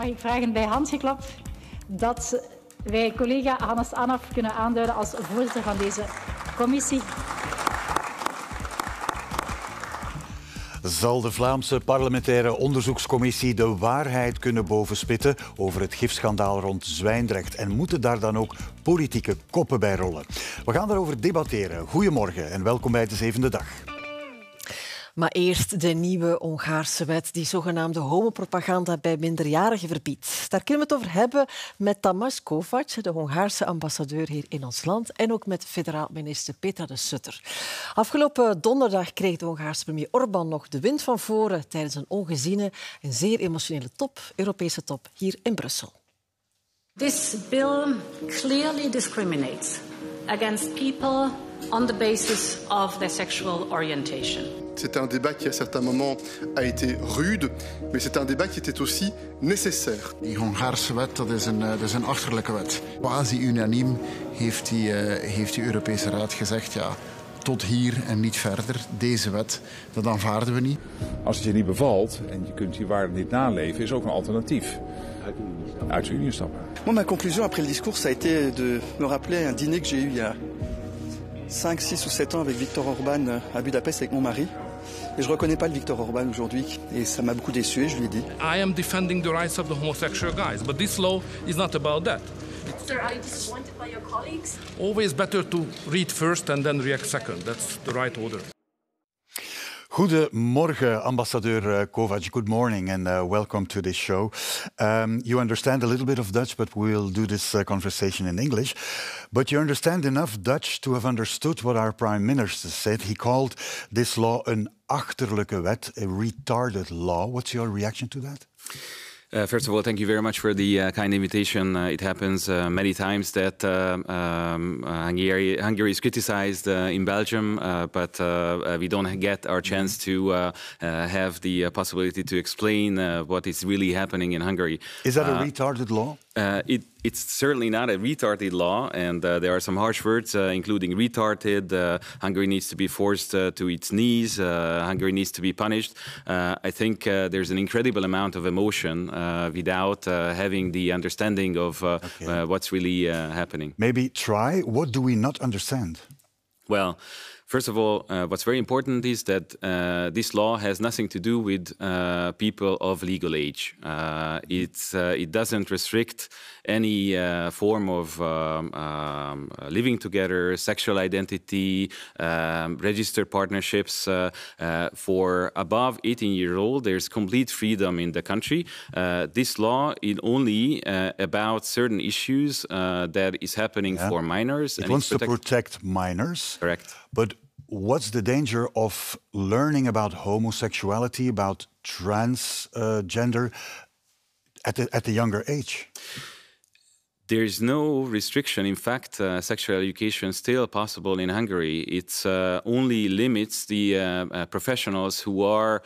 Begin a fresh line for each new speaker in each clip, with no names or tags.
mag ik vragen bij handgeklap dat wij collega Hannes Anaf kunnen aanduiden als voorzitter van deze commissie.
Zal de Vlaamse parlementaire onderzoekscommissie de waarheid kunnen bovenspitten over het gifschandaal rond Zwijndrecht? En moeten daar dan ook politieke koppen bij rollen? We gaan daarover debatteren. Goedemorgen en welkom bij de Zevende Dag.
Maar eerst de nieuwe Hongaarse wet die zogenaamde homopropaganda bij minderjarigen verbiedt. Daar kunnen we het over hebben met Tamás Kovács, de Hongaarse ambassadeur hier in ons land, en ook met federaal minister Petra de Sutter. Afgelopen donderdag kreeg de Hongaarse premier Orbán nog de wind van voren tijdens een ongeziene en zeer emotionele Europese top hier in Brussel.
This bill clearly discriminates against people on the basis of their sexual orientation.
C'est un débat qui, à certains moments, a été rude, mais c'est un débat qui était aussi nécessaire.
Die Hongaarse wet, dat is een achterlijke wet. Quasi unaniem heeft die Europese Raad gezegd, ja, tot hier en niet verder. Deze wet, dat aanvaarden we niet.
Als het je niet bevalt en je kunt die waarden niet naleven, is ook een alternatief. Uit de Unie stappen.
Moi, ma conclusion après le discours, ça a été de me rappeler un dîner que j'ai eu il y a 5, 6 ou 7 ans avec Viktor Orbán à Budapest avec mon mari. Et je ne reconnais pas le Viktor Orbán aujourd'hui. Et ça m'a beaucoup déçu et je lui ai dit.
I am defending the rights of the homosexual guys, but this law is not about that.
Sir, are you disappointed by your colleagues?
Always better to read first and then react second. That's the right order.
Goedemorgen, ambassadeur Kovács. Good morning and welcome to this show. You understand a little bit of Dutch, but we'll do this conversation in English. But you understand enough Dutch to have understood what our Prime Minister said. He called this law een achterlijke wet, a retarded law. What's your reaction to that?
First of all, thank you very much for the kind invitation. It happens many times that Hungary is criticized in Belgium, but we don't get our chance to have the possibility to explain what is really happening in Hungary.
Is that a retarded law?
It's certainly not a retarded law, and there are some harsh words, including retarded. Hungary needs to be forced to its knees. Hungary needs to be punished. I think there's an incredible amount of emotion without having the understanding of what's really happening.
Maybe try. What do we not understand?
Well, first of all, what's very important is that this law has nothing to do with people of legal age. It doesn't restrict any form of living together, sexual identity, registered partnerships. For above 18-year-old, there's complete freedom in the country. This law is only about certain issues that is happening for minors.
It wants to protect minors.
Correct.
But what's the danger of learning about homosexuality, about transgender at a younger age?
There is no restriction. In fact, sexual education is still possible in Hungary. It only limits the professionals who are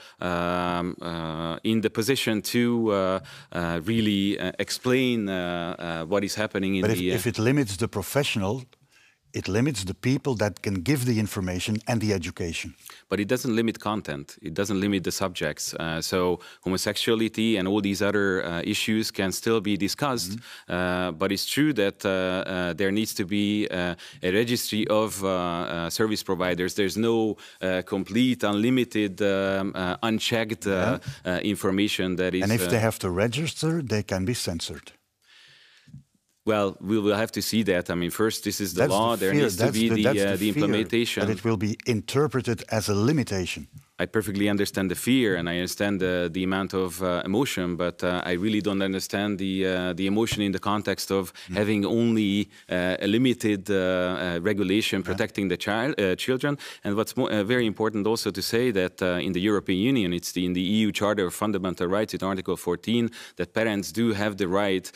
in the position to really explain what is happening in
but
the...
if it limits the professional, it limits the people that can give the information and the education.
But it doesn't limit content. It doesn't limit the subjects. So homosexuality and all these other issues can still be discussed. But it's true that there needs to be a registry of service providers. There's no complete, unlimited, unchecked information that is...
And if they have to register, they can be censored.
Well, we will have to see that. I mean, first, this is the law. There needs to be the implementation.
That it will be interpreted as a limitation.
I perfectly understand the fear and I understand the amount of emotion, but I really don't understand the emotion in the context of having only a limited regulation protecting the children. And what's very important also to say that in the European Union, it's in the EU Charter of Fundamental Rights, in Article 14, that parents do have the right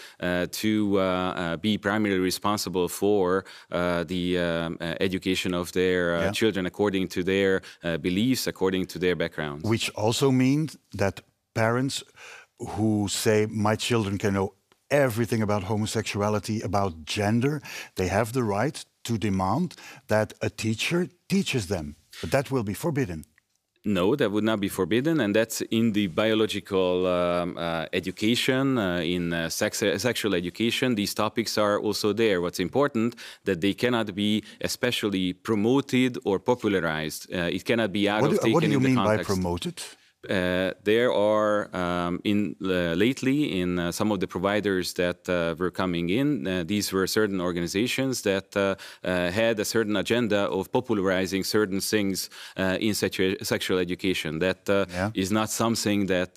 to be primarily responsible for the education of their children according to their beliefs, according to their backgrounds.
Which also means that parents who say, my children can know everything about homosexuality, about gender, they have the right to demand that a teacher teaches them. But that will be forbidden.
No, that would not be forbidden, and that's in the biological education, in sexual education. These topics are also there. What's important that they cannot be especially promoted or popularized. It cannot be out of taken in the context.
What do you mean by promoted?
There are lately in some of the providers that were coming in, these were certain organizations that had a certain agenda of popularizing certain things in sexual education. That is not something that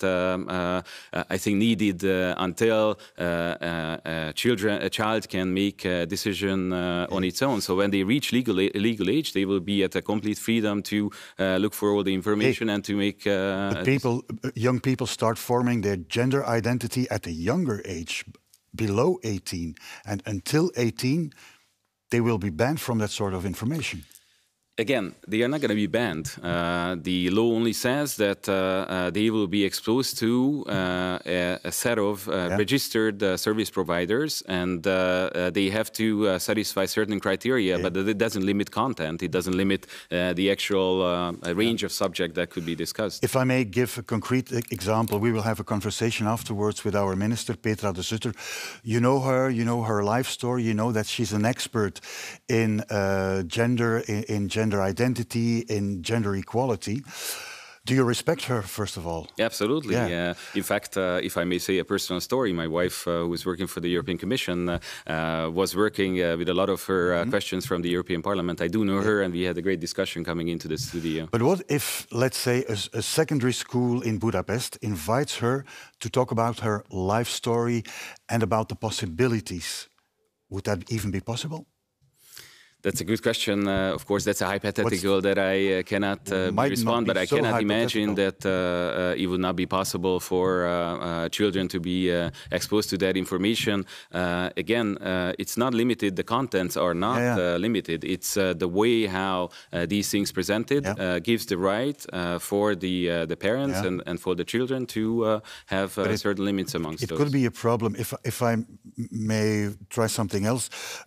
I think needed until a child can make a decision on its own. So when they reach legal age, they will be at a complete freedom to look for all the information and to make
young people start forming their gender identity at a younger age, below 18. And until 18, they will be banned from that sort of information.
Again, they are not going to be banned. The law only says that they will be exposed to a set of registered service providers, and they have to satisfy certain criteria, but it doesn't limit content. It doesn't limit the actual range of subject that could be discussed.
If I may give a concrete example, we will have a conversation afterwards with our minister, Petra de Sutter. You know her life story, you know that she's an expert in gender identity, in gender equality. Do you respect her, first of all?
Absolutely. Yeah. In fact, if I may say a personal story, my wife, who was working for the European Commission, was working with a lot of her questions from the European Parliament. I do know her, and we had a great discussion coming into the studio.
But what if, let's say, a secondary school in Budapest invites her to talk about her life story and about the possibilities? Would that even be possible?
That's a good question. Of course, that's a hypothetical that I cannot respond, but I cannot imagine that it would not be possible for children to be exposed to that information. Again, it's not limited. The contents are not limited. It's the way how these things presented gives the right for the parents and for the children to have certain limits amongst those.
It could be a problem. If I may try something else.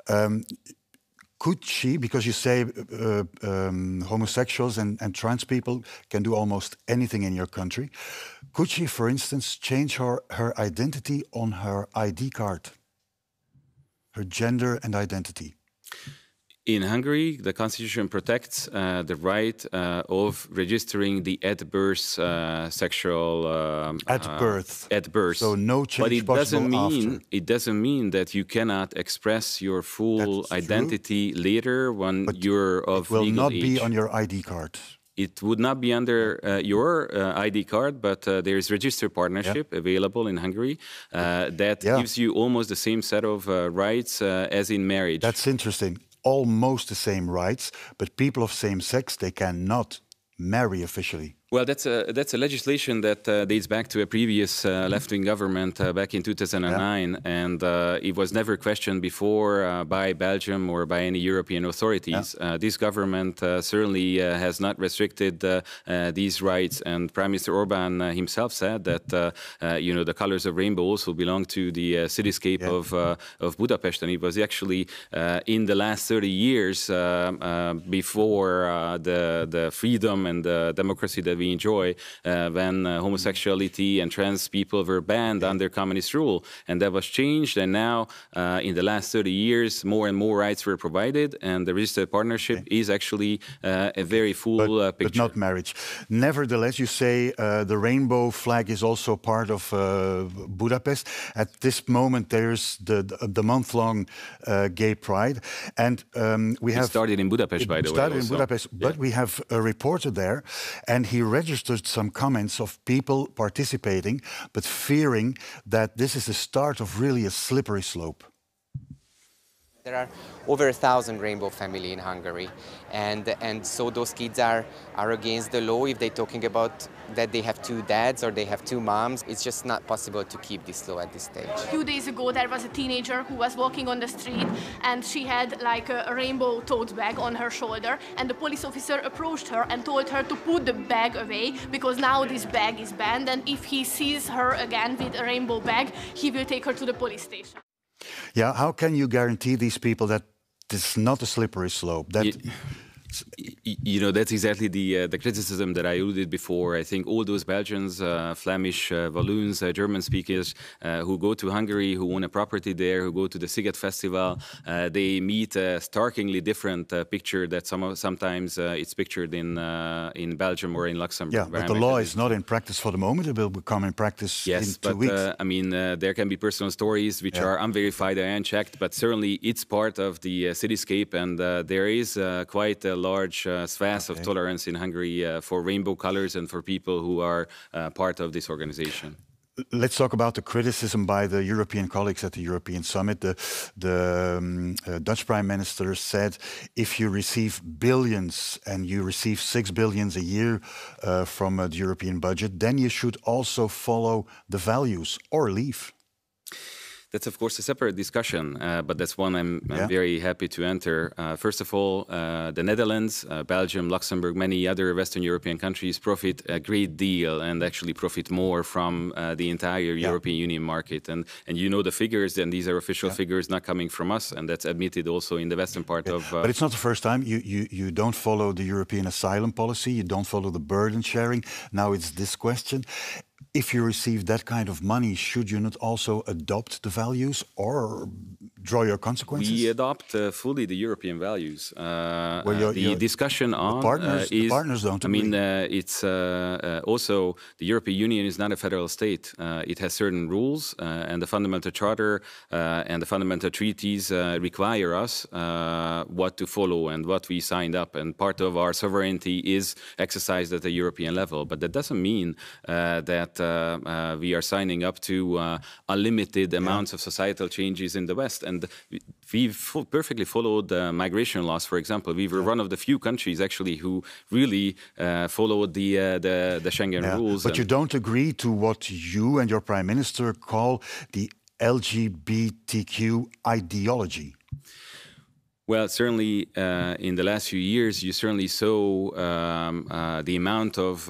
Could she, because you say homosexuals and trans people can do almost anything in your country, could she, for instance, change her identity on her ID card? Her gender and identity?
In Hungary, the constitution protects the right of registering the at birth sexual at birth.
So no change possible after.
It doesn't mean that you cannot express your full identity later when you're of legal age.
It will not be on your ID card.
It would not be under your ID card, but there is registered partnership available in Hungary that gives you almost the same set of rights as in marriage.
That's interesting. Almost the same rights, but people of same sex, they cannot marry officially.
Well, that's a legislation that dates back to a previous left-wing government back in 2009, and it was never questioned before by Belgium or by any European authorities. This government certainly has not restricted these rights, and Prime Minister Orbán himself said that the colors of rainbow also belong to the cityscape of Budapest, and it was actually in the last 30 years before the freedom and the democracy that we enjoy when homosexuality and trans people were banned under communist rule, and that was changed, and now in the last 30 years more and more rights were provided, and the registered partnership is actually a very full picture.
But not marriage. Nevertheless, you say the rainbow flag is also part of Budapest. At this moment there's the month-long gay pride, and we have
started in Budapest, by the way.
Started in Budapest, but we have a reporter there, and he registered some comments of people participating, but fearing that this is the start of really a slippery slope.
There are over 1,000 rainbow families in Hungary, and so those kids are against the law if they're talking about that they have two dads or they have two moms. It's just not possible to keep this law at this stage.
A few days ago there was a teenager who was walking on the street and she had like a rainbow tote bag on her shoulder, and the police officer approached her and told her to put the bag away because now this bag is banned, and if he sees her again with a rainbow bag, he will take her to the police station.
Yeah, how can you guarantee these people that it's not a slippery slope? That
You know, that's exactly the criticism that I alluded before. I think all those Belgians, Flemish, Walloons, German speakers who go to Hungary, who own a property there, who go to the Sziget Festival, they meet a starkly different picture that sometimes it's pictured in Belgium or in Luxembourg.
Yeah, but the law is not in practice for the moment. It will become in practice in 2 weeks.
I mean, there can be personal stories which are unverified and unchecked, but certainly it's part of the cityscape, and there is quite a large swath of tolerance in Hungary for rainbow colors and for people who are part of this organization.
Let's talk about the criticism by the European colleagues at the European Summit. The Dutch Prime Minister said if you receive billions and you receive 6 billion a year from the European budget, then you should also follow the values or leave.
That's, of course, a separate discussion, but that's one I'm very happy to enter. First of all, the Netherlands, Belgium, Luxembourg, many other Western European countries profit a great deal and actually profit more from the entire European Union market. And you know the figures, and these are official figures not coming from us, and that's admitted also in the western part of...
But it's not the first time. You don't follow the European asylum policy, you don't follow the burden sharing. Now it's this question. If you receive that kind of money, should you not also adopt the values or draw your consequences?
We adopt fully the European values. The discussion on
the partners don't agree.
I mean, it's also the European Union is not a federal state. It has certain rules, and the Fundamental Charter and the fundamental treaties require us what to follow and what we signed up. And part of our sovereignty is exercised at the European level. But that doesn't mean that we are signing up to unlimited amounts of societal changes in the West. And we've perfectly followed migration laws, for example. We were one of the few countries, actually, who really followed the Schengen rules.
But you don't agree to what you and your Prime Minister call the LGBTQ ideology.
Well, certainly in the last few years, you certainly saw the amount of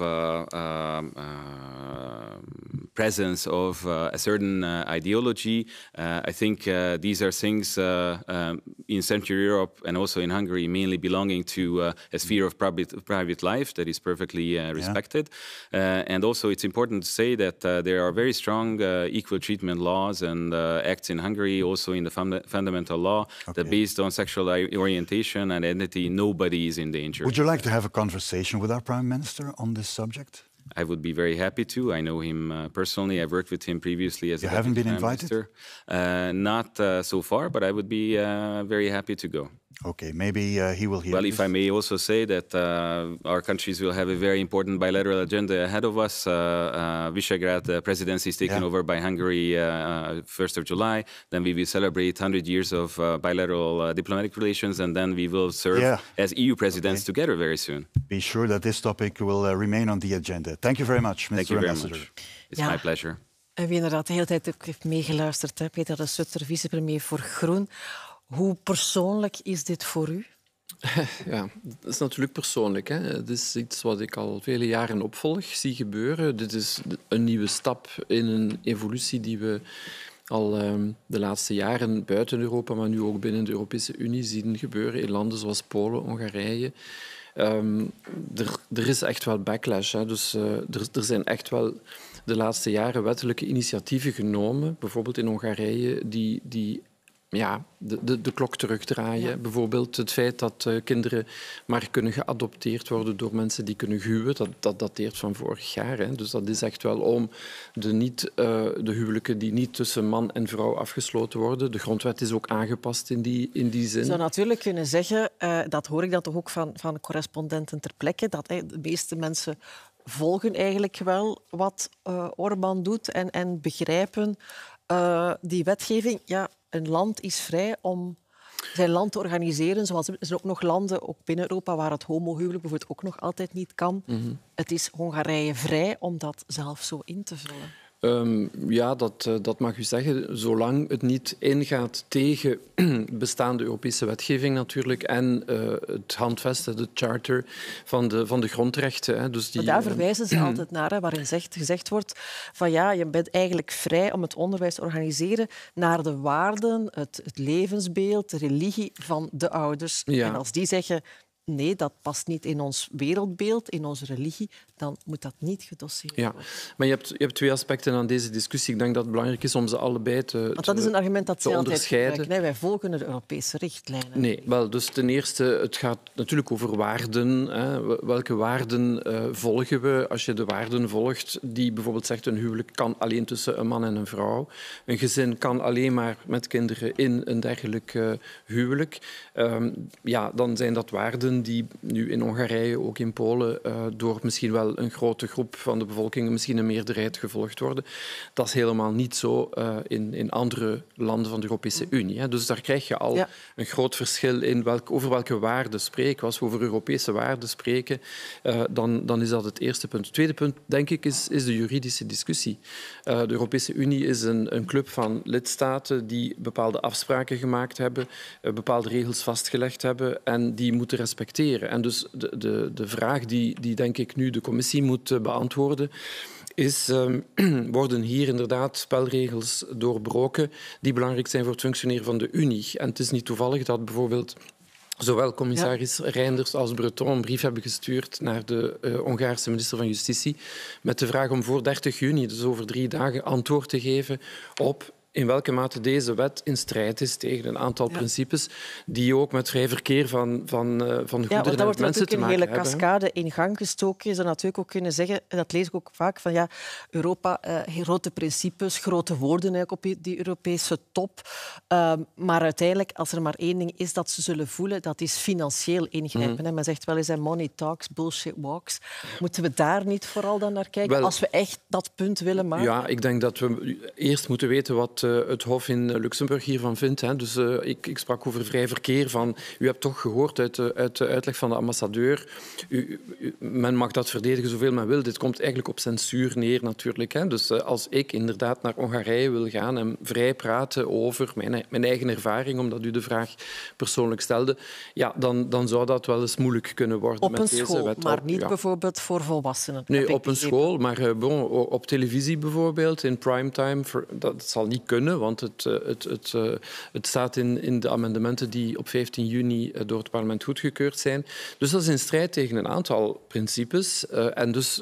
presence of a certain ideology. I think these are things in Central Europe and also in Hungary mainly belonging to a sphere of private life that is perfectly respected. And also it's important to say that there are very strong equal treatment laws and acts in Hungary, also in the fundamental law, that based on sexual orientation and identity, nobody is in danger.
Would you like to have a conversation with our Prime Minister on this subject?
I would be very happy to. I know him personally. I've worked with him previously as
You haven't been invited?
Not so far, but I would be very happy to go.
Okay, maybe he will hear.
Well, if I may also say that our countries will have a very important bilateral agenda ahead of us. Visegrad presidency is taken over by Hungary 1st of July. Then we will celebrate 100 years of bilateral diplomatic relations, and then we will serve as EU presidents together very soon.
Be sure that this topic will remain on the agenda. Thank you very much, Mr.
Thank you very
Ambassador.
much. It's my pleasure.
En wie inderdaad de hele tijd ook heeft meegeluisterd, hè? Peter de Sutter, vicepremier voor Groen. Hoe persoonlijk is dit voor u?
Ja, dat is natuurlijk persoonlijk. Hè. Het is iets wat ik al vele jaren opvolg, zie gebeuren. Dit is een nieuwe stap in een evolutie die we al de laatste jaren buiten Europa, maar nu ook binnen de Europese Unie zien gebeuren in landen zoals Polen, Hongarije. Er is echt wel backlash. Hè. Dus er zijn echt wel de laatste jaren wettelijke initiatieven genomen, bijvoorbeeld in Hongarije, die de klok terugdraaien. Ja. Bijvoorbeeld het feit dat kinderen maar kunnen geadopteerd worden door mensen die kunnen huwen. Dat dateert van vorig jaar. Hè. Dus dat is echt wel om de huwelijken die niet tussen man en vrouw afgesloten worden. De grondwet is ook aangepast in die zin.
Je zou natuurlijk kunnen zeggen, dat hoor ik dan toch ook van correspondenten ter plekke, dat de meeste mensen volgen eigenlijk wel wat Orbán doet en begrijpen die wetgeving. Ja, een land is vrij om zijn land te organiseren. Zoals er zijn ook nog landen, ook binnen Europa, waar het homohuwelijk bijvoorbeeld ook nog altijd niet kan. Mm-hmm. Het is Hongarije vrij om dat zelf zo in te vullen.
Ja, dat mag u zeggen, zolang het niet ingaat tegen bestaande Europese wetgeving natuurlijk en het handvesten, de charter van de grondrechten. Hè. Dus
maar daar verwijzen ze altijd naar, hè, waarin gezegd wordt van ja, je bent eigenlijk vrij om het onderwijs te organiseren naar de waarden, het levensbeeld, de religie van de ouders. Ja. En als die zeggen nee, dat past niet in ons wereldbeeld, in onze religie, dan moet dat niet gedosseerd worden.
Ja, maar je hebt twee aspecten aan deze discussie. Ik denk dat het belangrijk is om ze allebei
Want dat is een argument dat ze altijd gebruiken. Nee, wij volgen de Europese richtlijnen.
Nee, wel, dus ten eerste, het gaat natuurlijk over waarden. Hè. Welke waarden volgen we? Als je de waarden volgt die bijvoorbeeld zegt een huwelijk kan alleen tussen een man en een vrouw. Een gezin kan alleen maar met kinderen in een dergelijk huwelijk. Ja, dan zijn dat waarden die nu in Hongarije, ook in Polen, door misschien wel een grote groep van de bevolking, misschien een meerderheid, gevolgd worden. Dat is helemaal niet zo in andere landen van de Europese Unie. Hè. Dus daar krijg je al een groot verschil in over welke waarden spreken. Als we over Europese waarden spreken, dan is dat het eerste punt. Het tweede punt, denk ik, is de juridische discussie. De Europese Unie is een club van lidstaten die bepaalde afspraken gemaakt hebben, bepaalde regels vastgelegd hebben en die moeten respecteren. En dus de vraag die denk ik nu de commissie moet beantwoorden is, worden hier inderdaad spelregels doorbroken die belangrijk zijn voor het functioneren van de Unie. En het is niet toevallig dat bijvoorbeeld zowel commissaris Reynders als Breton een brief hebben gestuurd naar de Hongaarse minister van Justitie met de vraag om voor 30 juni, dus over 3 dagen, antwoord te geven op in welke mate deze wet in strijd is tegen een aantal principes die ook met vrij verkeer van goederen en mensen te maken hebben.
Dat wordt natuurlijk een hele cascade in gang gestoken. Je zou natuurlijk ook kunnen zeggen, en dat lees ik ook vaak, van ja, Europa, grote principes, grote woorden eigenlijk op die Europese top. Maar uiteindelijk, als er maar één ding is dat ze zullen voelen, dat is financieel ingrijpen. Men zegt wel eens, money talks, bullshit walks. Moeten we daar niet vooral dan naar kijken, als we echt dat punt willen maken?
Ja, ik denk dat we eerst moeten weten wat het Hof in Luxemburg hiervan vindt. Hè. Dus ik sprak over vrij verkeer. U hebt toch gehoord uit de uitleg van de ambassadeur. Men mag dat verdedigen zoveel men wil. Dit komt eigenlijk op censuur neer natuurlijk. Hè. Dus als ik inderdaad naar Hongarije wil gaan en vrij praten over mijn eigen ervaring, omdat u de vraag persoonlijk stelde, ja, dan zou dat wel eens moeilijk kunnen worden
op
met
een
deze
school,
wet.
maar niet bijvoorbeeld voor volwassenen.
Nee, op een school, maar op televisie bijvoorbeeld, in primetime, dat zal niet kunnen, want het staat in de amendementen die op 15 juni door het parlement goedgekeurd zijn. Dus dat is in strijd tegen een aantal principes. En dus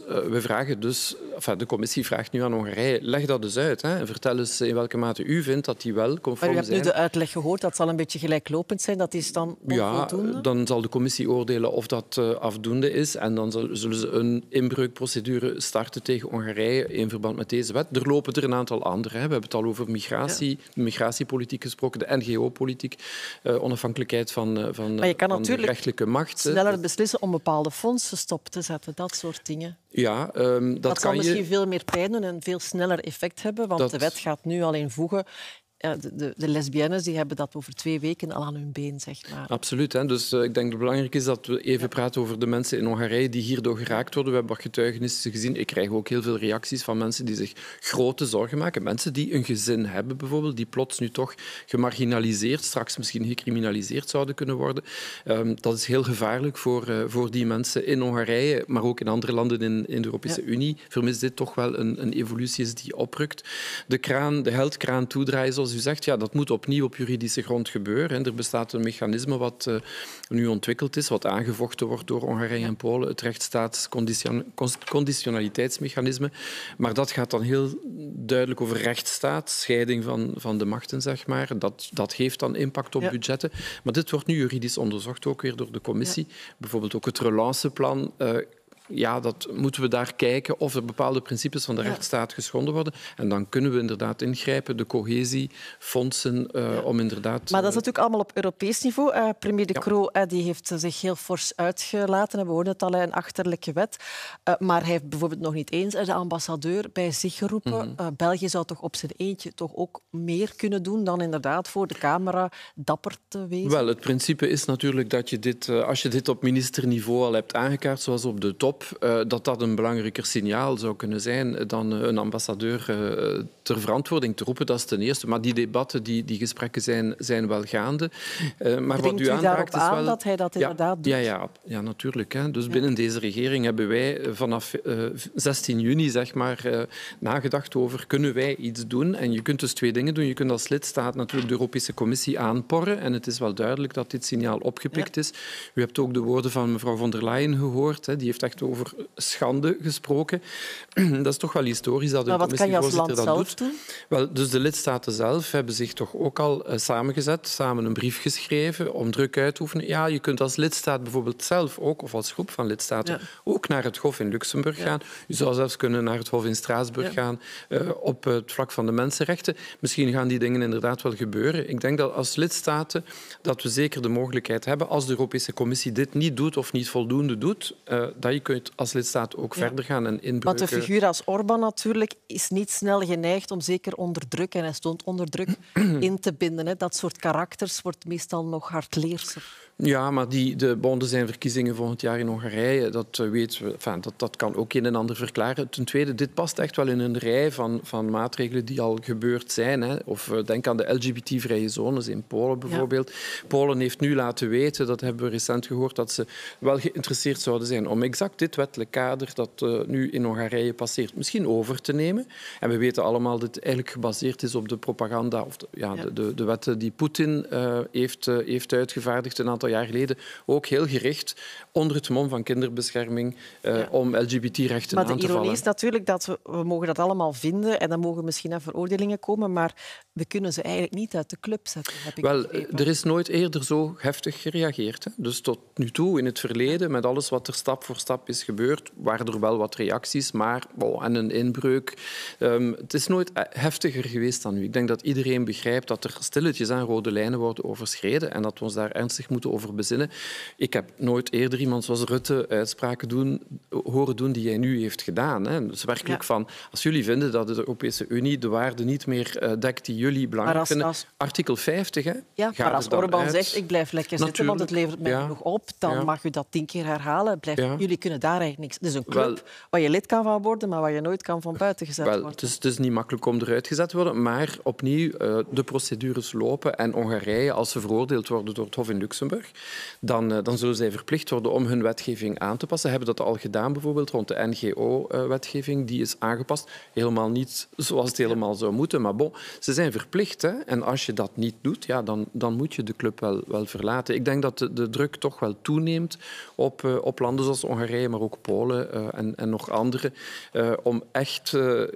de commissie vraagt nu aan Hongarije, leg dat eens uit. Hè, en vertel eens in welke mate u vindt dat die wel conform zijn.
Maar u hebt nu de uitleg gehoord, dat zal een beetje gelijklopend zijn. Dat is dan onvoldoende?
Ja, dan zal de commissie oordelen of dat afdoende is. En dan zullen ze een inbreukprocedure starten tegen Hongarije in verband met deze wet. Er lopen er een aantal andere. Hè. We hebben het al over migratiepolitiek gesproken, de NGO-politiek, onafhankelijkheid van de rechtelijke macht.
Sneller beslissen om bepaalde fondsen stop te zetten, dat soort dingen.
Ja, dat
kan misschien veel meer pijn doen en veel sneller effect hebben, want de wet gaat nu al invoegen. Ja, de lesbiennes die hebben dat over 2 weken al aan hun been, zeg maar.
Absoluut. Hè. Dus ik denk dat het belangrijk is dat we even praten over de mensen in Hongarije die hierdoor geraakt worden. We hebben wat getuigenissen gezien. Ik krijg ook heel veel reacties van mensen die zich grote zorgen maken. Mensen die een gezin hebben, bijvoorbeeld, die plots nu toch gemarginaliseerd, straks misschien gecriminaliseerd zouden kunnen worden. Dat is heel gevaarlijk voor die mensen in Hongarije, maar ook in andere landen in de Europese Unie. Vermits dit toch wel een evolutie is die oprukt. De geldkraan toedraaien, zoals u zegt, ja, dat moet opnieuw op juridische grond gebeuren. Er bestaat een mechanisme wat nu ontwikkeld is, wat aangevochten wordt door Hongarije en Polen, het rechtsstaatsconditionaliteitsmechanisme. Maar dat gaat dan heel duidelijk over rechtsstaat, scheiding van de machten, zeg maar. Dat heeft dan impact op budgetten. Maar dit wordt nu juridisch onderzocht, ook weer door de commissie. Bijvoorbeeld ook het relanceplan. Ja, dat moeten we daar kijken of er bepaalde principes van de rechtsstaat geschonden worden. En dan kunnen we inderdaad ingrijpen, de cohesiefondsen, om inderdaad...
Maar dat is natuurlijk allemaal op Europees niveau. Premier De Croo die heeft zich heel fors uitgelaten. We hoorden het al, een achterlijke wet. Maar hij heeft bijvoorbeeld nog niet eens de ambassadeur bij zich geroepen. België zou toch op zijn eentje toch ook meer kunnen doen dan inderdaad voor de camera dapper te wezen?
Wel, het principe is natuurlijk dat je dit, als je dit op ministerniveau al hebt aangekaart, zoals op de top, op dat een belangrijker signaal zou kunnen zijn dan een ambassadeur ter verantwoording te roepen. Dat is ten eerste. Maar die debatten, die gesprekken zijn wel gaande. Maar
wat u aanraakt is wel... dat hij dat inderdaad doet?
Ja, natuurlijk. Hè. Dus binnen deze regering hebben wij vanaf 16 juni zeg maar, nagedacht over kunnen wij iets doen. En je kunt dus 2 dingen doen. Je kunt als lidstaat natuurlijk de Europese Commissie aanporren. En het is wel duidelijk dat dit signaal opgepikt is. U hebt ook de woorden van mevrouw von der Leyen gehoord. Hè. Die heeft echt over schande gesproken. Dat is toch wel historisch dat een commissievoorzitter dat doet. Doen? Wel, dus de lidstaten zelf hebben zich toch ook al samengezet, samen een brief geschreven om druk uit te oefenen. Ja, je kunt als lidstaat bijvoorbeeld zelf ook, of als groep van lidstaten, ook naar het Hof in Luxemburg gaan. U zou zelfs kunnen naar het Hof in Straatsburg gaan op het vlak van de mensenrechten. Misschien gaan die dingen inderdaad wel gebeuren. Ik denk dat als lidstaten dat we zeker de mogelijkheid hebben, als de Europese Commissie dit niet doet of niet voldoende doet, dat je kunt als lidstaat ook verder gaan en inbreuken.
Want een figuur als Orbán natuurlijk is niet snel geneigd om zeker onder druk, en hij stond onder druk, in te binden. Hè. Dat soort karakters wordt meestal nog hardleerser.
Ja, maar er zijn verkiezingen volgend jaar in Hongarije. Dat weten we. Dat kan ook een en ander verklaren. Ten tweede, dit past echt wel in een rij van maatregelen die al gebeurd zijn. Hè. Of denk aan de LGBT-vrije zones in Polen bijvoorbeeld. Ja. Polen heeft nu laten weten, dat hebben we recent gehoord, dat ze wel geïnteresseerd zouden zijn om exact dit wettelijk kader dat nu in Hongarije passeert, misschien over te nemen. En we weten allemaal dat het eigenlijk gebaseerd is op de propaganda, of de wetten die Poetin heeft uitgevaardigd een aantal jaar geleden, ook heel gericht onder het mom van kinderbescherming om LGBT-rechten aan te vallen.
Maar de ironie is natuurlijk dat we mogen dat allemaal vinden en dan mogen misschien naar veroordelingen komen, maar we kunnen ze eigenlijk niet uit de club zetten.
Er is nooit eerder zo heftig gereageerd. Hè. Dus tot nu toe, in het verleden, met alles wat er stap voor stap is gebeurd, waren er wel wat reacties, maar en een inbreuk. Het is nooit heftiger geweest dan nu. Ik denk dat iedereen begrijpt dat er stilletjes aan rode lijnen worden overschreden en dat we ons daar ernstig moeten over bezinnen. Ik heb nooit eerder iemand zoals Rutte uitspraken horen doen die hij nu heeft gedaan. Hè. Dus werkelijk van, als jullie vinden dat de Europese Unie de waarden niet meer dekt die jullie belangrijk vinden, artikel 50, hè,
ja, maar als Orbán zegt, ik blijf lekker zitten, want het levert mij genoeg op, dan mag u dat 10 keer herhalen. Jullie kunnen daar eigenlijk niks. Het is een club waar je lid kan van worden, maar waar je nooit kan van buiten gezet worden.
Het is niet makkelijk om eruit gezet te worden, maar opnieuw de procedures lopen en Hongarije, als ze veroordeeld worden door het Hof in Luxemburg, dan zullen zij verplicht worden om hun wetgeving aan te passen. Ze hebben dat al gedaan, bijvoorbeeld rond de NGO-wetgeving. Die is aangepast. Helemaal niet zoals het helemaal zou moeten, maar ze zijn verplicht. Hè? En als je dat niet doet, dan moet je de club wel verlaten. Ik denk dat de druk toch wel toeneemt op landen zoals Hongarije, maar ook Polen en nog andere, om echt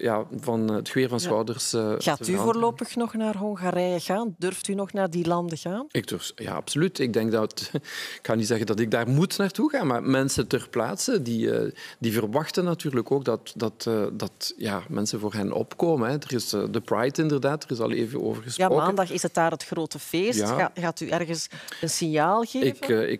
van het geweer van schouders
Gaat u voorlopig nog naar Hongarije gaan? Durft u nog naar die landen gaan?
Ja, absoluut. Ik denk dat... Ik ga niet zeggen dat ik daar moet naartoe gaan, maar mensen ter plaatse die verwachten natuurlijk ook dat mensen voor hen opkomen. Hè. Er is de Pride inderdaad, er is al even over gesproken.
Ja, maandag is het daar het grote feest. Ja. Gaat u ergens een signaal geven?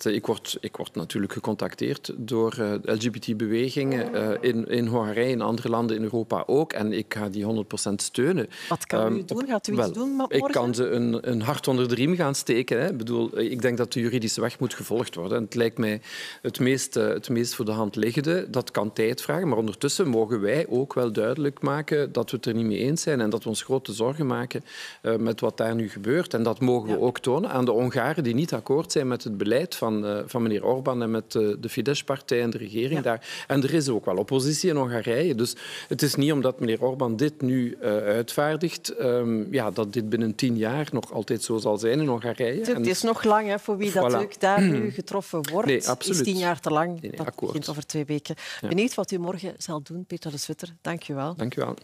Ik word natuurlijk gecontacteerd door LGBT-bewegingen in Hongarije, in andere landen in Europa ook. En ik ga die 100% steunen.
Wat kan u doen? Gaat u iets doen morgen?
Ik kan ze een hart onder de riem gaan steken. Hè. Ik denk dat de juridische weg moet gevolgd worden. En het lijkt mij het meest voor de hand liggende. Dat kan tijd vragen, maar ondertussen mogen wij ook wel duidelijk maken dat we het er niet mee eens zijn en dat we ons grote zorgen maken met wat daar nu gebeurt. En dat mogen we ook tonen aan de Hongaren die niet akkoord zijn met het beleid van meneer Orbán en met de Fidesz-partij en de regering daar. En er is ook wel oppositie in Hongarije. Dus het is niet omdat meneer Orbán dit nu uitvaardigt, dat dit binnen 10 jaar nog altijd zo zal zijn in Hongarije.
Het is nog lang, hè, voor wie dat ook daar nu getroffen wordt.
Nee, absoluut.
Is 10 jaar te lang.
Nee,
dat begint over 2 weken. Ja. Benieuwd wat u morgen zal doen, Peter de Sutter. Dank je wel.
Dank je wel.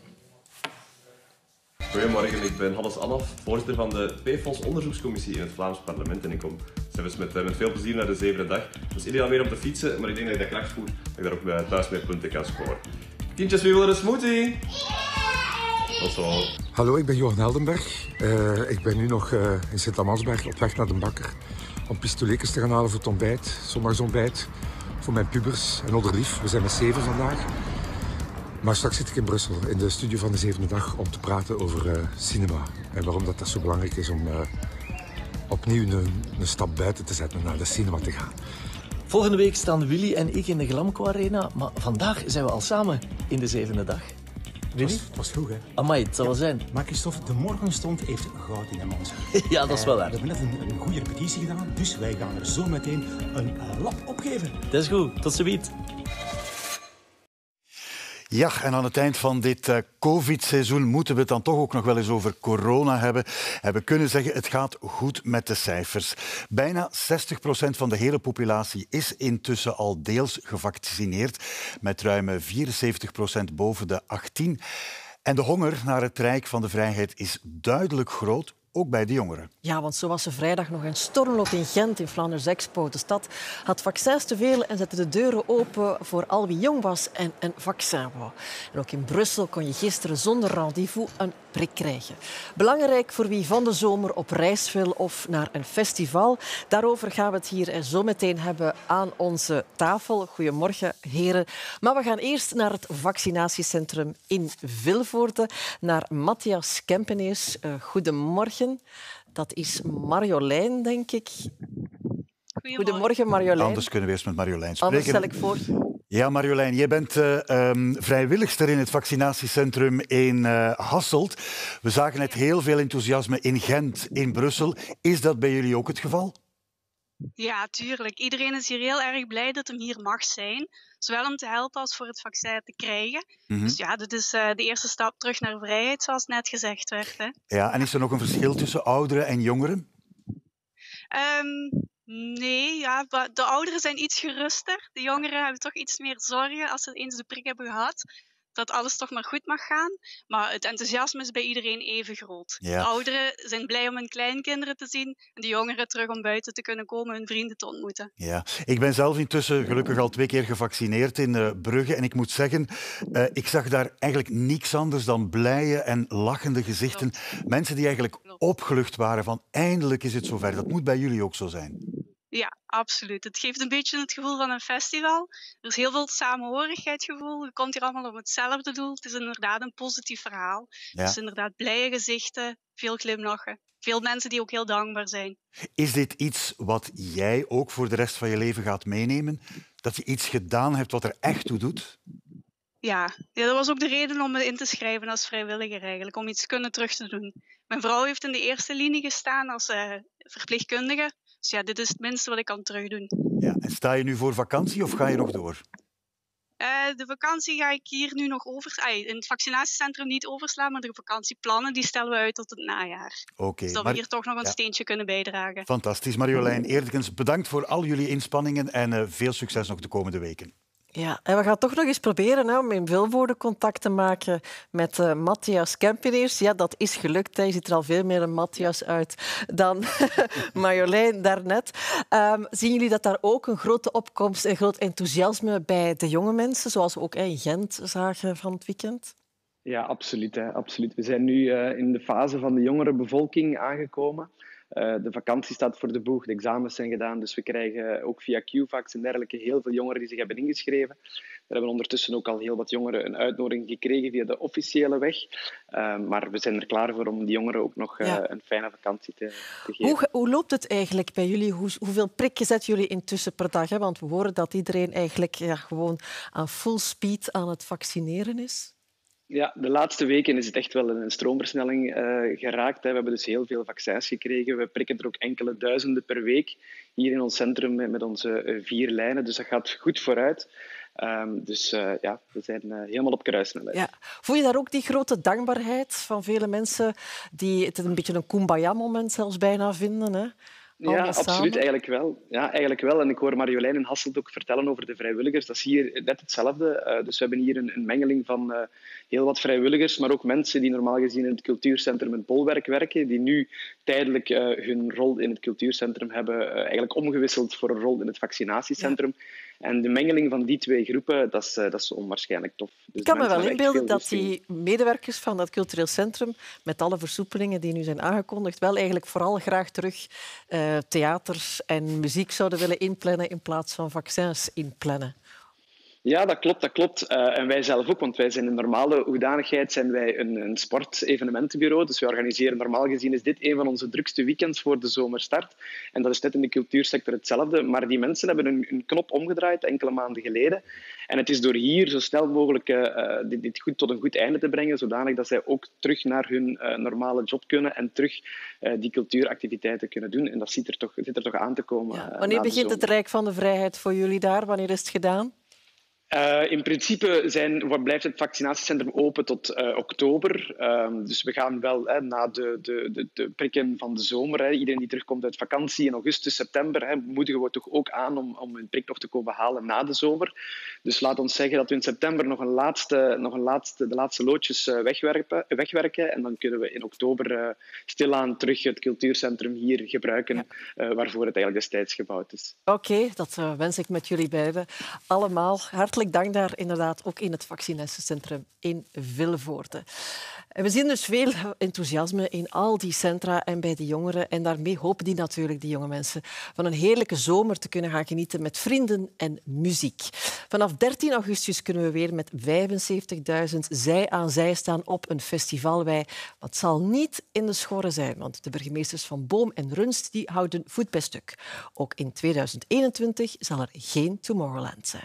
Goedemorgen, ik ben Hannes Anaf, voorzitter van de PFOS-onderzoekscommissie in het Vlaams parlement. En ik kom zelfs met veel plezier naar de 7e dag. Het is ideaal weer om te fietsen, maar ik denk dat ik dat kracht voel, dat ik daar ook thuis mee punten kan scoren. Kindjes, wie willen een smoothie? Tot zo.
Hallo, ik ben Johan Heldenberg. Ik ben nu nog in Sint-Amansberg op weg naar de bakker om pistolekers te gaan halen voor het ontbijt, zondagsontbijt, voor mijn pubers en Odderlief. We zijn met 7 vandaag. Maar straks zit ik in Brussel, in de studio van de 7e dag, om te praten over cinema. En waarom dat zo belangrijk is om opnieuw een stap buiten te zetten, naar de cinema te gaan.
Volgende week staan Willy en ik in de Glamco Arena, maar vandaag zijn we al samen in de 7e dag. Willy?
Het was vroeg, hè?
Amai, het zal wel zijn.
Maar Christophe, de morgenstond heeft goud in de mans.
Ja, dat is wel waar.
We hebben net een goede repetitie gedaan, dus wij gaan er zo meteen een lap opgeven.
Dat is goed, tot ziens.
Ja, en aan het eind van dit COVID-seizoen moeten we het dan toch ook nog wel eens over corona hebben. En we kunnen zeggen, het gaat goed met de cijfers. Bijna 60% van de hele populatie is intussen al deels gevaccineerd, met ruim 74% boven de 18. En de honger naar het rijk van de vrijheid is duidelijk groot, ook bij de jongeren.
Ja, want zo was er vrijdag nog een stormloop in Gent, in Flanders Expo. De stad had vaccins te veel en zette de deuren open voor al wie jong was en een vaccin wou. En ook in Brussel kon je gisteren zonder rendezvous een prik krijgen. Belangrijk voor wie van de zomer op reis wil of naar een festival. Daarover gaan we het hier zo meteen hebben aan onze tafel. Goedemorgen, heren. Maar we gaan eerst naar het vaccinatiecentrum in Vilvoorde, naar Matthias Kempeneers. Goedemorgen. Dat is Marjolein, denk ik. Goedemorgen, Marjolein.
Anders kunnen we eerst met Marjolein spreken.
Anders stel ik voor.
Ja, Marjolein, jij bent vrijwilligster in het vaccinatiecentrum in Hasselt. We zagen net heel veel enthousiasme in Gent, in Brussel. Is dat bij jullie ook het geval?
Ja, tuurlijk. Iedereen is hier heel erg blij dat hem hier mag zijn. Zowel om te helpen als voor het vaccin te krijgen. Dus ja, dit is de eerste stap terug naar vrijheid, zoals net gezegd werd. Hè.
Ja, en is er nog een verschil tussen ouderen en jongeren?
Nee, ja, de ouderen zijn iets geruster. De jongeren hebben toch iets meer zorgen als ze eens de prik hebben gehad. Dat alles toch maar goed mag gaan. Maar het enthousiasme is bij iedereen even groot.
Ja.
De ouderen zijn blij om hun kleinkinderen te zien. En de jongeren terug om buiten te kunnen komen hun vrienden te ontmoeten.
Ja, ik ben zelf intussen gelukkig al 2 keer gevaccineerd in Brugge. En ik moet zeggen, ik zag daar eigenlijk niks anders dan blije en lachende gezichten. Mensen die eigenlijk opgelucht waren van eindelijk is het zover. Dat moet bij jullie ook zo zijn.
Ja, absoluut. Het geeft een beetje het gevoel van een festival. Er is heel veel samenhorigheidsgevoel. Je komt hier allemaal om hetzelfde doel. Het is inderdaad een positief verhaal.
Ja.
Dus inderdaad blije gezichten, veel glimlachen. Veel mensen die ook heel dankbaar zijn.
Is dit iets wat jij ook voor de rest van je leven gaat meenemen? Dat je iets gedaan hebt wat er echt toe doet?
Ja, dat was ook de reden om me in te schrijven als vrijwilliger eigenlijk. Om iets kunnen terug te doen. Mijn vrouw heeft in de eerste linie gestaan als verpleegkundige. Dus ja, dit is het minste wat ik kan terugdoen.
Ja, en sta je nu voor vakantie of ga je nog door?
De vakantie ga ik hier nu nog in het vaccinatiecentrum niet overslaan, maar de vakantieplannen die stellen we uit tot het najaar.
Oké,
dus dat we hier toch nog een steentje kunnen bijdragen.
Fantastisch. Marjolein Eerdekens, bedankt voor al jullie inspanningen en veel succes nog de komende weken.
Ja, en we gaan toch nog eens proberen om in Vilvoorde contact te maken met Matthias Kempeneers. Ja, dat is gelukt. Hij ziet er al veel meer een Matthias uit dan Marjolein daarnet. Zien jullie dat daar ook een grote opkomst en groot enthousiasme bij de jonge mensen, zoals we ook in Gent zagen van het weekend?
Ja, absoluut. Absoluut. We zijn nu in de fase van de jongere bevolking aangekomen. De vakantie staat voor de boeg, de examens zijn gedaan, dus we krijgen ook via QVax en dergelijke heel veel jongeren die zich hebben ingeschreven. Er hebben ondertussen ook al heel wat jongeren een uitnodiging gekregen via de officiële weg. Maar we zijn er klaar voor om die jongeren ook nog een fijne vakantie te geven.
Hoe loopt het eigenlijk bij jullie? Hoeveel prikken zetten jullie intussen per dag? Hè? Want we horen dat iedereen eigenlijk gewoon aan full speed aan het vaccineren is.
Ja, de laatste weken is het echt wel een stroomversnelling geraakt. We hebben dus heel veel vaccins gekregen. We prikken er ook enkele duizenden per week hier in ons centrum met onze 4 lijnen. Dus dat gaat goed vooruit. We zijn helemaal op kruissnelheid.
Ja. Voel je daar ook die grote dankbaarheid van vele mensen die het een beetje een kumbaya-moment zelfs bijna vinden, hè?
Ja, absoluut. Eigenlijk wel. En ik hoor Marjolein in Hasselt ook vertellen over de vrijwilligers. Dat is hier net hetzelfde. Dus we hebben hier een mengeling van heel wat vrijwilligers, maar ook mensen die normaal gezien in het cultuurcentrum in Bolwerk werken, die nu tijdelijk hun rol in het cultuurcentrum hebben eigenlijk omgewisseld voor een rol in het vaccinatiecentrum. Ja. En de mengeling van die 2 groepen, dat is onwaarschijnlijk tof. Dus
ik kan me wel inbeelden dat die medewerkers van dat cultureel centrum, met alle versoepelingen die nu zijn aangekondigd, wel eigenlijk vooral graag terug theaters en muziek zouden willen inplannen in plaats van vaccins inplannen.
Ja, dat klopt. En wij zelf ook, want wij zijn in normale hoedanigheid zijn wij een sportevenementenbureau. Dus wij organiseren normaal gezien is dit een van onze drukste weekends voor de zomerstart. En dat is net in de cultuursector hetzelfde. Maar die mensen hebben een knop omgedraaid enkele maanden geleden. En het is door hier zo snel mogelijk dit goed tot een goed einde te brengen, zodanig dat zij ook terug naar hun normale job kunnen en terug die cultuuractiviteiten kunnen doen. En dat zit er toch aan te komen.
Ja. Wanneer begint het Rijk van de Vrijheid voor jullie daar? Wanneer is het gedaan?
In principe blijft het vaccinatiecentrum open tot oktober. Dus we gaan wel na de prikken van de zomer, iedereen die terugkomt uit vakantie in augustus, september, moedigen we toch ook aan om een prik nog te komen halen na de zomer. Dus laat ons zeggen dat we in september nog de laatste loodjes wegwerken. En dan kunnen we in oktober stilaan terug het cultuurcentrum hier gebruiken, waarvoor het eigenlijk destijds gebouwd is.
Oké, dat wens ik met jullie beiden allemaal. Hartelijk dank daar inderdaad ook in het vaccinatiecentrum in Vilvoorde. En we zien dus veel enthousiasme in al die centra en bij de jongeren. En daarmee hopen die jonge mensen, van een heerlijke zomer te kunnen gaan genieten met vrienden en muziek. Vanaf 13 augustus kunnen we weer met 75.000 zij aan zij staan op een festivalwei. Wat zal niet in de schorre zijn, want de burgemeesters van Boom en Runst die houden voet bij stuk. Ook in 2021 zal er geen Tomorrowland zijn.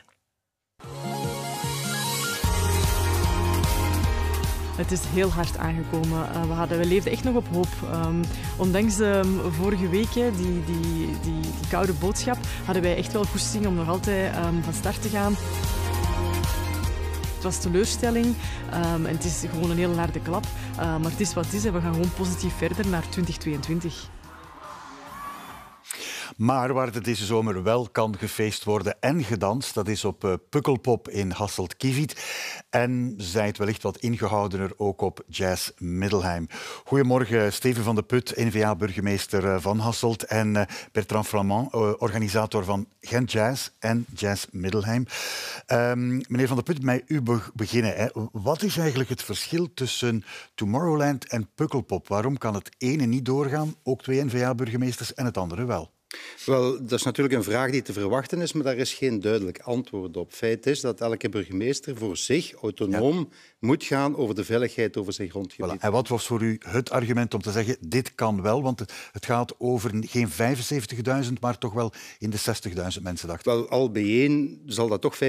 Het is heel hard aangekomen. We leefden echt nog op hoop. Ondanks de vorige weken, die koude boodschap, hadden wij echt wel goesting om nog altijd van start te gaan. Het was teleurstelling en het is gewoon een heel harde klap. Maar het is wat het is en we gaan gewoon positief verder naar 2022.
Maar waar het deze zomer wel kan gefeest worden en gedanst, dat is op Pukkelpop in Hasselt-Kieviet. En zij het wellicht wat ingehoudener ook op Jazz Middelheim. Goedemorgen, Steven van de Put, N-VA-burgemeester van Hasselt, en Bertrand Flamand, organisator van Gent Jazz en Jazz Middelheim. Meneer van de Put, met u beginnen. Hè. Wat is eigenlijk het verschil tussen Tomorrowland en Pukkelpop? Waarom kan het ene niet doorgaan, ook twee N-VA-burgemeesters, en het andere wel?
Wel, dat is natuurlijk een vraag die te verwachten is, maar daar is geen duidelijk antwoord op. Feit is dat elke burgemeester voor zich autonoom moet gaan over de veiligheid over zijn grondgebied.
Voilà. En wat was voor u het argument om te zeggen, dit kan wel? Want het gaat over geen 75.000, maar toch wel in de 60.000 mensen, dacht ik.
Wel, al bijeen zal dat toch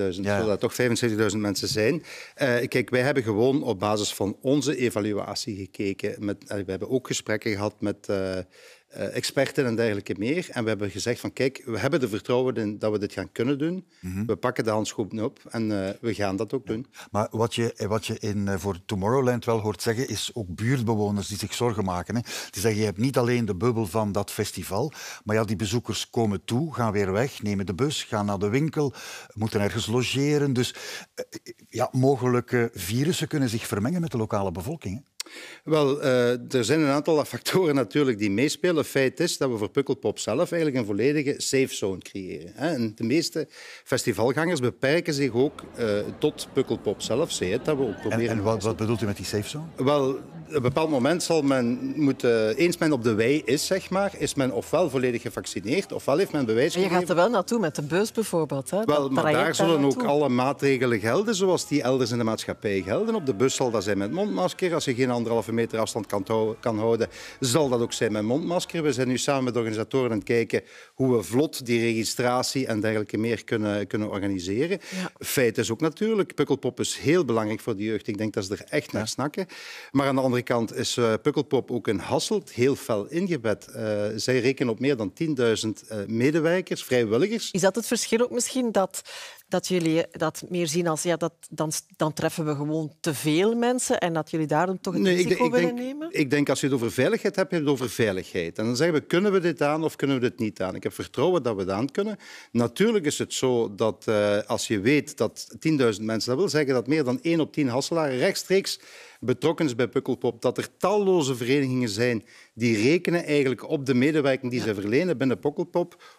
75.000 mensen zijn. Kijk, wij hebben gewoon op basis van onze evaluatie gekeken. We hebben ook gesprekken gehad met experten en dergelijke meer. En we hebben gezegd van kijk, we hebben er vertrouwen in dat we dit gaan kunnen doen. We pakken de handschoen op en we gaan dat ook doen.
Maar wat je voor Tomorrowland wel hoort zeggen, is ook buurtbewoners die zich zorgen maken. Hè. Die zeggen, je hebt niet alleen de bubbel van dat festival, maar ja, die bezoekers komen toe, gaan weer weg, nemen de bus, gaan naar de winkel, moeten ergens logeren. Dus mogelijke virussen kunnen zich vermengen met de lokale bevolking. Hè.
Wel, er zijn een aantal factoren natuurlijk die meespelen. Feit is dat we voor Pukkelpop zelf eigenlijk een volledige safe zone creëren. En de meeste festivalgangers beperken zich ook tot Pukkelpop zelf. Dat we ook proberen.
En wat bedoelt u met die safe zone?
Wel, op een bepaald moment zal men moeten, eens men op de wei is, zeg maar, is men ofwel volledig gevaccineerd, ofwel heeft men bewijs gegeven.
Je gaat er wel naartoe met de bus bijvoorbeeld. Hè?
Wel, maar daar zullen ook alle maatregelen gelden, zoals die elders in de maatschappij gelden. Op de bus zal dat zijn met mondmasker. Als je geen 1,5 meter afstand kan houden, zal dat ook zijn met mondmasker. We zijn nu samen met de organisatoren aan het kijken hoe we vlot die registratie en dergelijke meer kunnen organiseren. Ja. Feit is ook natuurlijk, Pukkelpop is heel belangrijk voor de jeugd. Ik denk dat ze er echt naar snakken. Maar aan de andere kant is Pukkelpop ook in Hasselt heel fel ingebed. Zij rekenen op meer dan 10.000 medewerkers, vrijwilligers.
Is dat het verschil ook misschien dat jullie dat meer zien als dan treffen we gewoon te veel mensen en dat jullie daarom toch het risico willen nemen?
Ik denk als je het over veiligheid hebt, heb je het over veiligheid. En dan zeggen we, kunnen we dit aan of kunnen we dit niet aan? Ik heb vertrouwen dat we het aan kunnen. Natuurlijk is het zo dat als je weet dat 10.000 mensen, dat wil zeggen dat meer dan 1 op 10 Hasselaren rechtstreeks betrokken is bij Pukkelpop, dat er talloze verenigingen zijn die rekenen eigenlijk op de medewerking die ze verlenen binnen Pukkelpop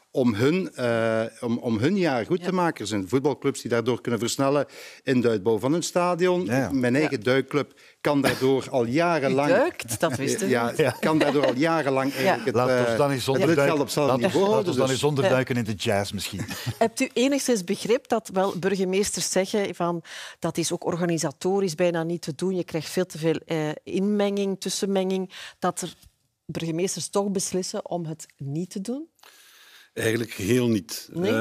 om hun jaar goed te maken. Er zijn voetbalclubs die daardoor kunnen versnellen in de uitbouw van hun stadion. Ja. Mijn eigen duikclub kan daardoor al jarenlang...
U duikt, dat wisten we.
Ja, kan daardoor al jarenlang eigenlijk
Laat ons dan eens onderduiken in de jazz misschien.
Hebt u enigszins begrip dat wel burgemeesters zeggen van dat is ook organisatorisch bijna niet te doen, je krijgt veel te veel inmenging, tussenmenging, dat er burgemeesters toch beslissen om het niet te doen?
Eigenlijk geheel niet.
Nee?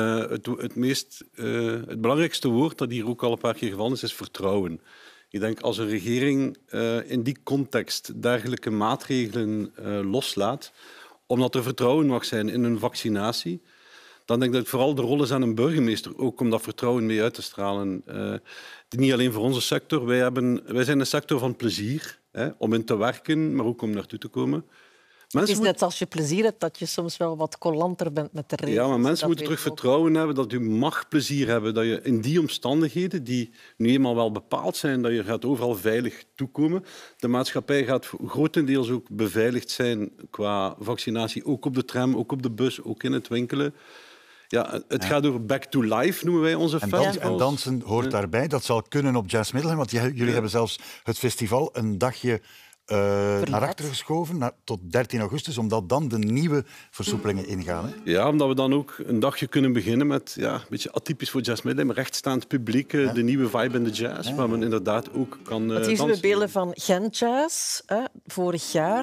Het belangrijkste woord dat hier ook al een paar keer gevallen is vertrouwen. Ik denk als een regering in die context dergelijke maatregelen loslaat, omdat er vertrouwen mag zijn in een vaccinatie, dan denk ik dat het vooral de rol is aan een burgemeester ook om dat vertrouwen mee uit te stralen. Niet alleen voor onze sector. Wij zijn een sector van plezier, om in te werken, maar ook om naartoe te komen.
Het is net als je plezier hebt dat je soms wel wat collanter bent met de regels.
Ja, maar mensen moeten terug vertrouwen hebben dat je mag plezier hebben. Dat je in die omstandigheden, die nu eenmaal wel bepaald zijn, dat je gaat overal veilig toekomen. De maatschappij gaat grotendeels ook beveiligd zijn qua vaccinatie. Ook op de tram, ook op de bus, ook in het winkelen. Ja, het gaat over back to life, noemen wij onze festivals.
En dansen hoort daarbij. Dat zal kunnen op Jazz Middelheim, want jullie hebben zelfs het festival een dagje naar achter geschoven, tot 13 augustus, omdat dan de nieuwe versoepelingen ingaan. Hè?
Ja, omdat we dan ook een dagje kunnen beginnen met een beetje atypisch voor Jazz Middelheim, rechtstaand publiek, de nieuwe vibe in de jazz, waar men inderdaad ook kan dansen.
Hier zien we beelden van Gent Jazz, vorig jaar.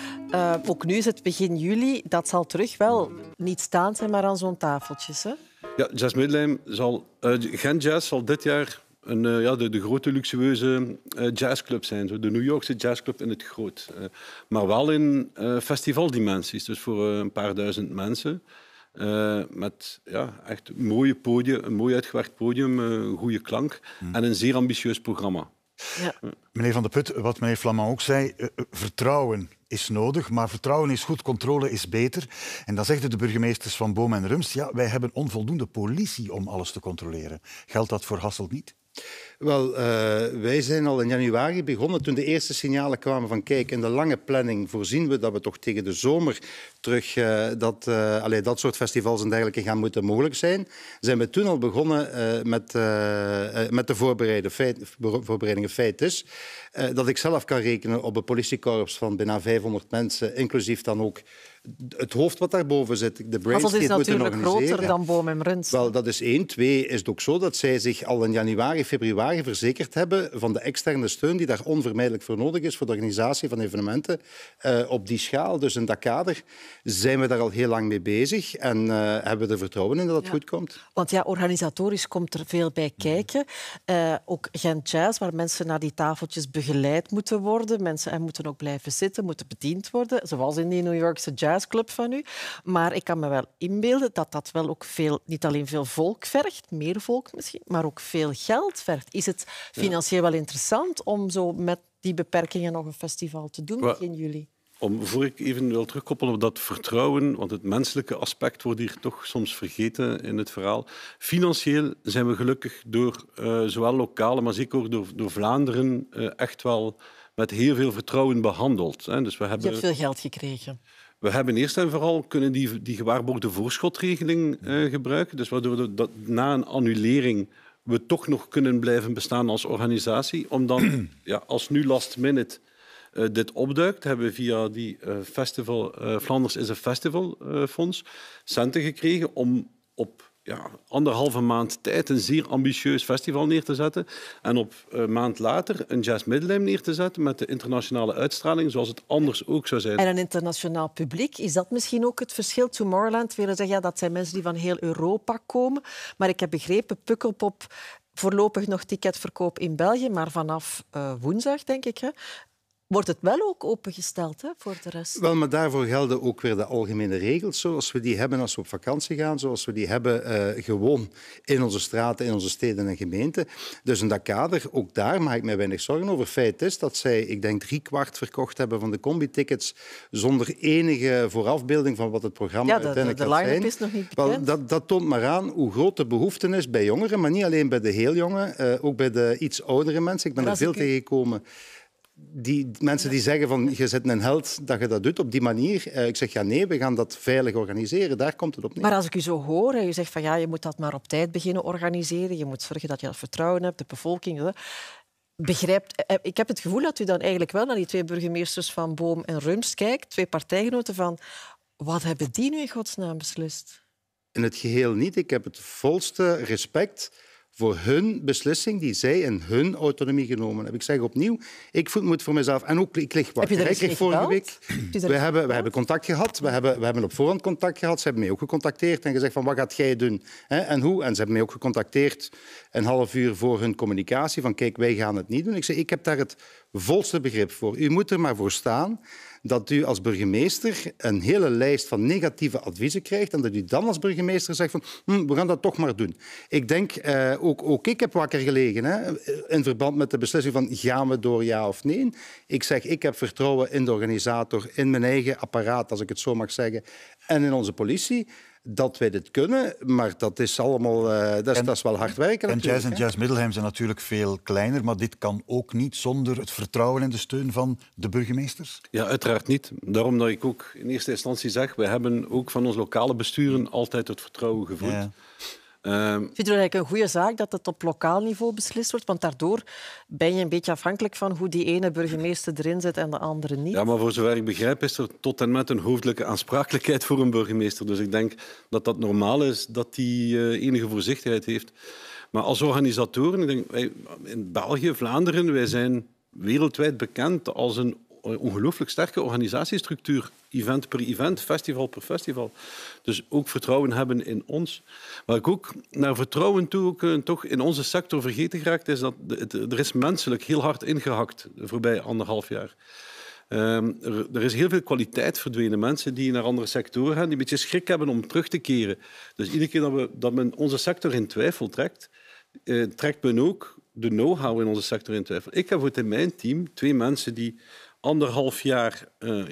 Ook nu is het begin juli. Dat zal terug wel niet staan zijn, maar aan zo'n tafeltjes. Hè?
Ja, Jazz Middelheim Gent Jazz zal dit jaar de grote luxueuze jazzclub zijn. De New Yorkse jazzclub in het groot. Maar wel in festivaldimensies, dus voor een paar duizend mensen. Met echt een mooi uitgewerkt podium, een goede klank en een zeer ambitieus programma.
Ja.
Meneer Van de Put, wat meneer Flamand ook zei, vertrouwen is nodig, maar vertrouwen is goed, controle is beter. En dan zeggen de burgemeesters van Boom en Rumst, ja, wij hebben onvoldoende politie om alles te controleren. Geldt dat voor Hasselt niet?
Wel, wij zijn al in januari begonnen toen de eerste signalen kwamen van kijk, in de lange planning voorzien we dat we toch tegen de zomer terug dat soort festivals en dergelijke gaan moeten mogelijk zijn. Zijn we toen al begonnen met de voorbereidingen. Feit is dat ik zelf kan rekenen op een politiekorps van bijna 500 mensen, inclusief dan ook het hoofd wat daarboven zit. De brains
dat is natuurlijk groter dan Boom en Rumst.
Wel, dat is 1. 2 is het ook zo dat zij zich al in januari, februari verzekerd hebben van de externe steun die daar onvermijdelijk voor nodig is voor de organisatie van evenementen op die schaal. Dus in dat kader zijn we daar al heel lang mee bezig en hebben we er vertrouwen in dat het goed komt.
Want ja, organisatorisch komt er veel bij kijken. Ook Gent Jazz, waar mensen naar die tafeltjes begeleid moeten worden. Mensen moeten ook blijven zitten, moeten bediend worden, zoals in die New Yorkse jazzclub van u. Maar ik kan me wel inbeelden dat dat wel ook niet alleen veel volk vergt, meer volk misschien, maar ook veel geld vergt. Is het financieel wel interessant om zo met die beperkingen nog een festival te doen begin juli?
Voor ik even wil terugkoppelen op dat vertrouwen, want het menselijke aspect wordt hier toch soms vergeten in het verhaal. Financieel zijn we gelukkig door zowel lokale, maar zeker ook door Vlaanderen echt wel met heel veel vertrouwen behandeld. Dus we hebben...
Je hebt veel geld gekregen.
We hebben eerst en vooral kunnen die gewaarborgde voorschotregeling gebruiken. Dus waardoor we na een annulering we toch nog kunnen blijven bestaan als organisatie. Om dan, als nu last minute dit opduikt, hebben we via die Flanders is a Festival fonds centen gekregen om op 1,5 maand tijd een zeer ambitieus festival neer te zetten en op een maand later een Jazz Middelheim neer te zetten met de internationale uitstraling zoals het anders ook zou zijn.
En een internationaal publiek, is dat misschien ook het verschil? Tomorrowland willen zeggen, dat zijn mensen die van heel Europa komen. Maar ik heb begrepen, Pukkelpop voorlopig nog ticketverkoop in België, maar vanaf woensdag, denk ik, wordt het wel ook opengesteld voor de rest? Wel,
maar daarvoor gelden ook weer de algemene regels, zoals we die hebben als we op vakantie gaan, zoals we die hebben gewoon in onze straten, in onze steden en gemeenten. Dus in dat kader, ook daar maak ik mij weinig zorgen over. Feit is dat zij, ik denk, 3/4 verkocht hebben van de combi-tickets zonder enige voorafbeelding van wat het programma uiteindelijk gaat zijn.
De line-up is nog niet bekend.
Wel, dat toont maar aan hoe groot de behoefte is bij jongeren, maar niet alleen bij de heel jongen, ook bij de iets oudere mensen. Ik ben er veel tegengekomen die mensen die zeggen van je bent een held dat je dat doet op die manier. Ik zeg ja, nee, we gaan dat veilig organiseren. Daar komt het op neer.
Maar als ik u zo hoor, je zegt van ja, je moet dat maar op tijd beginnen organiseren. Je moet zorgen dat je dat vertrouwen hebt, de bevolking begrijpt. Ik heb het gevoel dat u dan eigenlijk wel naar die 2 burgemeesters van Boom en Rumst kijkt, 2 partijgenoten van wat hebben die nu in godsnaam beslist?
In het geheel niet. Ik heb het volste respect voor hun beslissing die zij in hun autonomie genomen hebben. Ik zeg opnieuw, ik moet voor mezelf... En ook, ik lig wakker.
Heb je er eens
vorige week. We hebben contact gehad. We hebben op voorhand contact gehad. Ze hebben mij ook gecontacteerd en gezegd van wat gaat jij doen? En hoe? En ze hebben mij ook gecontacteerd een half uur voor hun communicatie van kijk, wij gaan het niet doen. Ik zeg, ik heb daar het volste begrip voor. U moet er maar voor staan dat u als burgemeester een hele lijst van negatieve adviezen krijgt en dat u dan als burgemeester zegt van we gaan dat toch maar doen. Ik denk, ook ik heb wakker gelegen in verband met de beslissing van gaan we door ja of nee. Ik zeg, ik heb vertrouwen in de organisator, in mijn eigen apparaat, als ik het zo mag zeggen, en in onze politie. Dat wij dit kunnen, maar dat is allemaal dat is wel hard werken.
En Jazz Middelheim zijn natuurlijk veel kleiner, maar dit kan ook niet zonder het vertrouwen en de steun van de burgemeesters?
Ja, uiteraard niet. Daarom dat ik ook in eerste instantie zeg, we hebben ook van ons lokale besturen altijd het vertrouwen gevoeld.
Ja. Vindt u eigenlijk een goede zaak dat het op lokaal niveau beslist wordt? Want daardoor ben je een beetje afhankelijk van hoe die ene burgemeester erin zit en de andere niet.
Ja, maar voor zover ik begrijp is er tot en met een hoofdelijke aansprakelijkheid voor een burgemeester. Dus ik denk dat dat normaal is dat die enige voorzichtigheid heeft. Maar als organisatoren, ik denk, wij, in België, Vlaanderen, wij zijn wereldwijd bekend als een ongelooflijk sterke organisatiestructuur. Event per event, festival per festival. Dus ook vertrouwen hebben in ons. Waar ik ook naar vertrouwen toe ook, toch in onze sector vergeten geraakt, is dat er is menselijk heel hard ingehakt de voorbije 1,5 jaar. Er is heel veel kwaliteit verdwenen. Mensen die naar andere sectoren gaan, die een beetje schrik hebben om terug te keren. Dus iedere keer dat men onze sector in twijfel trekt, trekt men ook de know-how in onze sector in twijfel. Ik heb in mijn team 2 mensen die 1,5 jaar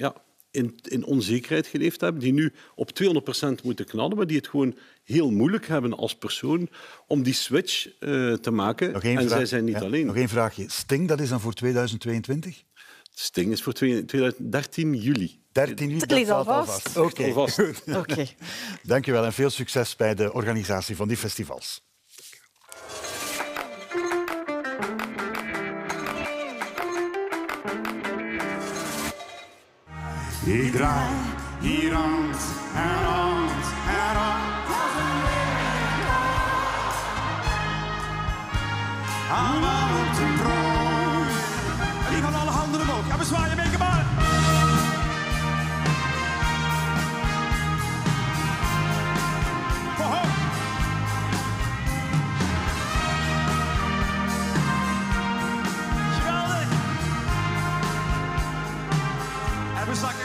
in onzekerheid geleefd hebben, die nu op 200% moeten knallen, maar die het gewoon heel moeilijk hebben als persoon om die switch te maken. En zij zijn niet alleen.
Nog één vraagje. Sting, dat is dan voor 2022?
Sting is voor 13 juli.
13 juli,
dat staat al vast.
Oké. Dank je wel en veel succes bij de organisatie van die festivals.
Ik draai hier rond en rond en rond als een aan man op de troon. En die gaan alle handen omhoog. Gaan we zwaaien, mee, come on. Geweldig. En we zakken.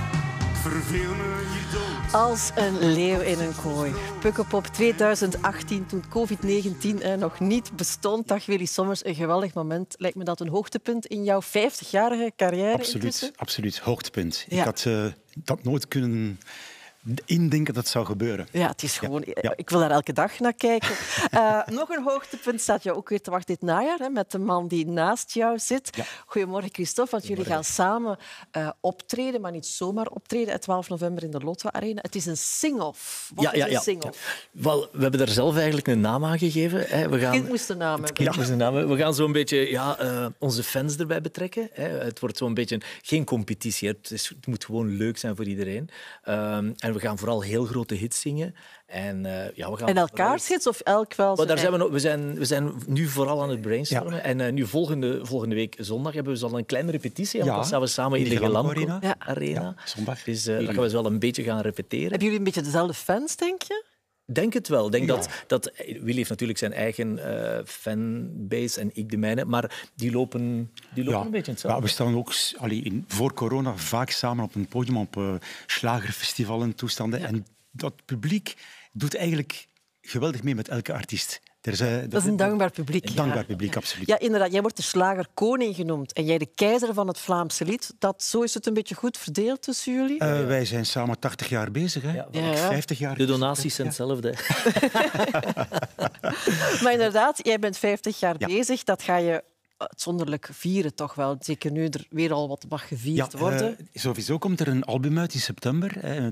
Als een leeuw in een kooi. Pukkelpop 2018, toen COVID-19 nog niet bestond. Dag Willy Sommers, een geweldig moment. Lijkt me dat een hoogtepunt in jouw 50-jarige carrière?
Absoluut. Hoogtepunt. Ja. Ik had dat nooit kunnen indenken dat het zou gebeuren.
Ja, het is gewoon... Ja. Ik wil daar elke dag naar kijken. Nog een hoogtepunt staat je ook weer te wachten dit najaar, met de man die naast jou zit. Ja. Goedemorgen, Christophe, want jullie gaan samen optreden, maar niet zomaar optreden, 12 november in de Lotto Arena. Het is een sing-off. Wat is een sing-off?
Wel, we hebben daar zelf eigenlijk een naam aan gegeven. We gaan...
Kind moest een naam hebben.
We gaan zo'n beetje onze fans erbij betrekken. Het wordt zo'n beetje geen competitie. Het moet gewoon leuk zijn voor iedereen. En we gaan vooral heel grote hits zingen. En
elkaars hits of elk wel?
Maar daar we zijn nu vooral aan het brainstormen. Ja. En nu volgende week zondag hebben we al een kleine repetitie. Dan staan we samen in de Glamco Arena.
Zondag.
Dus dan gaan we wel een beetje gaan repeteren.
Hebben jullie een beetje dezelfde fans, denk je?
Denk het wel. Ik denk dat Willy heeft natuurlijk zijn eigen fanbase en ik de mijne, maar die lopen een beetje hetzelfde.
Ja, we staan ook voor corona vaak samen op een podium op slagerfestivalen toestanden. Ja. En dat publiek doet eigenlijk geweldig mee met elke artiest.
Dat is een dankbaar publiek.
Een dankbaar publiek, absoluut.
Ja, inderdaad. Jij wordt de slagerkoning genoemd en jij de keizer van het Vlaamse lied. Zo is het een beetje goed verdeeld tussen jullie?
Wij zijn samen 80 jaar bezig. Hè? Ja. 50 jaar.
De donaties zijn hetzelfde.
Maar inderdaad, jij bent 50 jaar bezig. Dat ga je uitzonderlijk vieren, toch wel. Zeker nu er weer al wat mag gevierd worden.
Sowieso komt er een album uit in september.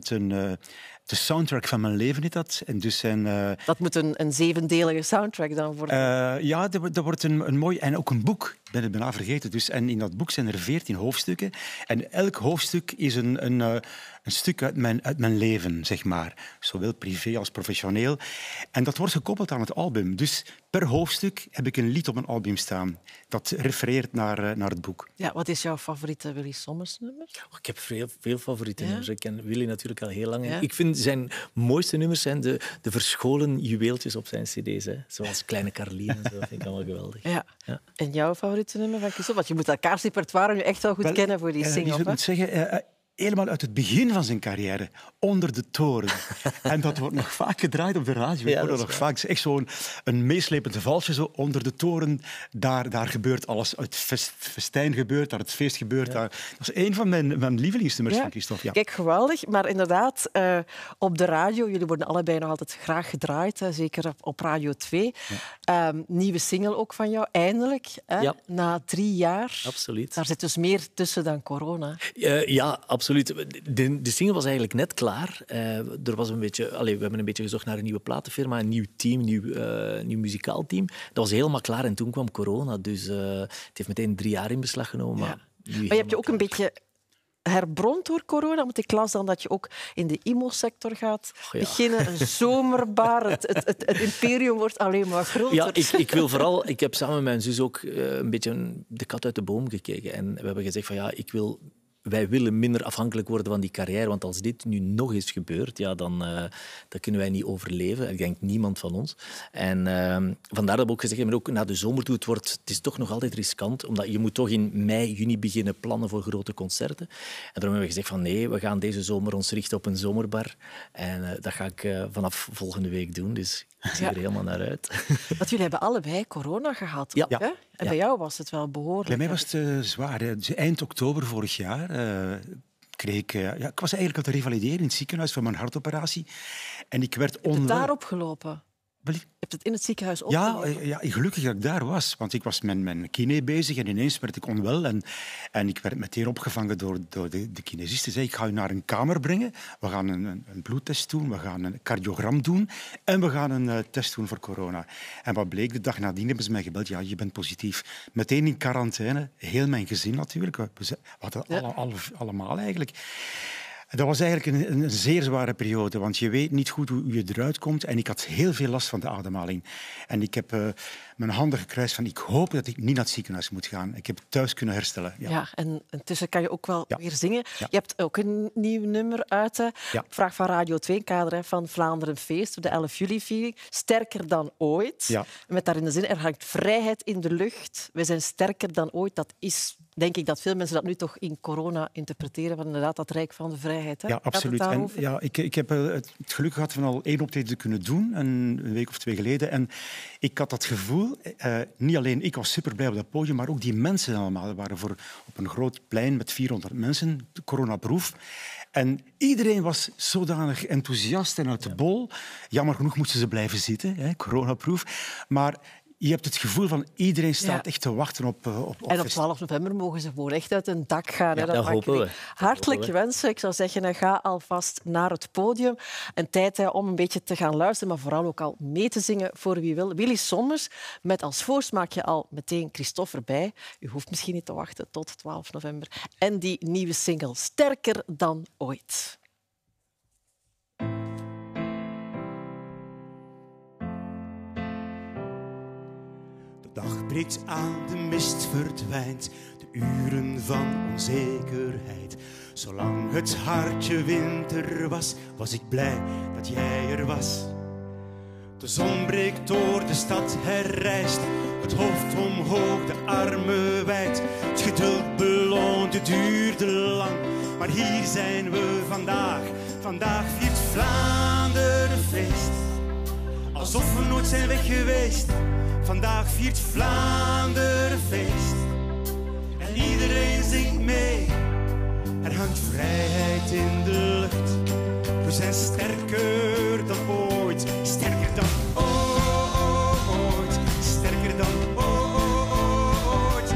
De soundtrack van mijn leven is dat. En dus
dat moet een 7-delige soundtrack dan worden.
Ja, dat wordt een mooi... En ook een boek. Ik ben het bijna vergeten. Dus, en in dat boek zijn er 14 hoofdstukken. En elk hoofdstuk is een stuk uit mijn leven, zeg maar. Zowel privé als professioneel. En dat wordt gekoppeld aan het album. Dus per hoofdstuk heb ik een lied op een album staan. Dat refereert naar het boek.
Ja, wat is jouw favoriete Willy Sommers nummer?
Ik heb veel favoriete nummers. Ik ken Willy natuurlijk al heel lang. Ja? Ik vind zijn mooiste nummers zijn de verscholen juweeltjes op zijn cd's. Hè. Zoals Kleine Caroline. Dat vind ik allemaal geweldig.
Ja. En jouw favoriete nummer van Christophe? Want je moet elkaars repertoire nu echt wel goed kennen voor die single.
Ik moet zeggen... helemaal uit het begin van zijn carrière, Onder de toren. En dat wordt nog vaak gedraaid op de radio.
Ja,
dat nog vaak. Het is echt zo'n meeslepend valsje. Zo. Onder de toren, daar gebeurt alles. Het festijn gebeurt, daar het feest gebeurt. Daar. Dat is een van mijn lievelingsnummers van Christophe. Ja.
Kijk, geweldig. Maar inderdaad, op de radio, jullie worden allebei nog altijd graag gedraaid. Zeker op Radio 2. Ja. Nieuwe single ook van jou, eindelijk.
Ja.
Na 3 jaar.
Absoluut.
Daar zit dus meer tussen dan corona.
Ja, absoluut. De single was eigenlijk net klaar. Er was we hebben een beetje gezocht naar een nieuwe platenfirma, een nieuw team, nieuw muzikaal team. Dat was helemaal klaar en toen kwam corona. Dus het heeft meteen 3 jaar in beslag genomen.
Ja. Maar je hebt je ook een beetje herbrond door corona, want ik las dan dat je ook in de IMO-sector gaat beginnen. Een zomerbar. Het imperium wordt alleen maar groter.
Ja, ik wil vooral... Ik heb samen met mijn zus ook een beetje de kat uit de boom gekeken. En we hebben gezegd van wij willen minder afhankelijk worden van die carrière, want als dit nu nog eens gebeurt, dan kunnen wij niet overleven. Ik denk niemand van ons. En vandaar dat we ook gezegd hebben, ook na de zomer toe, het is toch nog altijd riskant, omdat je moet toch in mei, juni beginnen plannen voor grote concerten. En daarom hebben we gezegd van nee, we gaan deze zomer ons richten op een zomerbar. En dat ga ik vanaf volgende week doen, dus ik zie er helemaal naar uit.
Want jullie hebben allebei corona gehad.
Ja.
Hè? En bij jou was het wel behoorlijk.
Bij mij was het zwaar. Eind oktober vorig jaar kreeg ik... ik was eigenlijk aan het revalideren in het ziekenhuis voor mijn hartoperatie. En ik werd
Heb je daarop gelopen? Je hebt het in het ziekenhuis opgelopen?
Ja, gelukkig dat ik daar was. Want ik was met mijn kine bezig en ineens werd ik onwel. En ik werd meteen opgevangen door de kinesist. Die zei, ik ga je naar een kamer brengen. We gaan een bloedtest doen, we gaan een cardiogram doen en we gaan een test doen voor corona. En wat bleek, de dag nadien hebben ze mij gebeld. Ja, je bent positief. Meteen in quarantaine. Heel mijn gezin natuurlijk. We hadden allemaal eigenlijk. Dat was eigenlijk een zeer zware periode, want je weet niet goed hoe je eruit komt. En ik had heel veel last van de ademhaling. En ik heb mijn handen gekruist van ik hoop dat ik niet naar het ziekenhuis moet gaan. Ik heb thuis kunnen herstellen.
Ja, en intussen kan je ook wel weer zingen. Ja. Je hebt ook een nieuw nummer uit. Vraag van Radio 2, in kader van Vlaanderen Feest, de 11 juli-viering. Sterker dan ooit. Ja. Met daarin de zin, er hangt vrijheid in de lucht. We zijn sterker dan ooit. Dat is, denk ik, dat veel mensen dat nu toch in corona interpreteren, van inderdaad dat rijk van de vrijheid. Hè?
Ja, absoluut. En, ik heb het geluk gehad van al 1 optreden te kunnen doen, een week of 2 geleden. En ik had dat gevoel, niet alleen ik was super blij op dat podium, maar ook die mensen allemaal. We waren op een groot plein met 400 mensen, coronaproof. En iedereen was zodanig enthousiast en uit de bol. Jammer genoeg moesten ze blijven zitten, coronaproof. Maar je hebt het gevoel van iedereen staat echt te wachten op
en op 12 november mogen ze gewoon echt uit een dak gaan.
Ja, dat hopen we.
Hartelijk wensen. Ik zou zeggen, ga alvast naar het podium. En tijd om een beetje te gaan luisteren, maar vooral ook al mee te zingen voor wie wil. Willy Sommers, met als voorsmaakje al meteen Christophe erbij. U hoeft misschien niet te wachten tot 12 november. En die nieuwe single, Sterker dan ooit.
De dag breekt aan, de mist verdwijnt, de uren van onzekerheid. Zolang het hartje winter was, was ik blij dat jij er was. De zon breekt door, de stad herrijst, het hoofd omhoog, de armen wijd. Het geduld beloont, het duurde lang, maar hier zijn we vandaag. Vandaag viert Vlaanderen feest, alsof we nooit zijn weg geweest. Vandaag viert Vlaanderen feest en iedereen zingt mee. Er hangt vrijheid in de lucht, we zijn sterker dan ooit. Sterker dan ooit, sterker dan ooit.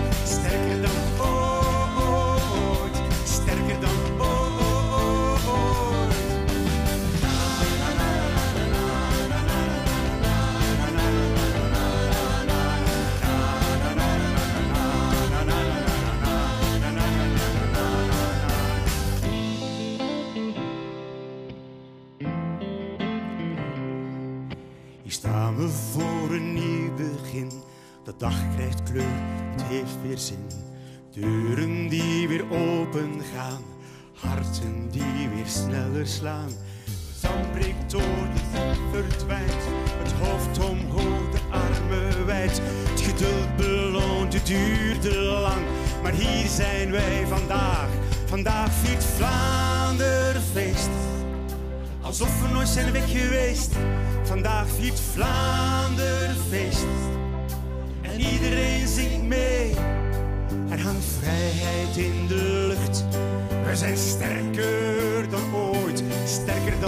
Hier staan we voor een nieuw begin. De dag krijgt kleur, het heeft weer zin. Deuren die weer open gaan, harten die weer sneller slaan. De zon breekt door, de zon verdwijnt, het hoofd omhoog, de armen wijd. Het geduld beloont, het duurde lang, maar hier zijn wij vandaag. Vandaag viert Vlaanderen feest, alsof we nooit zijn weg geweest. Vandaag viert Vlaanderen feest, en iedereen zingt mee. Er hangt vrijheid in de lucht. We zijn sterker dan ooit, sterker dan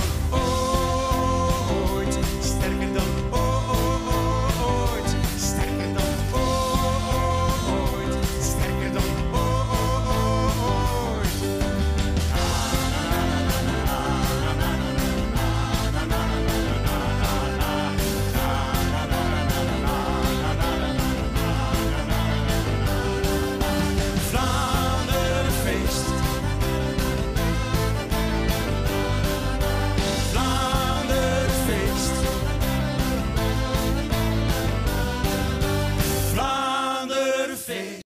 ooit, sterker dan ooit, sterker dan ooit, sterker dan ooit. Vlaanderen feest. Vlaanderen feest. Vlaanderen feest.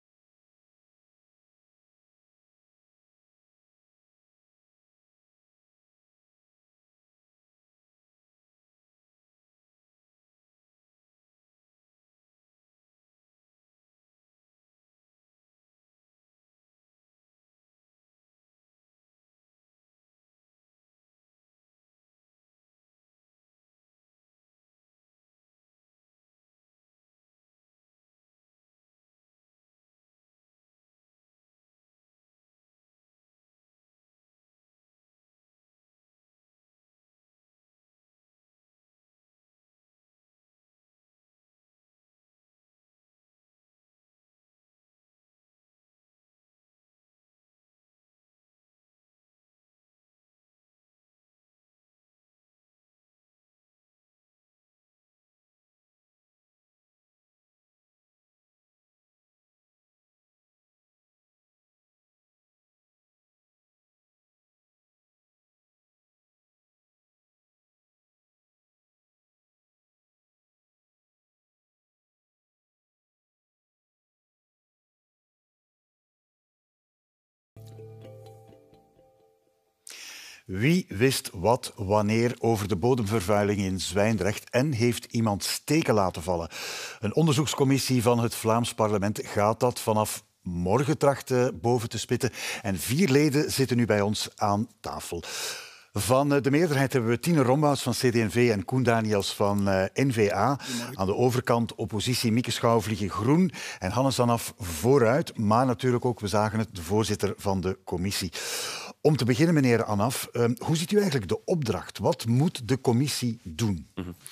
Wie wist wat wanneer over de bodemvervuiling in Zwijndrecht en heeft iemand steken laten vallen? Een onderzoekscommissie van het Vlaams parlement gaat dat vanaf morgen trachten boven te spitten. En 4 leden zitten nu bij ons aan tafel. Van de meerderheid hebben we Tine Rombouts van CD&V en Koen Daniels van N-VA. Aan de overkant oppositie Mieke Schouwvliegen Groen en Hannes Anaf vooruit. Maar natuurlijk ook, we zagen het, de voorzitter van de commissie. Om te beginnen, meneer Anaf, hoe ziet u eigenlijk de opdracht? Wat moet de commissie doen?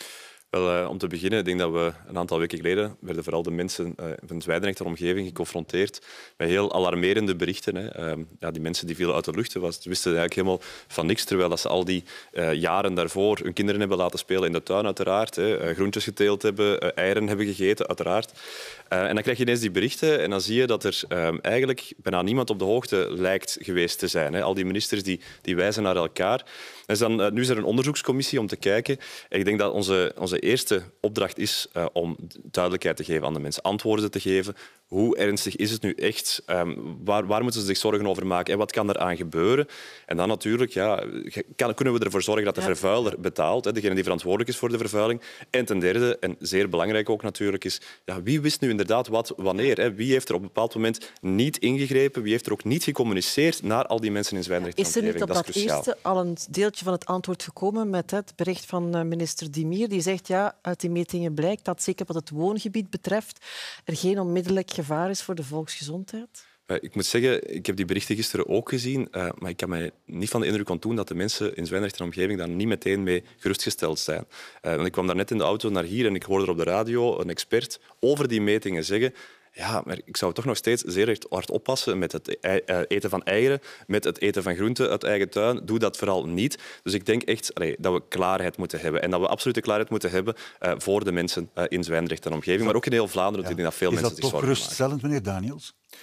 Wel, om te beginnen, ik denk dat we een aantal weken geleden werden vooral de mensen van Zwijndrecht en omgeving geconfronteerd met heel alarmerende berichten. Hè. Die mensen die vielen uit de lucht. Ze wisten eigenlijk helemaal van niks, terwijl dat ze al die jaren daarvoor hun kinderen hebben laten spelen in de tuin, uiteraard. Hè. Groentjes geteeld hebben, eieren hebben gegeten, uiteraard. En dan krijg je ineens die berichten en dan zie je dat er eigenlijk bijna niemand op de hoogte lijkt geweest te zijn. Hè. Al die ministers die wijzen naar elkaar. En nu is er een onderzoekscommissie om te kijken. En ik denk dat onze eerste opdracht is om duidelijkheid te geven aan de mensen, antwoorden te geven. Hoe ernstig is het nu echt? Waar moeten ze zich zorgen over maken? En wat kan er aan gebeuren? En dan natuurlijk kunnen we ervoor zorgen dat de vervuiler betaalt, hè, degene die verantwoordelijk is voor de vervuiling. En ten derde, en zeer belangrijk ook natuurlijk, is wie wist nu inderdaad wat wanneer? Hè? Wie heeft er op een bepaald moment niet ingegrepen? Wie heeft er ook niet gecommuniceerd naar al die mensen in Zwijndrecht en omgeving?
Is er niet op dat eerste al een deeltje van het antwoord gekomen met het bericht van minister Dimier? Die zegt, uit die metingen blijkt dat zeker wat het woongebied betreft er geen onmiddellijk gevaar is voor de volksgezondheid?
Ik moet zeggen, ik heb die berichten gisteren ook gezien, maar ik kan mij niet van de indruk ontdoen dat de mensen in Zwijndrecht en omgeving daar niet meteen mee gerustgesteld zijn. Want ik kwam daar net in de auto naar hier en ik hoorde er op de radio een expert over die metingen zeggen: ja, maar ik zou toch nog steeds zeer hard oppassen met het eten van eieren, met het eten van groenten uit eigen tuin. Doe dat vooral niet. Dus ik denk echt dat we klaarheid moeten hebben. En dat we absolute klaarheid moeten hebben voor de mensen in Zwijndrecht en omgeving, maar ook in heel Vlaanderen. Ik denk dat veel mensen zich zorgen maken.
Is dat toch geruststellend, meneer Daniels?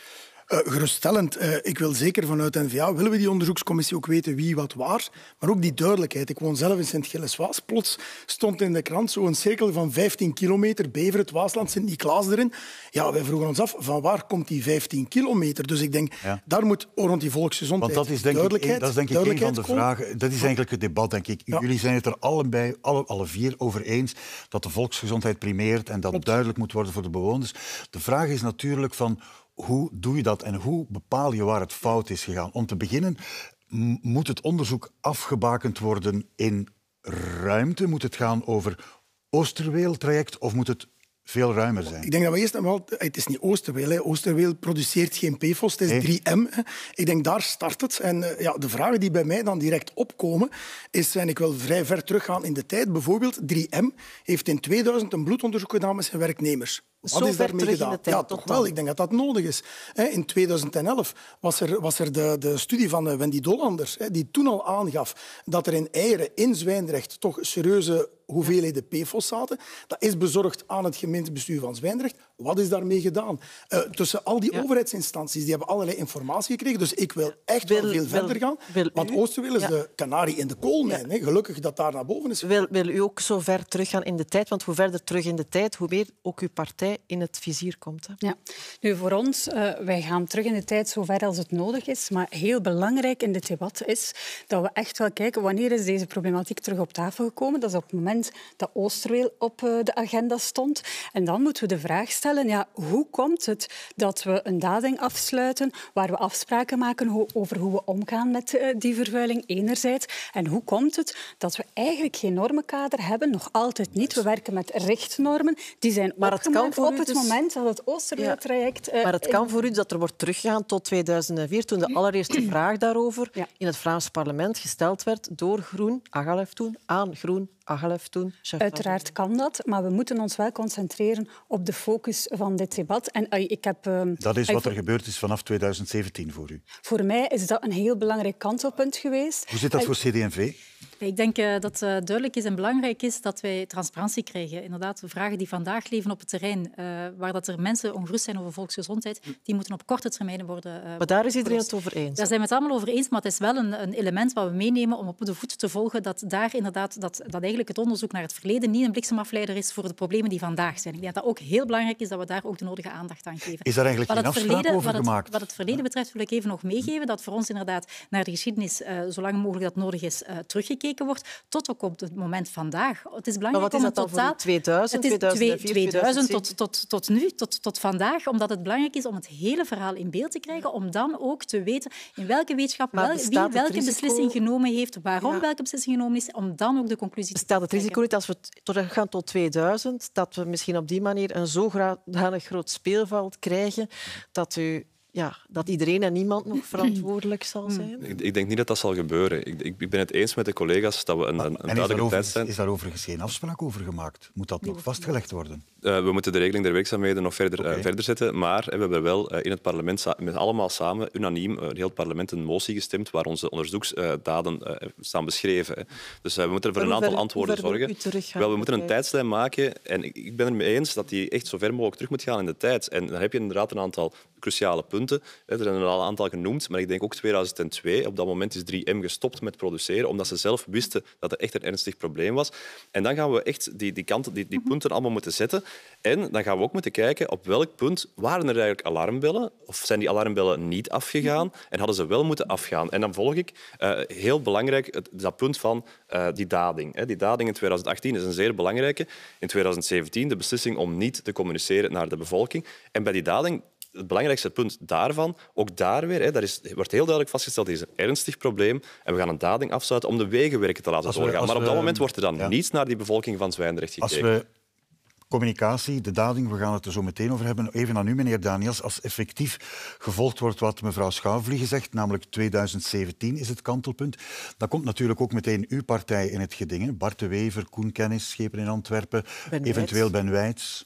Geruststellend. Ik wil zeker vanuit N-VA willen we die onderzoekscommissie ook weten wie, wat, waar. Maar ook die duidelijkheid. Ik woon zelf in Sint-Gilles-Waas. Plots stond in de krant zo'n cirkel van 15 kilometer. Bever, het Waasland, Sint-Niklaas erin. Ja, wij vroegen ons af, van waar komt die 15 kilometer? Dus ik denk, daar moet rond die volksgezondheid
Want dat is denk ik een van de vragen. Dat is eigenlijk het debat, denk ik. Ja. Jullie zijn het er allebei, alle vier over eens dat de volksgezondheid primeert en dat het duidelijk moet worden voor de bewoners. De vraag is natuurlijk van hoe doe je dat en hoe bepaal je waar het fout is gegaan? Om te beginnen moet het onderzoek afgebakend worden in ruimte. Moet het gaan over Oosterweel-traject of moet het veel ruimer zijn?
Ik denk dat we eerst wel... Het is niet Oosterweel. Hè. Oosterweel produceert geen PFOS, het is 3M. Hè. Ik denk, daar start het. En de vragen die bij mij dan direct opkomen, en ik wil vrij ver teruggaan in de tijd, bijvoorbeeld 3M heeft in 2000 een bloedonderzoek gedaan met zijn werknemers. Wat is daarmee gedaan? Ja, toch wel. Ik denk dat dat nodig is. In 2011 was er de studie van Wendy Dollander, die toen al aangaf dat er in eieren in Zwijndrecht toch serieuze hoeveelheden PFOS zaten. Dat is bezorgd aan het gemeentebestuur van Zwijndrecht. Wat is daarmee gedaan? Tussen al die overheidsinstanties, die hebben allerlei informatie gekregen. Dus ik wil echt wel veel verder gaan. Want Oosterweel is de kanarie in de koolmijn. Ja. Gelukkig dat daar naar boven is.
Wil u ook zo ver teruggaan in de tijd? Want hoe verder terug in de tijd, hoe meer ook uw partij in het vizier komt. Hè?
Ja. Nu, voor ons, wij gaan terug in de tijd zo ver als het nodig is. Maar heel belangrijk in dit debat is dat we echt wel kijken wanneer is deze problematiek terug op tafel gekomen. Dat is op het moment dat Oosterweel op de agenda stond. En dan moeten we de vraag stellen, hoe komt het dat we een dading afsluiten waar we afspraken maken over hoe we omgaan met die vervuiling enerzijds. En hoe komt het dat we eigenlijk geen normenkader hebben, nog altijd niet. We werken met richtnormen. Die zijn opgemaakt op het moment dat het Oosterweel-traject...
Maar het kan voor u dat er wordt teruggegaan tot 2004, toen de allereerste vraag daarover in het Vlaams parlement gesteld werd door Groen, Agalef toen, aan Groen, Agalef toen.
Uiteraard kan dat, maar we moeten ons wel concentreren op de focus van dit debat. En ik heb,
dat is wat er gebeurd is vanaf 2017 voor u?
Voor mij is dat een heel belangrijk kantelpunt geweest.
Hoe zit dat voor CD&V?
Ik denk dat het duidelijk is en belangrijk is dat wij transparantie krijgen. Inderdaad, de vragen die vandaag leven op het terrein, waar dat er mensen ongerust zijn over volksgezondheid, die moeten op korte termijn worden...
maar daar is iedereen het over eens.
Daar zijn we het allemaal over eens, maar het is wel een element wat we meenemen om op de voet te volgen dat daar inderdaad dat eigenlijk het onderzoek naar het verleden niet een bliksemafleider is voor de problemen die vandaag zijn. Ik denk dat dat ook heel belangrijk is dat we daar ook de nodige aandacht aan geven.
Is daar eigenlijk geen afspraak over gemaakt?
Wat het verleden betreft wil ik even nog meegeven dat voor ons inderdaad naar de geschiedenis zo lang mogelijk dat nodig is teruggekeken wordt, tot ook op het moment vandaag. Het is belangrijk
om het totaal... 2000,
het is
2000
tot nu, tot vandaag, omdat het belangrijk is om het hele verhaal in beeld te krijgen, om dan ook te weten in welke wetenschap wie welke beslissing genomen heeft, waarom welke beslissing genomen is, om dan ook de conclusie te trekken.
Bestaat het risico niet als we teruggaan tot 2000, dat we misschien op die manier een zodanig groot speelveld krijgen dat iedereen en niemand nog verantwoordelijk zal zijn?
Ik denk niet dat dat zal gebeuren. Ik ben het eens met de collega's dat we een duidelijke tijd zijn.
Is daar overigens geen afspraak over gemaakt? Moet dat nog vastgelegd worden?
We moeten de regeling der werkzaamheden nog verder zetten, maar we hebben wel in het parlement met allemaal samen, unaniem, heel het parlement een motie gestemd waar onze onderzoeksdaden staan beschreven. Dus we moeten voor een aantal antwoorden zorgen. We moeten een tijdslijn maken en ik ben het mee eens dat die echt zo ver mogelijk terug moet gaan in de tijd. En dan heb je inderdaad een aantal cruciale punten. Er zijn er al een aantal genoemd, maar ik denk ook 2002. Op dat moment is 3M gestopt met produceren, omdat ze zelf wisten dat er echt een ernstig probleem was. En dan gaan we echt die punten allemaal moeten zetten. En dan gaan we ook moeten kijken op welk punt waren er eigenlijk alarmbellen, of zijn die alarmbellen niet afgegaan en hadden ze wel moeten afgaan. En dan volg ik, heel belangrijk, dat punt van die dading. Die dading in 2018 is een zeer belangrijke. In 2017 de beslissing om niet te communiceren naar de bevolking. En bij die dading, het belangrijkste punt daarvan, ook daar weer, wordt heel duidelijk vastgesteld, er is een ernstig probleem en we gaan een dading afsluiten om de wegenwerken te laten doorgaan. Maar op dat moment wordt er dan niets naar die bevolking van Zwijndrecht gekeken.
Communicatie, de dading, we gaan het er zo meteen over hebben. Even aan u, meneer Daniels. Als effectief gevolgd wordt wat mevrouw Schouwvliegen zegt, namelijk 2017 is het kantelpunt, dan komt natuurlijk ook meteen uw partij in het geding. Bart de Wever, Koen Kennis, Schepen in Antwerpen, eventueel Ben Wijts.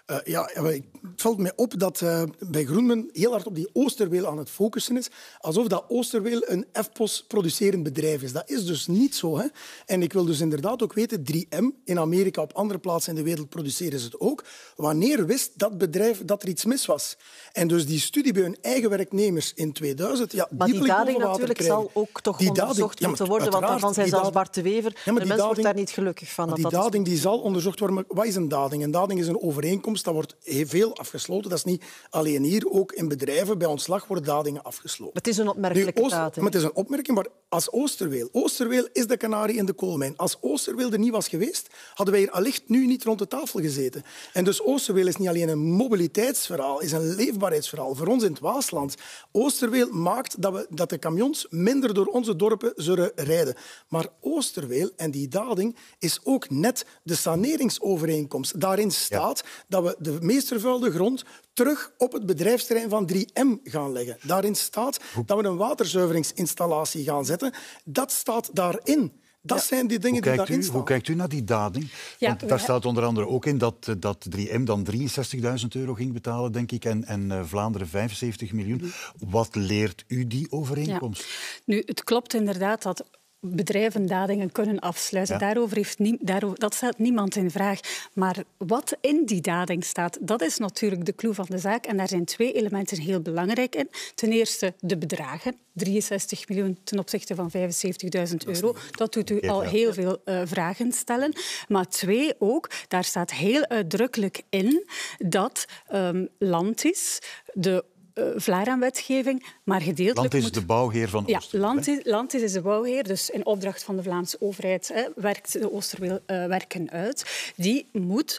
Het valt mij op dat bij Groenman heel hard op die Oosterweel aan het focussen is. Alsof dat Oosterweel een FPOS-producerend bedrijf is. Dat is dus niet zo. Hè? En ik wil dus inderdaad ook weten, 3M in Amerika, op andere plaatsen in de wereld produceren ze het ook. Wanneer wist dat bedrijf dat er iets mis was? En dus die studie bij hun eigen werknemers in 2000... Ja,
maar die dading natuurlijk zal ook toch onderzocht moeten worden, want daarvan zijn zelfs Bart de Wever. De mens wordt daar niet gelukkig van.
Die dading die zal onderzocht worden. Maar wat is een dading? Een dading is een overeenkomst. Dat wordt veel afgesloten. Dat is niet alleen hier. Ook in bedrijven, bij ontslag, worden dadingen afgesloten.
Het is een opmerkelijke daad.
Het is een opmerking, maar als Oosterweel... Oosterweel is de kanarie in de koolmijn. Als Oosterweel er niet was geweest, hadden wij hier allicht nu niet rond de tafel gezeten. En dus Oosterweel is niet alleen een mobiliteitsverhaal, is een leefbaarheidsverhaal voor ons in het Waasland. Oosterweel maakt dat de camions minder door onze dorpen zullen rijden. Maar Oosterweel en die dading is ook net de saneringsovereenkomst. Daarin staat dat we de meest vervuilde grond terug op het bedrijfsterrein van 3M gaan leggen. Daarin staat dat we een waterzuiveringsinstallatie gaan zetten. Dat staat daarin. Dat zijn die dingen die daarin staan.
Hoe kijkt u naar die dading? Want daar staat onder andere ook in dat 3M dan €63.000 ging betalen, denk ik, en Vlaanderen 75 miljoen. Wat leert u die overeenkomst?
Ja. Nu, het klopt inderdaad dat bedrijven dadingen kunnen afsluiten. Ja. Dat stelt niemand in vraag. Maar wat in die dading staat, dat is natuurlijk de clue van de zaak. En daar zijn 2 elementen heel belangrijk in. Ten eerste de bedragen. 63 miljoen ten opzichte van €75.000. Dat doet u al heel veel vragen stellen. Maar 2 ook, daar staat heel uitdrukkelijk in dat Landis, de Vlara-wetgeving, maar gedeeltelijk...
Landis is de bouwheer van Oosterweel.
Ja, Landis is de bouwheer, dus in opdracht van de Vlaamse overheid werkt de Oosterweel werken uit. Die moet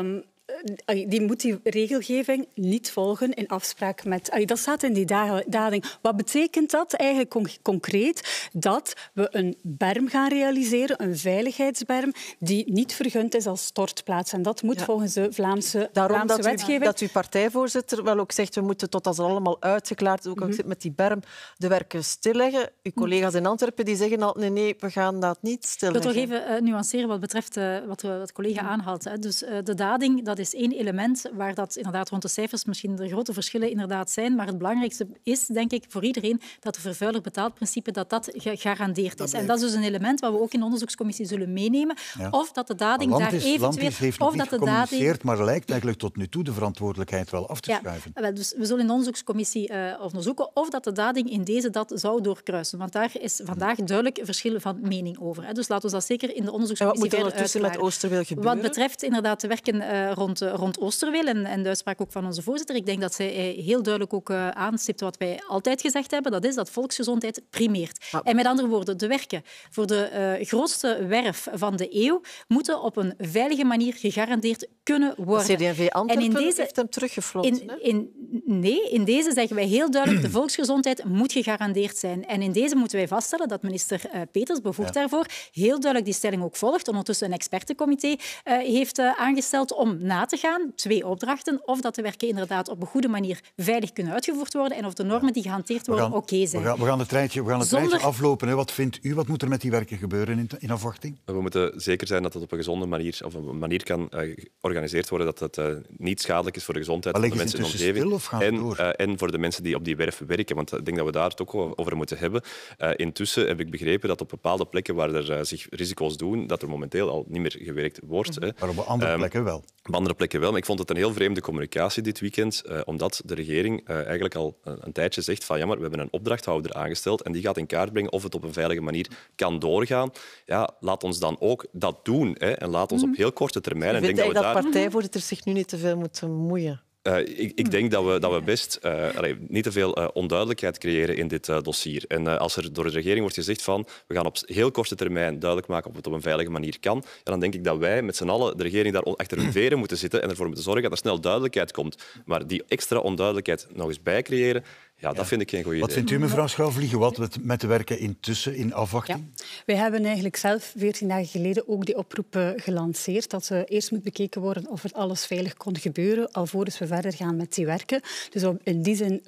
die regelgeving niet volgen in afspraak met... Dat staat in die dading. Wat betekent dat eigenlijk concreet? Dat we een berm gaan realiseren, een veiligheidsberm, die niet vergund is als stortplaats. En dat moet volgens de Vlaamse wetgeving...
Dat uw partijvoorzitter wel ook zegt, we moeten tot als het allemaal uitgeklaard is, ook al zit met die berm, de werken stilleggen. Uw collega's in Antwerpen die zeggen al, nee, we gaan dat niet stilleggen.
Ik wil toch even nuanceren wat betreft wat collega aanhaalt. Dus de dading, dat is 1 element waar dat inderdaad rond de cijfers misschien de grote verschillen inderdaad zijn. Maar het belangrijkste is, denk ik, voor iedereen dat de vervuiler betaalt principe dat gegarandeerd is. En dat is dus een element wat we ook in de onderzoekscommissie zullen meenemen. Ja. Of dat de dading daar eventueel...
Landis heeft nog niet gecommuniceerd, maar lijkt eigenlijk tot nu toe de verantwoordelijkheid wel af te schuiven.
Ja, dus we zullen in de onderzoekscommissie onderzoeken of dat de dading in deze dat zou doorkruisen. Want daar is vandaag duidelijk verschil van mening over. Dus laten we dat zeker in de onderzoekscommissie
verder uitklaren. Wat moet er ondertussen met Oosterweel gebeuren?
Wat betreft inderdaad de werken rond Oosterweel en de uitspraak ook van onze voorzitter, ik denk dat zij heel duidelijk ook aanstipt wat wij altijd gezegd hebben, dat is dat volksgezondheid primeert. En met andere woorden, de werken voor de grootste werf van de eeuw moeten op een veilige manier gegarandeerd kunnen worden.
De CD&V Antwerpen heeft hem teruggefloten.
Nee, in deze zeggen wij heel duidelijk, de volksgezondheid moet gegarandeerd zijn. En in deze moeten wij vaststellen dat minister Peters, bevoegd daarvoor, heel duidelijk die stelling ook volgt. Ondertussen een expertencomité heeft aangesteld om na te gaan, 2 opdrachten, of dat de werken inderdaad op een goede manier veilig kunnen uitgevoerd worden en of de normen die gehanteerd worden oké zijn.
We gaan het rijtje aflopen. Hè. Wat vindt u? Wat moet er met die werken gebeuren in afwachting?
We moeten zeker zijn dat het op een gezonde manier of een manier kan georganiseerd worden dat het niet schadelijk is voor de gezondheid van de mensen in de omgeving en voor de mensen die op die werf werken. Want ik denk dat we daar het ook over moeten hebben. Intussen heb ik begrepen dat op bepaalde plekken waar er zich risico's doen, dat er momenteel al niet meer gewerkt wordt.
Maar op andere plekken wel.
Op andere plekken wel. Maar ik vond het een heel vreemde communicatie dit weekend, omdat de regering eigenlijk al een tijdje zegt van jammer, we hebben een opdrachthouder aangesteld en die gaat in kaart brengen of het op een veilige manier kan doorgaan. Ja, laat ons dan ook dat doen. En laat ons op heel korte termijn...
Ik vind dat partijvoorzitters zich nu niet te veel moeten moeien.
Ik denk dat we best niet te veel onduidelijkheid creëren in dit dossier. En als er door de regering wordt gezegd van we gaan op heel korte termijn duidelijk maken of het op een veilige manier kan, dan denk ik dat wij met z'n allen de regering daar achter hun veren moeten zitten en ervoor moeten zorgen dat er snel duidelijkheid komt. Maar die extra onduidelijkheid nog eens bij creëren, Ja, dat vind ik geen goed idee.
Wat vindt u, mevrouw Schouwvliegen, wat met de werken intussen in afwachting?
Ja. Wij hebben eigenlijk zelf 14 dagen geleden ook die oproep gelanceerd dat eerst moet bekeken worden of het alles veilig kon gebeuren, alvorens we verder gaan met die werken. Dus in die zin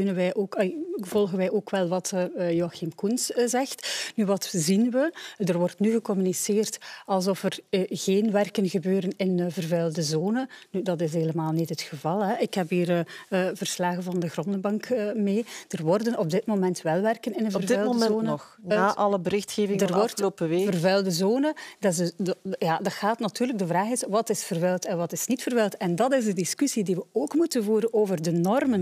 volgen wij ook wel wat Joachim Koens zegt. Nu, wat zien we? Er wordt nu gecommuniceerd alsof er geen werken gebeuren in vervuilde zone. Nu, dat is helemaal niet het geval. Hè. Ik heb hier verslagen van de Grondenbank mee. Er worden op dit moment wel werken in een vervuilde zone.
Op dit moment nog, na alle berichtgeving van de afgelopen week.
Vervuilde zone. Dat gaat natuurlijk, de vraag is, wat is vervuild en wat is niet vervuild? En dat is de discussie die we ook moeten voeren over de normen.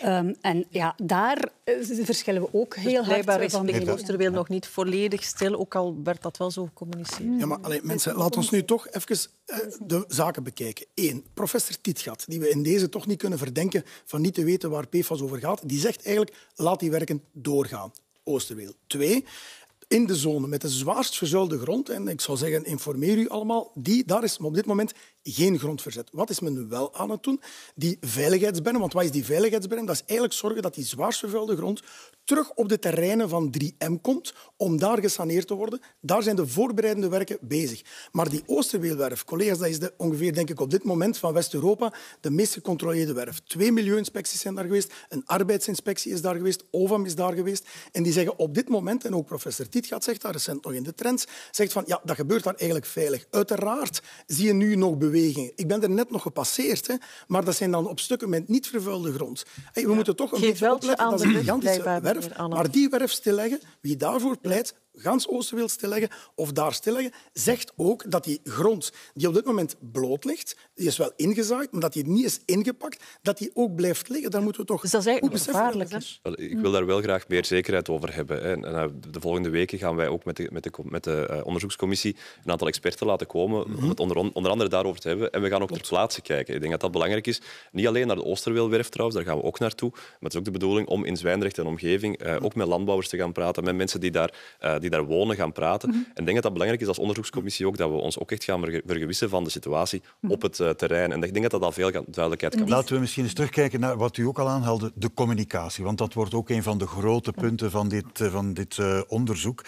En ja, daar verschillen we ook heel hard van.
Blijkbaar is de Oosterweel nog niet volledig stil, ook al werd dat wel zo gecommuniceerd.
Ja, maar mensen, laten ons nu toch even de zaken bekijken. 1. Professor Tietgat, die we in deze toch niet kunnen verdenken van niet te weten waar PFAS over gaat, die zegt eigenlijk, laat die werken doorgaan. Oosterweel. 2. In de zone met de zwaarst vervuilde grond, en ik zou zeggen, informeer u allemaal, daar is op dit moment geen grondverzet. Wat is men wel aan het doen? Die veiligheidsberm, want wat is die veiligheidsberm? Dat is eigenlijk zorgen dat die zwaarst vervuilde grond terug op de terreinen van 3M komt, om daar gesaneerd te worden. Daar zijn de voorbereidende werken bezig. Maar die Oosterweelwerf, collega's, dat is ongeveer, denk ik, op dit moment van West-Europa de meest gecontroleerde werf. 2 milieuinspecties zijn daar geweest, een arbeidsinspectie is daar geweest, OVAM is daar geweest. En die zeggen op dit moment, en ook professor Tietgat zegt dat recent nog in de Trends, zegt van, ja, dat gebeurt daar eigenlijk veilig. Uiteraard zie je nu nog bewegingen. Ik ben er net nog gepasseerd, hè, maar dat zijn dan op stukken met niet vervuilde grond. Hey, we moeten toch een beetje opletten, dat is een gigantische werf. Maar die werf stilleggen, wie daarvoor pleit, gans Oosterweel stilleggen of daar stilleggen, zegt ook dat die grond die op dit moment bloot ligt, die is wel ingezaaid, maar dat die niet is ingepakt, dat die ook blijft liggen. Daar moeten we toch...
Dus dat is eigenlijk gevaarlijk.
Ik wil daar wel graag meer zekerheid over hebben. En de volgende weken gaan wij ook met de onderzoekscommissie een aantal experten laten komen om het onder andere daarover te hebben. En we gaan ook ter plaatse kijken. Ik denk dat dat belangrijk is. Niet alleen naar de Oosterweelwerf trouwens, daar gaan we ook naartoe. Maar het is ook de bedoeling om in Zwijndrecht en omgeving ook met landbouwers te gaan praten, met mensen die daar wonen gaan praten. En ik denk dat dat belangrijk is als onderzoekscommissie ook, dat we ons ook echt gaan vergewissen van de situatie op het terrein. En ik denk dat dat al veel duidelijkheid kan.
Laten we misschien eens terugkijken naar wat u ook al aanhaalde, de communicatie. Want dat wordt ook een van de grote punten van dit onderzoek.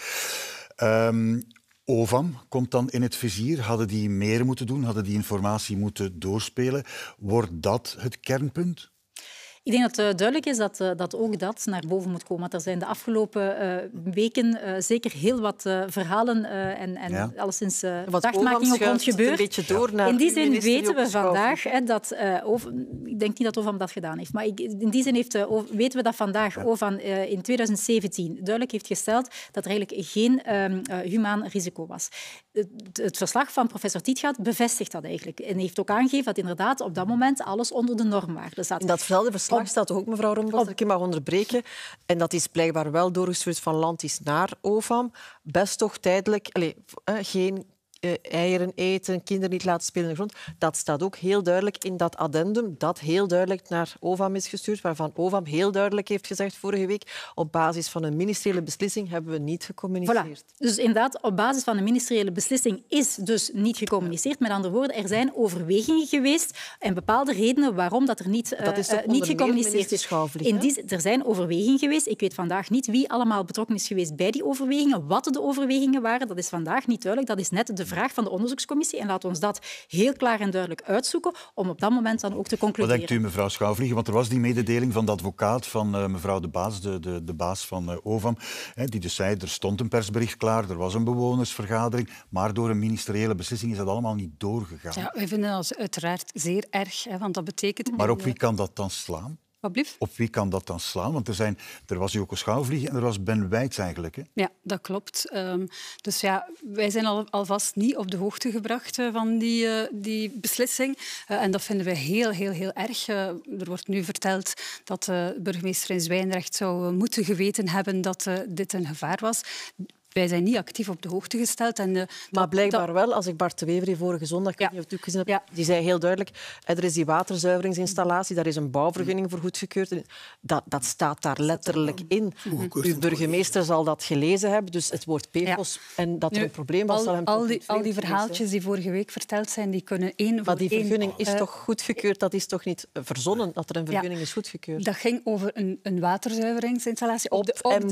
OVAM komt dan in het vizier. Hadden die meer moeten doen? Hadden die informatie moeten doorspelen? Wordt dat het kernpunt?
Ik denk dat duidelijk is dat ook dat naar boven moet komen. Want er zijn de afgelopen weken zeker heel wat verhalen en alleszins verdachtmakingen rond gebeurd. In die zin weten we vandaag dat... ik denk niet dat OVAM dat gedaan heeft, maar in die zin weten we dat vandaag OVAM in 2017 duidelijk heeft gesteld dat er eigenlijk geen humaan risico was. Het verslag van professor Tietgat bevestigt dat eigenlijk. En heeft ook aangegeven dat inderdaad op dat moment alles onder de normwaarde staat.
In datzelfde verslag staat ook, mevrouw Rombos, dat ik je mag onderbreken. En dat is blijkbaar wel doorgestuurd van Landis naar OVAM. Best toch tijdelijk... geen eieren eten, kinderen niet laten spelen in de grond. Dat staat ook heel duidelijk in dat addendum, dat heel duidelijk naar OVAM is gestuurd, waarvan OVAM heel duidelijk heeft gezegd vorige week, op basis van een ministeriële beslissing hebben we niet gecommuniceerd.
Voilà. Dus inderdaad, op basis van een ministeriële beslissing is dus niet gecommuniceerd. Met andere woorden, er zijn overwegingen geweest en bepaalde redenen waarom dat er niet gecommuniceerd is. Er zijn overwegingen geweest. Ik weet vandaag niet wie allemaal betrokken is geweest bij die overwegingen, wat de overwegingen waren. Dat is vandaag niet duidelijk. Dat is net de vraag van de onderzoekscommissie. En laten we ons dat heel klaar en duidelijk uitzoeken om op dat moment dan ook te concluderen.
Wat denkt u, mevrouw Schouwvliegen? Want er was die mededeling van de advocaat van mevrouw De Baas, de baas van OVAM, die dus zei, er stond een persbericht klaar, er was een bewonersvergadering, maar door een ministeriële beslissing is dat allemaal niet doorgegaan.
Ja, wij vinden dat uiteraard zeer erg, want dat betekent...
Maar op wie kan dat dan slaan? Op wie kan dat dan slaan? Want er was Joko Schouwvliegen en er was Ben Wijts eigenlijk. Hè?
Ja, dat klopt. Dus ja, wij zijn alvast niet op de hoogte gebracht van die beslissing. En dat vinden wij heel, heel, heel erg. Er wordt nu verteld dat de burgemeester in Zwijndrecht zou moeten geweten hebben dat dit een gevaar was. Wij zijn niet actief op de hoogte gesteld.
Maar blijkbaar wel, als ik Bart de Wever hier vorige zondag gezien heb, die zei heel duidelijk, er is die waterzuiveringsinstallatie, daar is een bouwvergunning voor goedgekeurd. Dat staat daar letterlijk in. Uw burgemeester zal dat gelezen hebben, dus het woord PFOS en dat er een probleem was...
Al die verhaaltjes die vorige week verteld zijn, die kunnen één voor
maar die vergunning is toch goedgekeurd? Dat is toch niet verzonnen dat er een vergunning is goedgekeurd?
Dat ging over een waterzuiveringsinstallatie op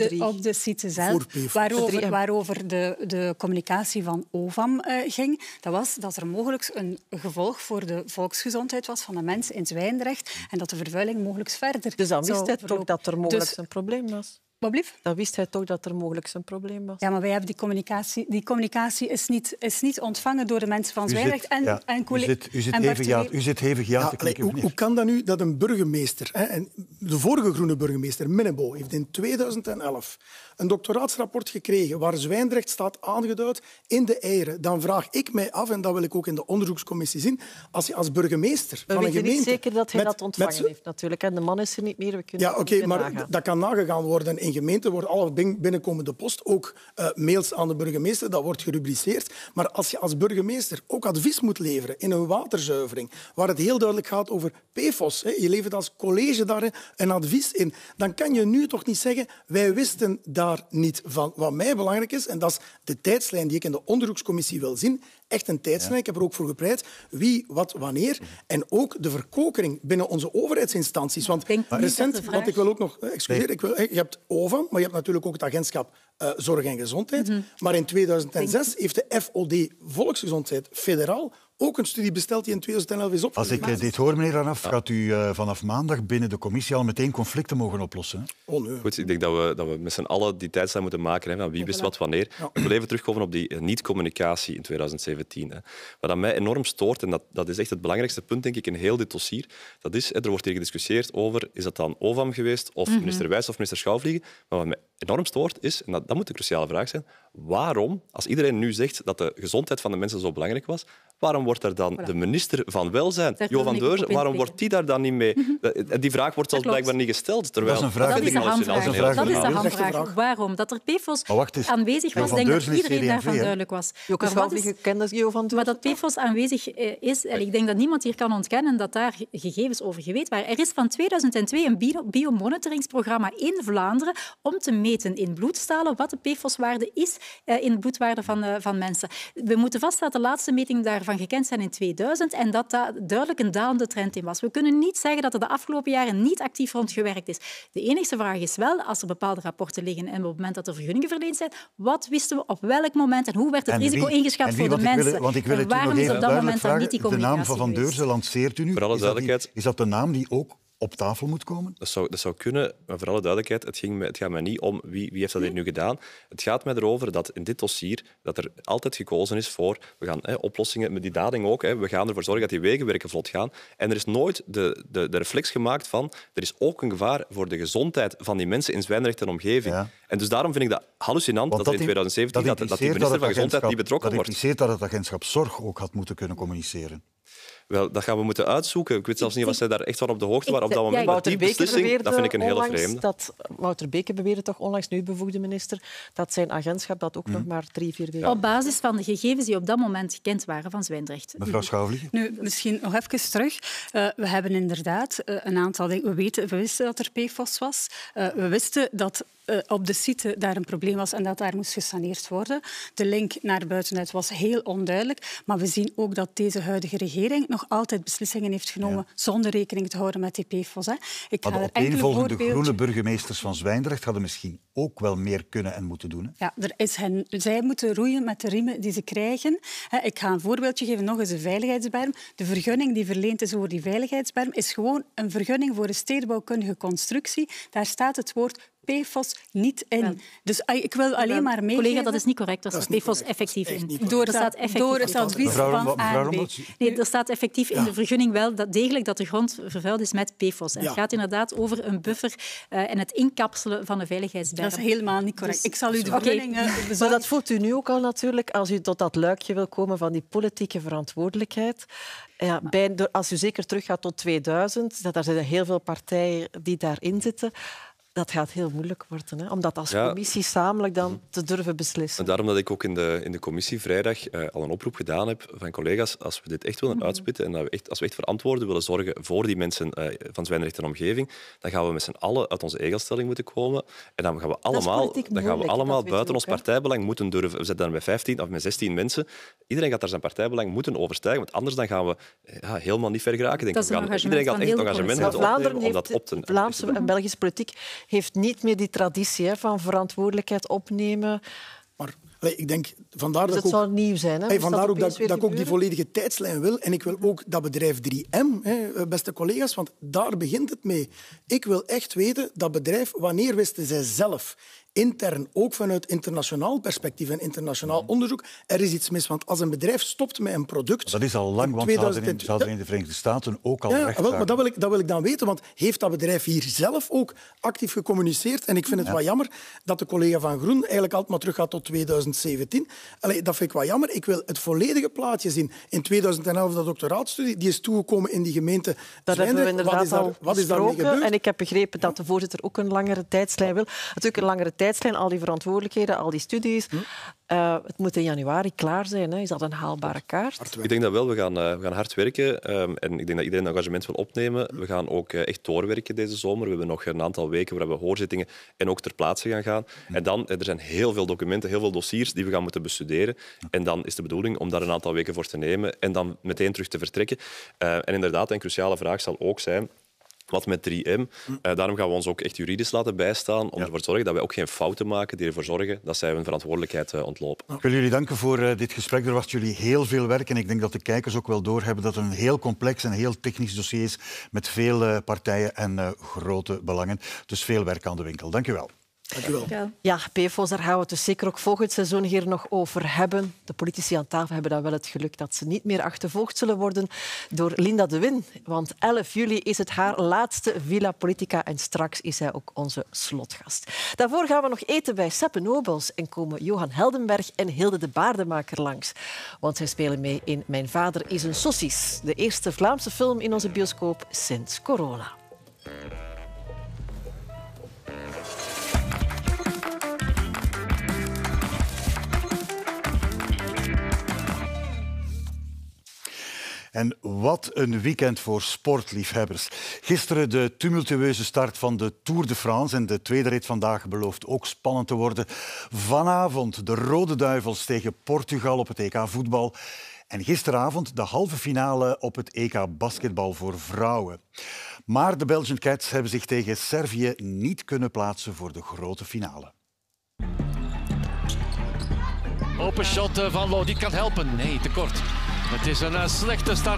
de site zelf, waarover de communicatie van OVAM ging. Dat was dat er mogelijk een gevolg voor de volksgezondheid was van de mensen in Zwijndrecht en dat de vervuiling mogelijk verder...
Dus dan wist hij toch dat er mogelijk een probleem was?
Wat blieft?
Dan wist hij toch dat er mogelijk een probleem was.
Ja, maar wij hebben die communicatie. Die communicatie is niet ontvangen door de mensen van Zwijndrecht en collega's.
U zit hevig ja te knikken.
Hoe kan dat nu dat een burgemeester, de vorige groene burgemeester, Minnebo, heeft in 2011 een doctoraatsrapport gekregen waar Zwijndrecht staat aangeduid in de eieren? Dan vraag ik mij af, en dat wil ik ook in de onderzoekscommissie zien, als je als burgemeester van een gemeente...
We weten niet zeker dat hij dat ontvangen heeft, natuurlijk. En de man is er niet meer, we kunnen
oké, maar dat kan nagegaan worden. In gemeenten wordt alle binnenkomende post, ook mails aan de burgemeester, dat wordt gerubriceerd. Maar als je als burgemeester ook advies moet leveren in een waterzuivering, waar het heel duidelijk gaat over PFOS, je levert als college daar een advies in, dan kan je nu toch niet zeggen, wij wisten daar niet van. Wat mij belangrijk is, en dat is de tijdslijn die ik in de onderzoekscommissie wil zien, echt een tijdslijn. Ik heb er ook voor gepleit. Wie, wat, wanneer. En ook de verkokering binnen onze overheidsinstanties. Want recent, want ik wil ook nog... je hebt OVAM, maar je hebt natuurlijk ook het agentschap Zorg en Gezondheid. Maar in 2006 heeft de FOD, Volksgezondheid, federaal, ook een studie besteld die in 2011 is opgevolgd.
Als ik dit hoor, meneer Ranaf, gaat u vanaf maandag binnen de commissie al meteen conflicten mogen oplossen. Hè?
Nee. Goed, ik denk dat we met z'n allen die tijdslijn moeten maken. Hè, van wie wist wat wanneer. Ik wil even terugkomen op die niet-communicatie in 2017. Hè. Wat mij enorm stoort, en dat is echt het belangrijkste punt denk ik, in heel dit dossier, dat is, er wordt hier gediscussieerd over, is dat dan OVAM geweest, of minister Wijs of minister Schouwvliegen. Maar wat mij enorm stoort is, en dat moet de cruciale vraag zijn, waarom, als iedereen nu zegt dat de gezondheid van de mensen zo belangrijk was, waarom wordt er dan de minister van Welzijn, Jo van Deurzen, waarom wordt die daar dan niet mee? Die vraag wordt zelfs blijkbaar niet gesteld. Terwijl
dat is een vraag.
Dat is de hamvraag. Waarom? Dat er PFOS aanwezig was, denk ik dat iedereen daarvan duidelijk was. Maar dat PFOS aanwezig is, en ik denk dat niemand hier kan ontkennen dat daar gegevens over geweten waren. Er is van 2002 een biomonitoringsprogramma in Vlaanderen om te meten in bloedstalen wat de PFOS-waarde is in de bloedwaarde van mensen. We moeten vaststellen dat de laatste meting daarvan gekend zijn in 2000 en dat daar duidelijk een dalende trend in was. We kunnen niet zeggen dat er de afgelopen jaren niet actief rond gewerkt is. De enige vraag is wel, als er bepaalde rapporten liggen en op het moment dat er vergunningen verleend zijn, wat wisten we op welk moment en hoe werd het risico ingeschat voor de mensen?
En waarom is op dat moment dan niet die communicatie geweest? De naam van Deurzen lanceert u nu.
Voor alle duidelijkheid.
Is dat de naam die ook op tafel moet komen?
Dat zou kunnen, maar voor alle duidelijkheid, het gaat mij niet om wie heeft dat hier nu gedaan. Het gaat mij erover dat in dit dossier dat er altijd gekozen is voor, we gaan oplossingen, met die dading ook, we gaan ervoor zorgen dat die wegenwerken vlot gaan. En er is nooit de reflex gemaakt van, er is ook een gevaar voor de gezondheid van die mensen in Zwijndrecht en omgeving. Ja. En dus daarom vind ik dat hallucinant dat in 2017 dat die minister van Gezondheid niet betrokken wordt.
Dat impliceert dat het agentschap Zorg ook had moeten kunnen communiceren.
Wel, dat gaan we moeten uitzoeken. Ik weet zelfs niet of zij daar echt van op de hoogte waren op dat moment. Maar die beslissing, dat vind ik een hele vreemde.
Wouter Beke beweerde toch onlangs, nu bevoegde minister, dat zijn agentschap dat ook nog maar 3-4 weken...
Op basis van de gegevens die op dat moment gekend waren van Zwijndrecht.
Mevrouw Schouwvliegen?
Nu, misschien nog even terug. We hebben inderdaad een aantal dingen... We wisten dat er PFOS was. We wisten dat op de site daar een probleem was en dat daar moest gesaneerd worden. De link naar buitenuit was heel onduidelijk. Maar we zien ook dat deze huidige regering nog altijd beslissingen heeft genomen zonder rekening te houden met die PFOS.
Maar de opeenvolgende groene burgemeesters van Zwijndrecht hadden misschien ook wel meer kunnen en moeten doen. Hè?
Ja, zij moeten roeien met de riemen die ze krijgen. Ik ga een voorbeeldje geven, nog eens een veiligheidsberm. De vergunning die verleend is voor die veiligheidsberm is gewoon een vergunning voor een stedenbouwkundige constructie. Daar staat het woord PFOS niet in. Wel. Dus ik wil alleen maar meegeven...
Collega, dat is niet correct. Daar staat PFOS effectief in.
Door het advies van ANB.
Nee, er staat effectief in de vergunning wel degelijk dat de grond vervuild is met PFOS. En het gaat inderdaad over een buffer en het inkapselen van de veiligheidsberm.
Dat is helemaal niet correct. Dus, ik zal u de vergunning bezorgen.
Maar dat voelt u nu ook al natuurlijk, als u tot dat luikje wil komen van die politieke verantwoordelijkheid. Ja, als u zeker teruggaat tot 2000, daar zijn heel veel partijen die daarin zitten. Dat gaat heel moeilijk worden, hè? Om dat als commissie samen dan te durven beslissen.
En daarom dat ik ook in de commissie vrijdag al een oproep gedaan heb van collega's, als we dit echt willen uitspitten en dat als we echt verantwoorden willen zorgen voor die mensen van Zwijndrecht en omgeving, dan gaan we met z'n allen uit onze egelstelling moeten komen. En dan gaan we allemaal buiten ons partijbelang moeten durven. We zitten dan met 15 of met 16 mensen. Iedereen gaat daar zijn partijbelang moeten overstijgen, want anders dan gaan we helemaal niet ver geraken. Iedereen gaat echt een engagement moeten opnemen om dat op te nemen.
Vlaamse en Belgische politiek heeft niet meer die traditie van verantwoordelijkheid opnemen.
Maar ik denk, vandaar
dus
dat
het zou nieuw zijn. Hè?
Vandaar ook dat ik ook die volledige tijdslijn wil. En ik wil ook dat bedrijf 3M, beste collega's, want daar begint het mee. Ik wil echt weten, dat bedrijf, wanneer wisten zij zelf, intern, ook vanuit internationaal perspectief en internationaal onderzoek, er is iets mis. Want als een bedrijf stopt met een product...
Dat is al lang, want ze hadden in de Verenigde Staten ook al rechtszaken.
Maar dat wil ik dan weten, want heeft dat bedrijf hier zelf ook actief gecommuniceerd? En ik vind het wel jammer dat de collega van Groen eigenlijk altijd maar teruggaat tot 2017. Dat vind ik wel jammer. Ik wil het volledige plaatje zien. In 2011 de doctoraatstudie, die is toegekomen in die gemeente Zwijndrecht. Wat is daarmee gebeurd?
En ik heb begrepen dat de voorzitter ook een langere tijdslijn wil. Natuurlijk een langere tijdslijn, al die verantwoordelijkheden, al die studies. Het moet in januari klaar zijn. Hè. Is dat een haalbare kaart?
Ik denk dat wel. We gaan hard werken. En ik denk dat iedereen engagement wil opnemen. We gaan ook echt doorwerken deze zomer. We hebben nog een aantal weken waar we hoorzittingen en ook ter plaatse gaan. En dan, er zijn heel veel documenten, heel veel dossiers die we gaan moeten bestuderen. En dan is de bedoeling om daar een aantal weken voor te nemen en dan meteen terug te vertrekken. En inderdaad, een cruciale vraag zal ook zijn... Wat met 3M. Daarom gaan we ons ook echt juridisch laten bijstaan om ervoor te zorgen dat wij ook geen fouten maken die ervoor zorgen dat zij hun verantwoordelijkheid ontlopen.
Ik wil jullie danken voor dit gesprek. Er was jullie heel veel werk en ik denk dat de kijkers ook wel doorhebben dat het een heel complex en heel technisch dossier is met veel partijen en grote belangen. Dus veel werk aan de winkel. Dank u wel.
Dank u wel.
Ja, PFO's, daar gaan we het dus zeker ook volgend seizoen hier nog over hebben. De politici aan tafel hebben dan wel het geluk dat ze niet meer achtervolgd zullen worden door Linda de Win. Want 11 juli is het haar laatste Villa Politica en straks is zij ook onze slotgast. Daarvoor gaan we nog eten bij Seppe Nobels en komen Johan Heldenberg en Hilde de Baardemaker langs. Want zij spelen mee in Mijn vader is een Sossies, de eerste Vlaamse film in onze bioscoop sinds corona.
En wat een weekend voor sportliefhebbers. Gisteren de tumultueuze start van de Tour de France en de tweede rit vandaag belooft ook spannend te worden. Vanavond de Rode Duivels tegen Portugal op het EK voetbal. En gisteravond de halve finale op het EK basketbal voor vrouwen. Maar de Belgian Cats hebben zich tegen Servië niet kunnen plaatsen voor de grote finale.
Open shot van Lo, die kan helpen. Nee, te kort. Het is een slechte start.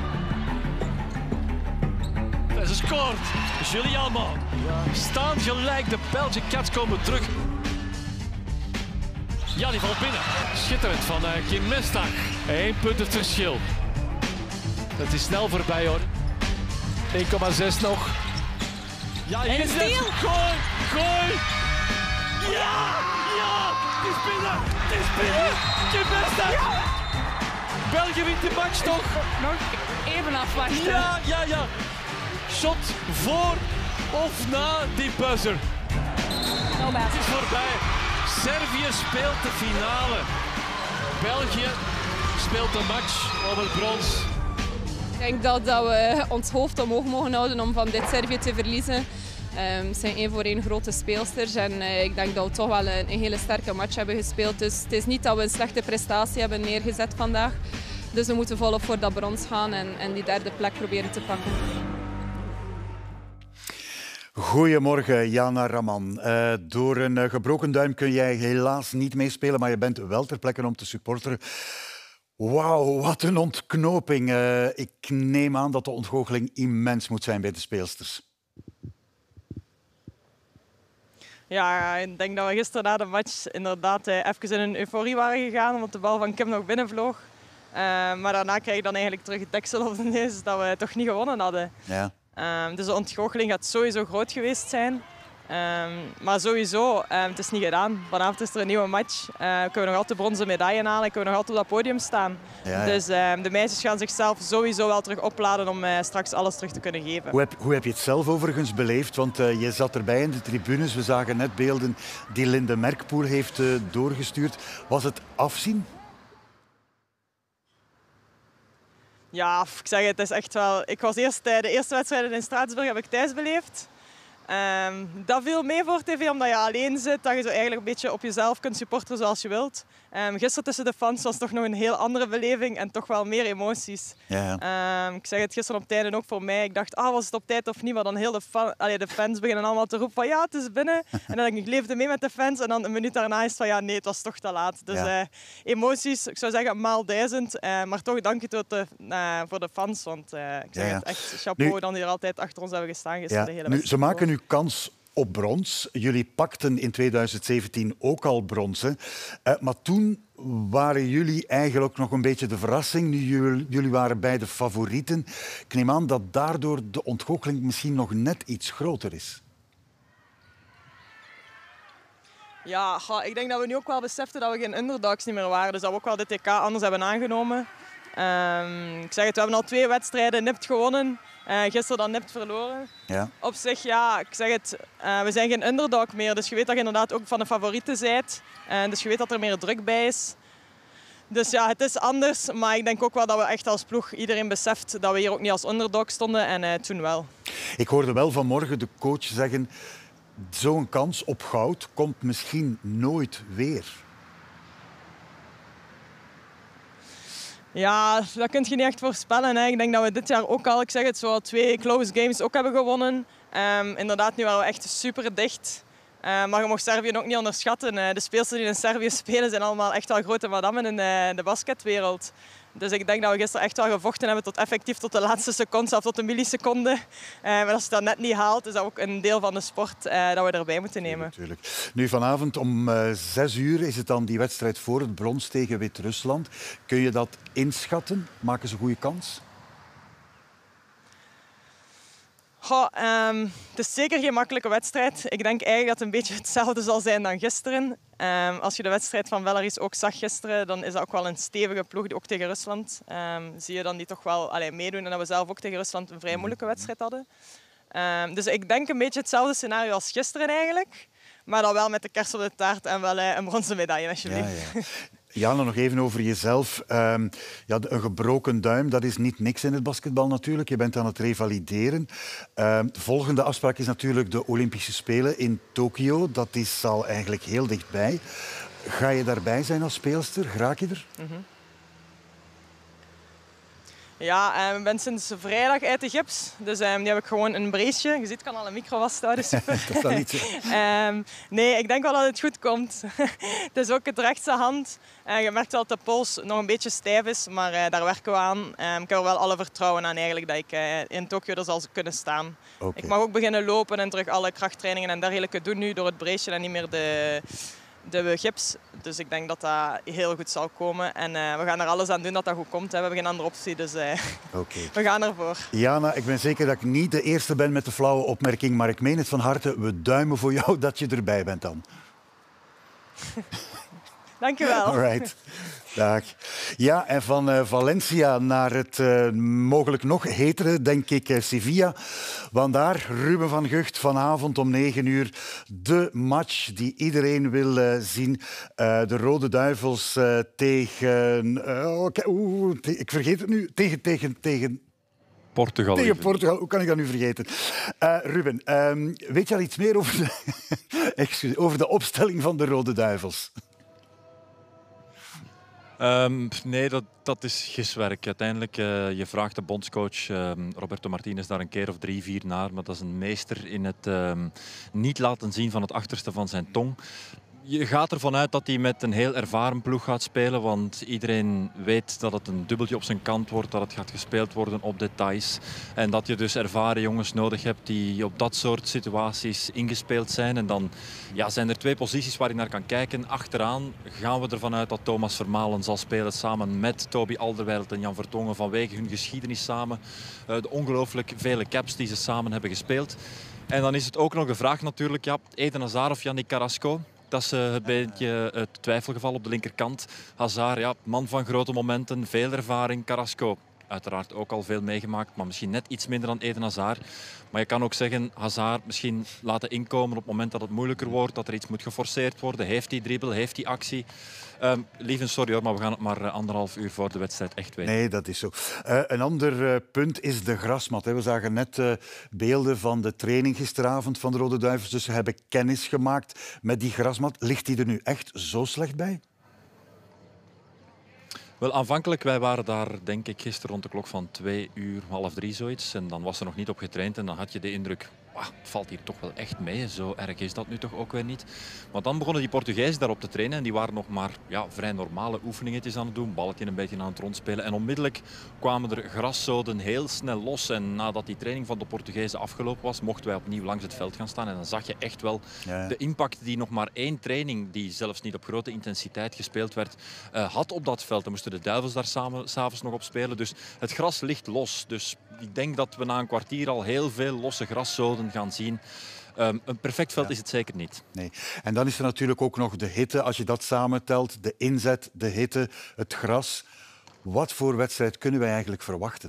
Ze scoort. Julie Allemand. Staan gelijk. De Belgian Cats komen terug. Ja, die valt binnen. Schitterend van Kim Mestag. 1 punt het verschil. Het is snel voorbij hoor. 1,6 nog. Ja, hier is het. Gooi. Ja! Het is binnen. Het is binnen. Kim Mestag. Ja. België wint de match toch?
Nog even afwachten.
Ja. Shot voor of na die buzzer. Het is voorbij. Servië speelt de finale. België speelt de match om het brons.
Ik denk dat we ons hoofd omhoog mogen houden om van dit Servië te verliezen. Het zijn 1 voor 1 grote speelsters en ik denk dat we toch wel een hele sterke match hebben gespeeld. Dus het is niet dat we een slechte prestatie hebben neergezet vandaag. Dus we moeten volop voor dat brons gaan en die derde plek proberen te pakken.
Goedemorgen, Jana Raman. Door een gebroken duim kun jij helaas niet meespelen, maar je bent wel ter plekke om te supporteren. Wauw, wat een ontknoping. Ik neem aan dat de ontgoocheling immens moet zijn bij de speelsters.
Ja, ik denk dat we gisteren na de match inderdaad even in een euforie waren gegaan, omdat de bal van Kim nog binnenvloog. Maar daarna krijg je dan eigenlijk terug het deksel op de neus dat we toch niet gewonnen hadden.
Ja.
Dus de ontgoocheling gaat sowieso groot geweest zijn. Maar sowieso, het is niet gedaan. Vanavond is er een nieuwe match. Kunnen we nog altijd de bronzen medaille halen en kunnen we nog altijd op dat podium staan.
Ja.
Dus de meisjes gaan zichzelf sowieso wel terug opladen om straks alles terug te kunnen geven.
Hoe heb je het zelf overigens beleefd? Want je zat erbij in de tribunes. We zagen net beelden die Linde Merkpoel heeft doorgestuurd. Was het afzien?
Ja, ik zeg het is echt wel... Ik was eerst de eerste wedstrijden in Straatsburg heb ik thuis beleefd. Dat viel mee voor tv, omdat je alleen zit, dat je zo eigenlijk een beetje op jezelf kunt supporteren zoals je wilt. Gisteren tussen de fans was toch nog een heel andere beleving en toch wel meer emoties.
Ja.
Ik zeg het gisteren op tijd en ook voor mij. Ik dacht, was het op tijd of niet? Maar dan heel de fans beginnen allemaal te roepen van ja, het is binnen. En dan denk ik leefde mee met de fans en dan een minuut daarna is het van ja, nee, het was toch te laat. Dus emoties, ik zou zeggen maal 1000. Maar toch dank je voor de fans, want ik zeg het echt chapeau dan die er altijd achter ons hebben gestaan gisteren. De hele wedstrijd.
Ze maken nu kans op brons. Jullie pakten in 2017 ook al brons. Maar toen waren jullie eigenlijk ook nog een beetje de verrassing. Nu, jullie waren bij de favorieten. Ik neem aan dat daardoor de ontgoocheling misschien nog net iets groter is.
Ja, ik denk dat we nu ook wel beseften dat we geen underdogs niet meer waren. Dus dat we ook wel de TK anders hebben aangenomen. Ik zeg het, we hebben al 2 wedstrijden nipt gewonnen. Gisteren dan nipt verloren.
Ja.
Op zich, ja, ik zeg het, we zijn geen underdog meer. Dus je weet dat je inderdaad ook van de favorieten bent. Dus je weet dat er meer druk bij is. Dus ja, het is anders. Maar ik denk ook wel dat we echt als ploeg iedereen beseft dat we hier ook niet als underdog stonden. En toen wel.
Ik hoorde wel vanmorgen de coach zeggen, zo'n kans op goud komt misschien nooit weer.
Ja, dat kun je niet echt voorspellen. Hè. Ik denk dat we dit jaar ook al, ik zeg het zo, 2 close games ook hebben gewonnen. Inderdaad, nu waren we echt super dicht. Maar je mag Servië ook niet onderschatten. De speelsters die in Servië spelen zijn allemaal echt wel grote madammen in de basketwereld. Dus ik denk dat we gisteren echt wel gevochten hebben tot effectief tot de laatste seconde, zelfs tot de milliseconde. Maar als je dat net niet haalt, is dat ook een deel van de sport dat we erbij moeten nemen.
Natuurlijk. Nu vanavond om 6 uur is het dan die wedstrijd voor het brons tegen Wit-Rusland. Kun je dat inschatten? Maken ze een goede kans?
Het is zeker geen makkelijke wedstrijd. Ik denk eigenlijk dat het een beetje hetzelfde zal zijn dan gisteren. Als je de wedstrijd van Belarus ook zag gisteren, dan is dat ook wel een stevige ploeg, ook tegen Rusland. Zie je dan die toch wel meedoen en dat we zelf ook tegen Rusland een vrij moeilijke wedstrijd hadden. Dus ik denk een beetje hetzelfde scenario als gisteren eigenlijk. Maar dan wel met de kers op de taart en wel een bronzen medaille alsjeblieft.
Ja. Jana, nog even over jezelf. Een gebroken duim, dat is niet niks in het basketbal natuurlijk. Je bent aan het revalideren. De volgende afspraak is natuurlijk de Olympische Spelen in Tokio. Dat is al eigenlijk heel dichtbij. Ga je daarbij zijn als speelster? Raak je er?
Ja, ik ben sinds vrijdag uit de gips. Dus die heb ik gewoon een braceje. Je ziet, ik kan al een micro vasthouden, super.
Dat zal niet zijn.
Nee, ik denk wel dat het goed komt. Het is ook het rechtse hand. Je merkt wel dat de pols nog een beetje stijf is, maar daar werken we aan. Ik heb er wel alle vertrouwen aan eigenlijk dat ik in Tokio er zal kunnen staan.
Okay.
Ik mag ook beginnen lopen en terug alle krachttrainingen en dergelijke doen nu door het braceje en niet meer de gips. Dus ik denk dat dat heel goed zal komen. En we gaan er alles aan doen dat dat goed komt. We hebben geen andere optie, dus we gaan ervoor.
Jana, ik ben zeker dat ik niet de eerste ben met de flauwe opmerking, maar ik meen het van harte. We duimen voor jou dat je erbij bent dan.
Dank je wel.
Alright. Dag. Ja, en van Valencia naar het mogelijk nog hetere, denk ik, Sevilla. Want daar, Ruben van Gucht, vanavond om 9 uur. De match die iedereen wil zien. De Rode Duivels tegen... ik vergeet het nu. Tegen
Portugal.
Tegen Portugal, hoe kan ik dat nu vergeten? Ruben, weet je al iets meer over de opstelling van de Rode Duivels?
Nee, dat is giswerk. Uiteindelijk, je vraagt de bondscoach Roberto Martinez daar een keer of 3, 4 naar, maar dat is een meester in het niet laten zien van het achterste van zijn tong. Je gaat ervan uit dat hij met een heel ervaren ploeg gaat spelen, want iedereen weet dat het een dubbeltje op zijn kant wordt, dat het gaat gespeeld worden op details. En dat je dus ervaren jongens nodig hebt die op dat soort situaties ingespeeld zijn. En dan zijn er 2 posities waar je naar kan kijken. Achteraan gaan we ervan uit dat Thomas Vermaelen zal spelen samen met Toby Alderweireld en Jan Vertongen vanwege hun geschiedenis samen. De ongelooflijk vele caps die ze samen hebben gespeeld. En dan is het ook nog de vraag natuurlijk, ja, Eden Hazard of Yannick Carrasco. Dat is een beetje het twijfelgeval op de linkerkant. Hazard, ja, man van grote momenten, veel ervaring. Carrasco, uiteraard ook al veel meegemaakt, maar misschien net iets minder dan Eden Hazard. Maar je kan ook zeggen, Hazard misschien laten inkomen op het moment dat het moeilijker wordt, dat er iets moet geforceerd worden. Heeft die dribbel, heeft die actie? Lieven, sorry hoor, maar we gaan het maar 1,5 uur voor de wedstrijd echt weten.
Nee, dat is zo. Een ander punt is de grasmat. We zagen net beelden van de training gisteravond van de Rode Duivels. Dus ze hebben kennis gemaakt met die grasmat. Ligt die er nu echt zo slecht bij?
Wel, aanvankelijk, wij waren daar denk ik gisteren rond de klok van 2 uur, 2:30 zoiets. En dan was er nog niet op getraind en dan had je de indruk, het valt hier toch wel echt mee. Zo erg is dat nu toch ook weer niet. Maar dan begonnen die Portugezen daarop te trainen en die waren nog maar vrij normale oefeningetjes aan het doen. Balletje een beetje aan het rondspelen. En onmiddellijk kwamen er graszoden heel snel los. En nadat die training van de Portugezen afgelopen was, mochten wij opnieuw langs het veld gaan staan. En dan zag je echt wel de impact die nog maar 1 training, die zelfs niet op grote intensiteit gespeeld werd, had op dat veld. Dan moesten de Duivels daar 's avonds nog op spelen. Dus het gras ligt los. Dus ik denk dat we na een kwartier al heel veel losse graszoden gaan zien. Een perfect veld is het zeker niet.
Nee. En dan is er natuurlijk ook nog de hitte. Als je dat samentelt, de inzet, de hitte, het gras. Wat voor wedstrijd kunnen wij eigenlijk verwachten?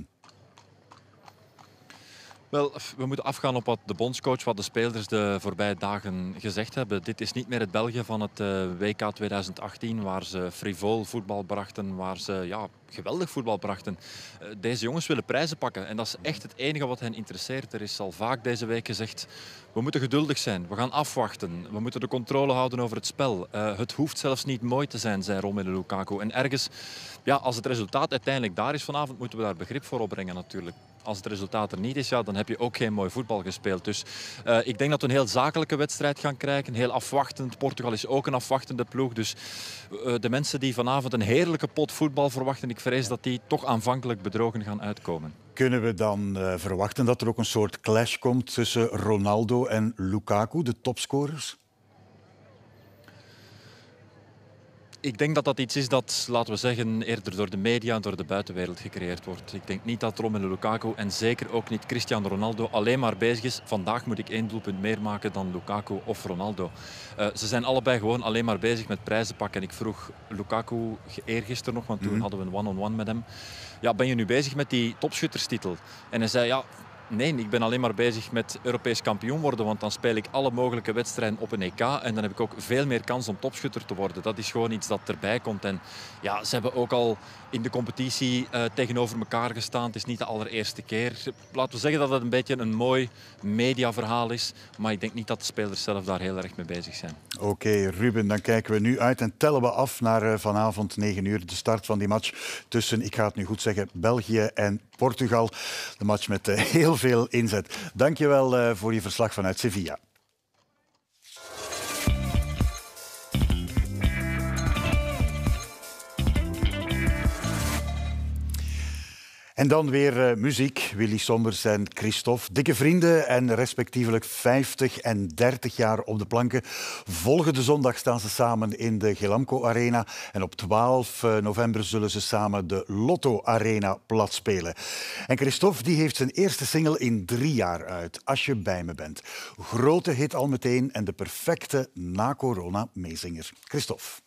Wel, we moeten afgaan op wat de bondscoach, wat de spelers de voorbije dagen gezegd hebben. Dit is niet meer het België van het WK 2018, waar ze frivol voetbal brachten, waar ze geweldig voetbal brachten. Deze jongens willen prijzen pakken en dat is echt het enige wat hen interesseert. Er is al vaak deze week gezegd, we moeten geduldig zijn, we gaan afwachten, we moeten de controle houden over het spel. Het hoeft zelfs niet mooi te zijn, zei Romelu Lukaku. En ergens, als het resultaat uiteindelijk daar is vanavond, moeten we daar begrip voor opbrengen natuurlijk. Als het resultaat er niet is, dan heb je ook geen mooi voetbal gespeeld. Dus ik denk dat we een heel zakelijke wedstrijd gaan krijgen. Heel afwachtend. Portugal is ook een afwachtende ploeg. Dus de mensen die vanavond een heerlijke pot voetbal verwachten, ik vrees dat die toch aanvankelijk bedrogen gaan uitkomen.
Kunnen we dan verwachten dat er ook een soort clash komt tussen Ronaldo en Lukaku, de topscorers?
Ik denk dat dat iets is dat, laten we zeggen, eerder door de media en door de buitenwereld gecreëerd wordt. Ik denk niet dat Romelu Lukaku en zeker ook niet Cristiano Ronaldo alleen maar bezig is. Vandaag moet ik 1 doelpunt meer maken dan Lukaku of Ronaldo. Ze zijn allebei gewoon alleen maar bezig met prijzen pakken. En ik vroeg Lukaku eergisteren nog, want toen hadden we een one-on-one met hem. Ben je nu bezig met die topschutterstitel? En hij zei, nee, ik ben alleen maar bezig met Europees kampioen worden, want dan speel ik alle mogelijke wedstrijden op een EK en dan heb ik ook veel meer kans om topschutter te worden. Dat is gewoon iets dat erbij komt. En ze hebben ook al in de competitie tegenover elkaar gestaan. Het is niet de allereerste keer. Laten we zeggen dat het een beetje een mooi mediaverhaal is, maar ik denk niet dat de spelers zelf daar heel erg mee bezig zijn.
Oké, Ruben, dan kijken we nu uit en tellen we af naar vanavond 9 uur, de start van die match tussen, ik ga het nu goed zeggen, België en Portugal. De match met heel veel inzet. Dank je wel voor je verslag vanuit Sevilla. En dan weer muziek. Willy Sommers en Christophe. Dikke vrienden en respectievelijk 50 en 30 jaar op de planken. Volgende zondag staan ze samen in de Gelamco Arena. En op 12 november zullen ze samen de Lotto Arena platspelen. En Christophe die heeft zijn eerste single in 3 jaar uit. Als je bij me bent. Grote hit al meteen en de perfecte na-corona meezinger. Christophe.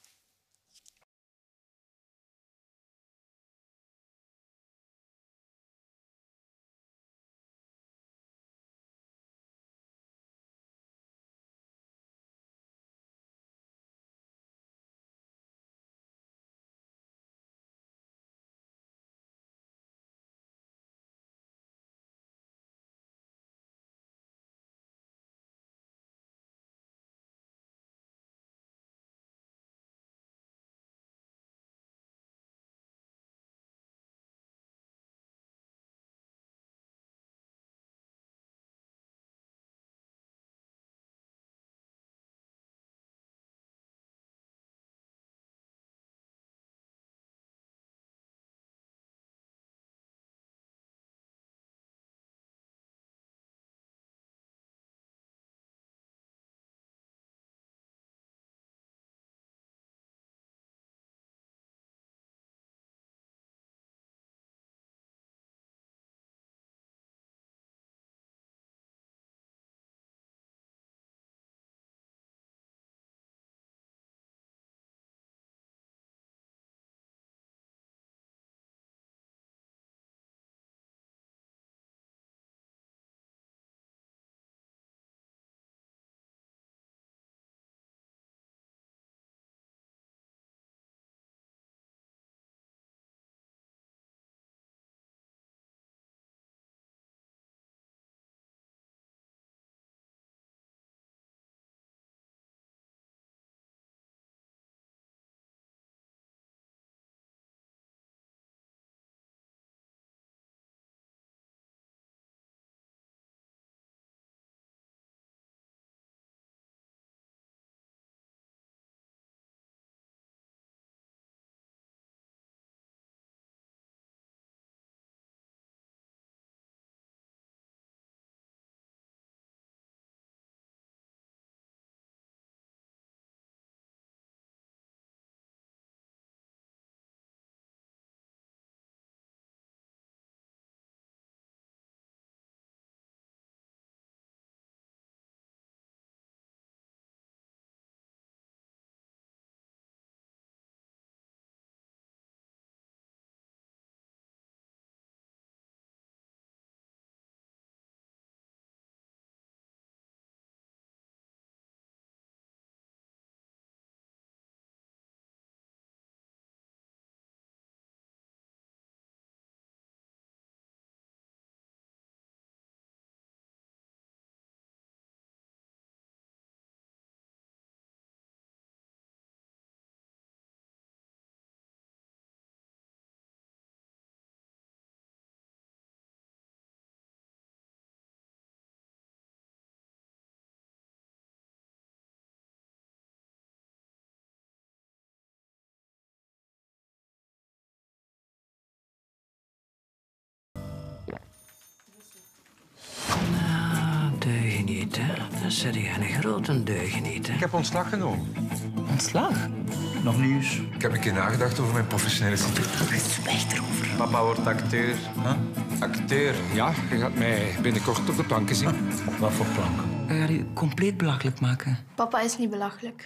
niet, hè. Dat zeg je een grote deugeniet, hè.
Ik heb ontslag genomen.
Ontslag?
Nog nieuws? Ik heb een keer nagedacht over mijn professionele situatie.
Zwijg erover.
Papa wordt acteur. Huh? Acteur? Ja, je gaat mij binnenkort op de planken zien. Wat voor planken?
We gaan u compleet belachelijk maken.
Papa is niet belachelijk.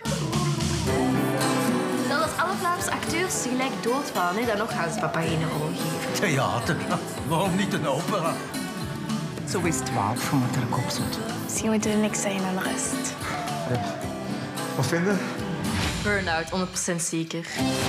Dat als alle Vlaamse acteurs tegelijk doodvallen, hè, dan nog gaan ze papa geen rol geven.
Theater? Waarom niet een opera? Zo is 12, gemakkelijk opzet.
Misschien moeten we niks zeggen aan de rest.
Wat vind je?
Burn-out, 100% zeker.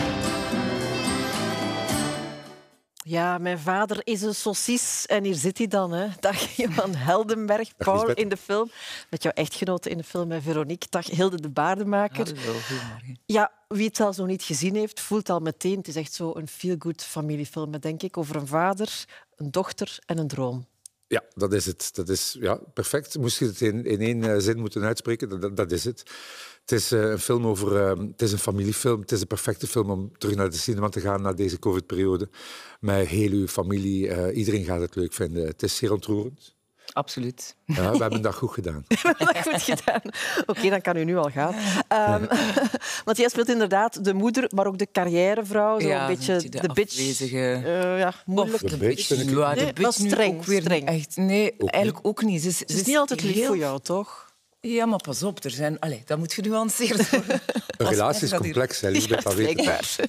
Ja, mijn vader is een saucis en hier zit hij dan. Hè. Dag Johan Heldenberg, Paul in de film. Met jouw echtgenote in de film, met Veronique. Dag Hilde de Baardemaker. Ja, wie het zelfs nog niet gezien heeft, voelt al meteen. Het is echt zo een feel-good familiefilm, denk ik, over een vader, een dochter en een droom.
Ja, dat is het. Dat is perfect. Moest je het in één zin moeten uitspreken, dat is het. Het is een film over... het is een familiefilm. Het is de perfecte film om terug naar de cinema te gaan na deze COVID-periode. Met heel uw familie. Iedereen gaat het leuk vinden. Het is zeer ontroerend.
Absoluut.
Ja, we hebben dat goed gedaan.
We hebben dat goed gedaan. Oké, dan kan u nu al gaan. Want jij speelt inderdaad de moeder, maar ook de carrièrevrouw. Zo een beetje de bitch. Moeilijk.
De bitch vind ik...
Ja, de bitch nu
streng,
ook weer
streng.
Echt, nee, eigenlijk ook niet.
Het is niet altijd lief voor jou, toch?
Ja, maar pas op, er zijn... Allee, dat moet genuanceerd worden.
Een relatie is complex, hè, Lisbeth, dat weet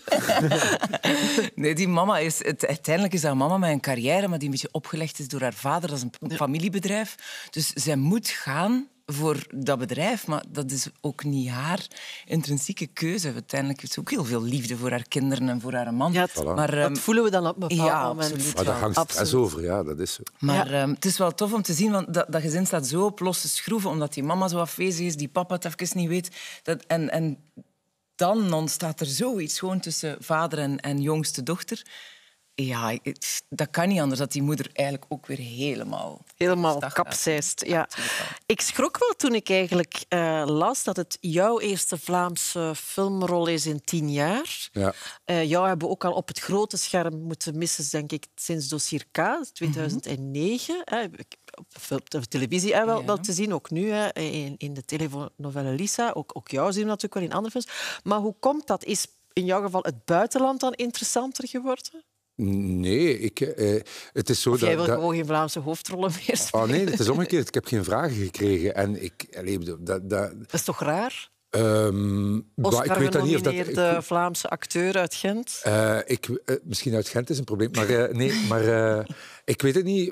ik.
Nee, die mama is... Uiteindelijk is haar mama met een carrière, maar die een beetje opgelegd is door haar vader. Dat is een familiebedrijf. Dus zij moet gaan voor dat bedrijf, maar dat is ook niet haar intrinsieke keuze. Uiteindelijk heeft ze ook heel veel liefde voor haar kinderen en voor haar man.
Ja, maar, dat voelen we dan op een bepaald moment.
Absoluut.
Maar daar hangt stress over, ja, dat is zo.
Maar het is wel tof om te zien, want dat gezin staat zo op losse schroeven, omdat die mama zo afwezig is, die papa het even niet weet. En dan ontstaat er zoiets gewoon tussen vader en jongste dochter. Ja, dat kan niet anders, dat die moeder eigenlijk ook weer helemaal
kapseist. Ja. Ik schrok wel toen ik eigenlijk las dat het jouw eerste Vlaamse filmrol is in 10 jaar.
Ja.
Jou hebben we ook al op het grote scherm moeten missen, denk ik, sinds Dossier K, 2009. Op de televisie wel te zien, ook nu in de telenovelle Lisa. Ook jou zien we natuurlijk wel in andere films. Maar hoe komt dat? Is in jouw geval het buitenland dan interessanter geworden?
Nee, het is zo
of jij wil gewoon geen Vlaamse hoofdrollen meer spelen?
Oh nee, het is omgekeerd. Ik heb geen vragen gekregen. En
dat is toch raar?
Oscar-genomineerde
Vlaamse acteur uit Gent?
Misschien uit Gent is een probleem. Maar ik weet het niet.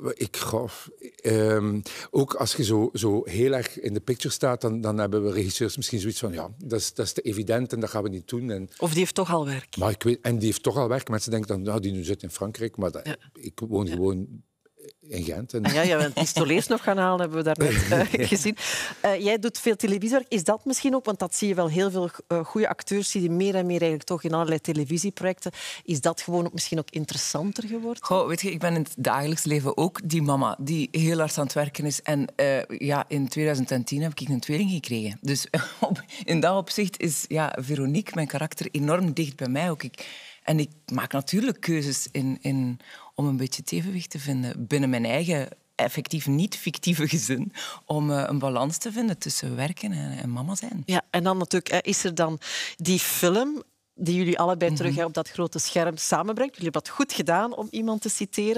Ook als je zo heel erg in de picture staat, dan hebben we regisseurs misschien zoiets van ja, dat is te evident en dat gaan we niet doen.
Of die heeft toch al werk.
Maar die heeft toch al werk. Mensen denken dan, nou, die nu zit in Frankrijk. Maar ik woon gewoon in Gent.
Ja, je bent pistoleers nog gaan halen, hebben we daarnet gezien. Jij doet veel televisiewerk. Is dat misschien ook, want dat zie je wel heel veel goede acteurs, die meer en meer eigenlijk toch in allerlei televisieprojecten. Is dat gewoon misschien ook interessanter geworden?
Goh, weet je, ik ben in het dagelijks leven ook die mama die heel hard aan het werken is. En in 2010 heb ik een tweeling gekregen. Dus in dat opzicht is Veronique, mijn karakter, enorm dicht bij mij ook. En ik maak natuurlijk keuzes om een beetje het evenwicht te vinden binnen mijn eigen effectief niet-fictieve gezin, om een balans te vinden tussen werken en mama zijn.
Ja, en dan natuurlijk is er dan die film die jullie allebei terug op dat grote scherm samenbrengt. Jullie hebben dat goed gedaan, om iemand te citeren.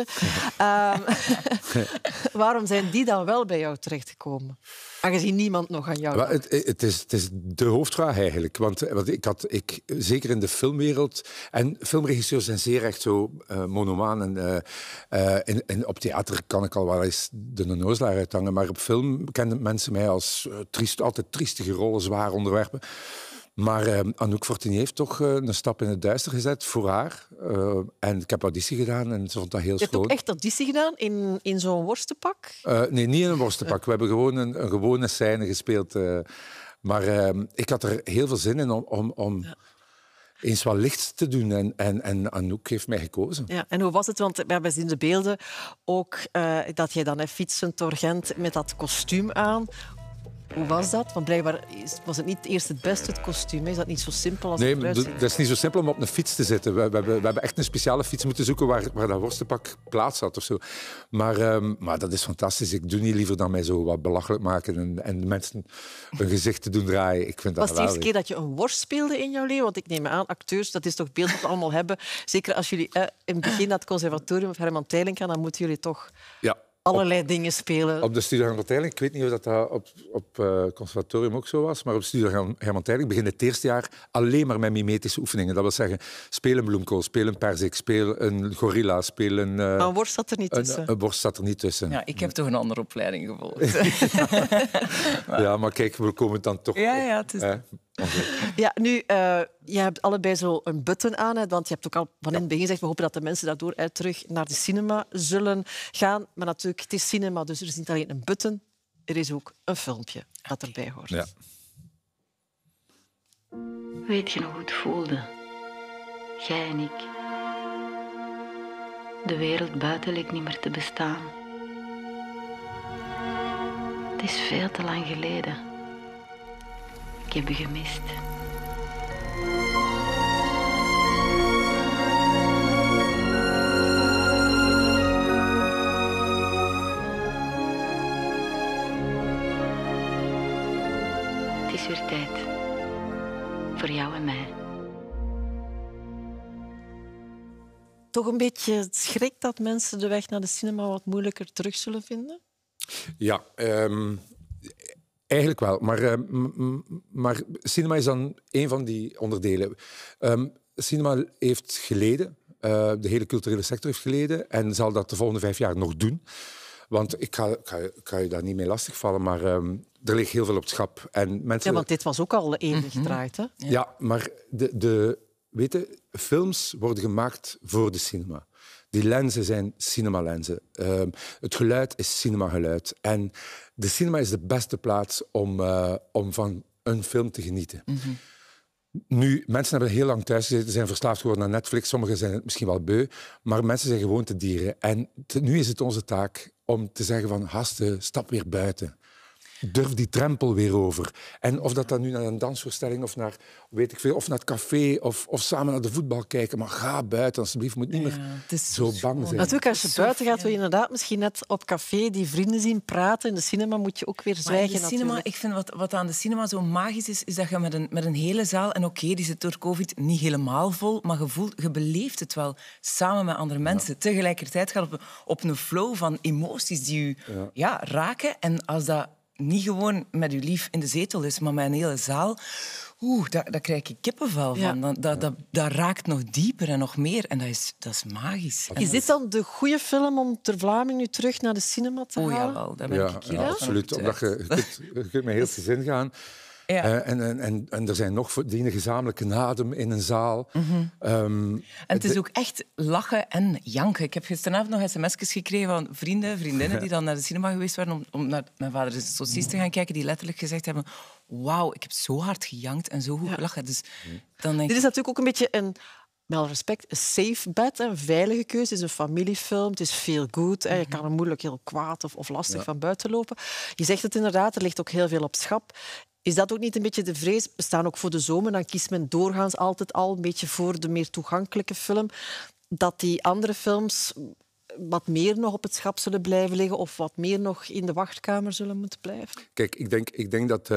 Waarom zijn die dan wel bij jou terechtgekomen? Aangezien niemand nog aan jou
het is de hoofdvraag eigenlijk. Want ik zeker in de filmwereld... En filmregisseurs zijn zeer echt zo monomaan. En op theater kan ik al wel eens de onnozelaar uithangen. Maar op film kenden mensen mij als altijd triestige rollen, zware onderwerpen. Maar Anouk Fortuny heeft toch een stap in het duister gezet voor haar. En ik heb auditie gedaan en ze vond dat heel schoon.
Je hebt ook echt auditie gedaan in zo'n worstenpak?
Nee, niet in een worstenpak. We hebben gewoon een gewone scène gespeeld. Maar ik had er heel veel zin in om eens wat lichts te doen. En Anouk heeft mij gekozen.
Ja, en hoe was het? Want we zien de beelden ook dat jij dan fietsend door Gent met dat kostuum aan... Hoe was dat? Want blijkbaar was het niet eerst het beste, het kostuum. Hè? Is dat niet zo simpel als het eruit ziet?
Dat is niet zo simpel om op een fiets te zitten. We hebben echt een speciale fiets moeten zoeken waar dat worstenpak plaats had of zo. Maar dat is fantastisch. Ik doe niet liever dan mij zo wat belachelijk maken en de mensen hun gezicht te doen draaien. Ik vind dat
was het de eerste keer dat je een worst speelde in jouw leven? Want ik neem aan, acteurs, dat is toch beeld dat we allemaal hebben. Zeker als jullie in het begin naar het conservatorium of Herman Teiling gaan, dan moeten jullie toch allerlei dingen spelen.
Op de Studio Herman Teiling, ik weet niet of dat op conservatorium ook zo was, maar op de Studio Herman Teiling begint het eerste jaar alleen maar met mimetische oefeningen. Dat wil zeggen, speel een bloemkool, speel een perzik, speel een gorilla, speel een...
Maar een worst zat er niet tussen.
Een worst zat er niet tussen.
Ja, ik heb toch een andere opleiding gevolgd.
Ja, maar kijk, we komen dan toch...
Ja, het is...
Ja, nu, je hebt allebei zo een button aan, hè, want je hebt ook al van in het begin gezegd, we hopen dat de mensen daardoor terug naar de cinema zullen gaan. Maar natuurlijk, het is cinema, dus er is niet alleen een button, er is ook een filmpje dat erbij hoort.
Ja.
Weet je nog hoe het voelde? Jij en ik. De wereld buiten leek niet meer te bestaan. Het is veel te lang geleden. Ik heb je gemist. Het is weer tijd. Voor jou en mij.
Toch een beetje schrik dat mensen de weg naar de cinema wat moeilijker terug zullen vinden?
Ja, eigenlijk wel. Maar cinema is dan een van die onderdelen. Cinema heeft geleden. De hele culturele sector heeft geleden. En zal dat de volgende 5 jaar nog doen. Want ik ga je daar niet mee lastigvallen, maar er ligt heel veel op het schap. En mensen...
Ja, want dit was ook al even gedraaid, hè?
Ja, maar weet je, films worden gemaakt voor de cinema. Die lenzen zijn cinemalenzen. Het geluid is cinemageluid. En de cinema is de beste plaats om van een film te genieten. Mm-hmm. Nu, mensen hebben heel lang thuis gezeten, zijn verslaafd geworden aan Netflix. Sommigen zijn het misschien wel beu, maar mensen zijn gewoon te dieren. En nu is het onze taak om te zeggen van, gasten, stap weer buiten. Durf die drempel weer over. En of dat dan nu naar een dansvoorstelling of naar, weet ik veel, of naar het café of samen naar de voetbal kijken. Maar ga buiten, alsjeblieft. Je moet niet meer zo bang zijn.
Natuurlijk, als je buiten gaat, wil je inderdaad misschien net op café die vrienden zien praten. In de cinema moet je ook weer zwijgen.
Maar in de cinema, ik vind wat aan de cinema zo magisch is dat je met een hele zaal... En oké, die zit door COVID niet helemaal vol, maar je beleeft het wel samen met andere mensen. Ja. Tegelijkertijd gaat het op een flow van emoties die je raken. En als dat niet gewoon met uw lief in de zetel is, maar met een hele zaal, daar krijg ik kippenvel van. Ja. Dat raakt nog dieper en nog meer. En dat is magisch.
Is dit dan de goede film om ter Vlaming nu terug naar de cinema te halen?
Jawel, daar ben ik hier
absoluut. Omdat je kunt met heel gezin gaan. Ja. En er zijn nog verdienen gezamenlijke adem in een zaal.
Mm-hmm. En het is ook echt lachen en janken. Ik heb gisteravond nog sms'jes gekregen van vriendinnen die dan naar de cinema geweest waren om naar mijn vader de saucies te gaan kijken, die letterlijk gezegd hebben, wauw, ik heb zo hard gejankt en zo goed gelachen. Dus dan denk
Dit is natuurlijk ook een beetje met alle respect, een safe bet, een veilige keuze. Het is een familiefilm, het is feel good. Je kan er moeilijk heel kwaad of lastig van buiten lopen. Je zegt het inderdaad, er ligt ook heel veel op schap. Is dat ook niet een beetje de vrees? We staan ook voor de zomer, dan kiest men doorgaans altijd al een beetje voor de meer toegankelijke film. Dat die andere films wat meer nog op het schap zullen blijven liggen of wat meer nog in de wachtkamer zullen moeten blijven?
Kijk, ik denk dat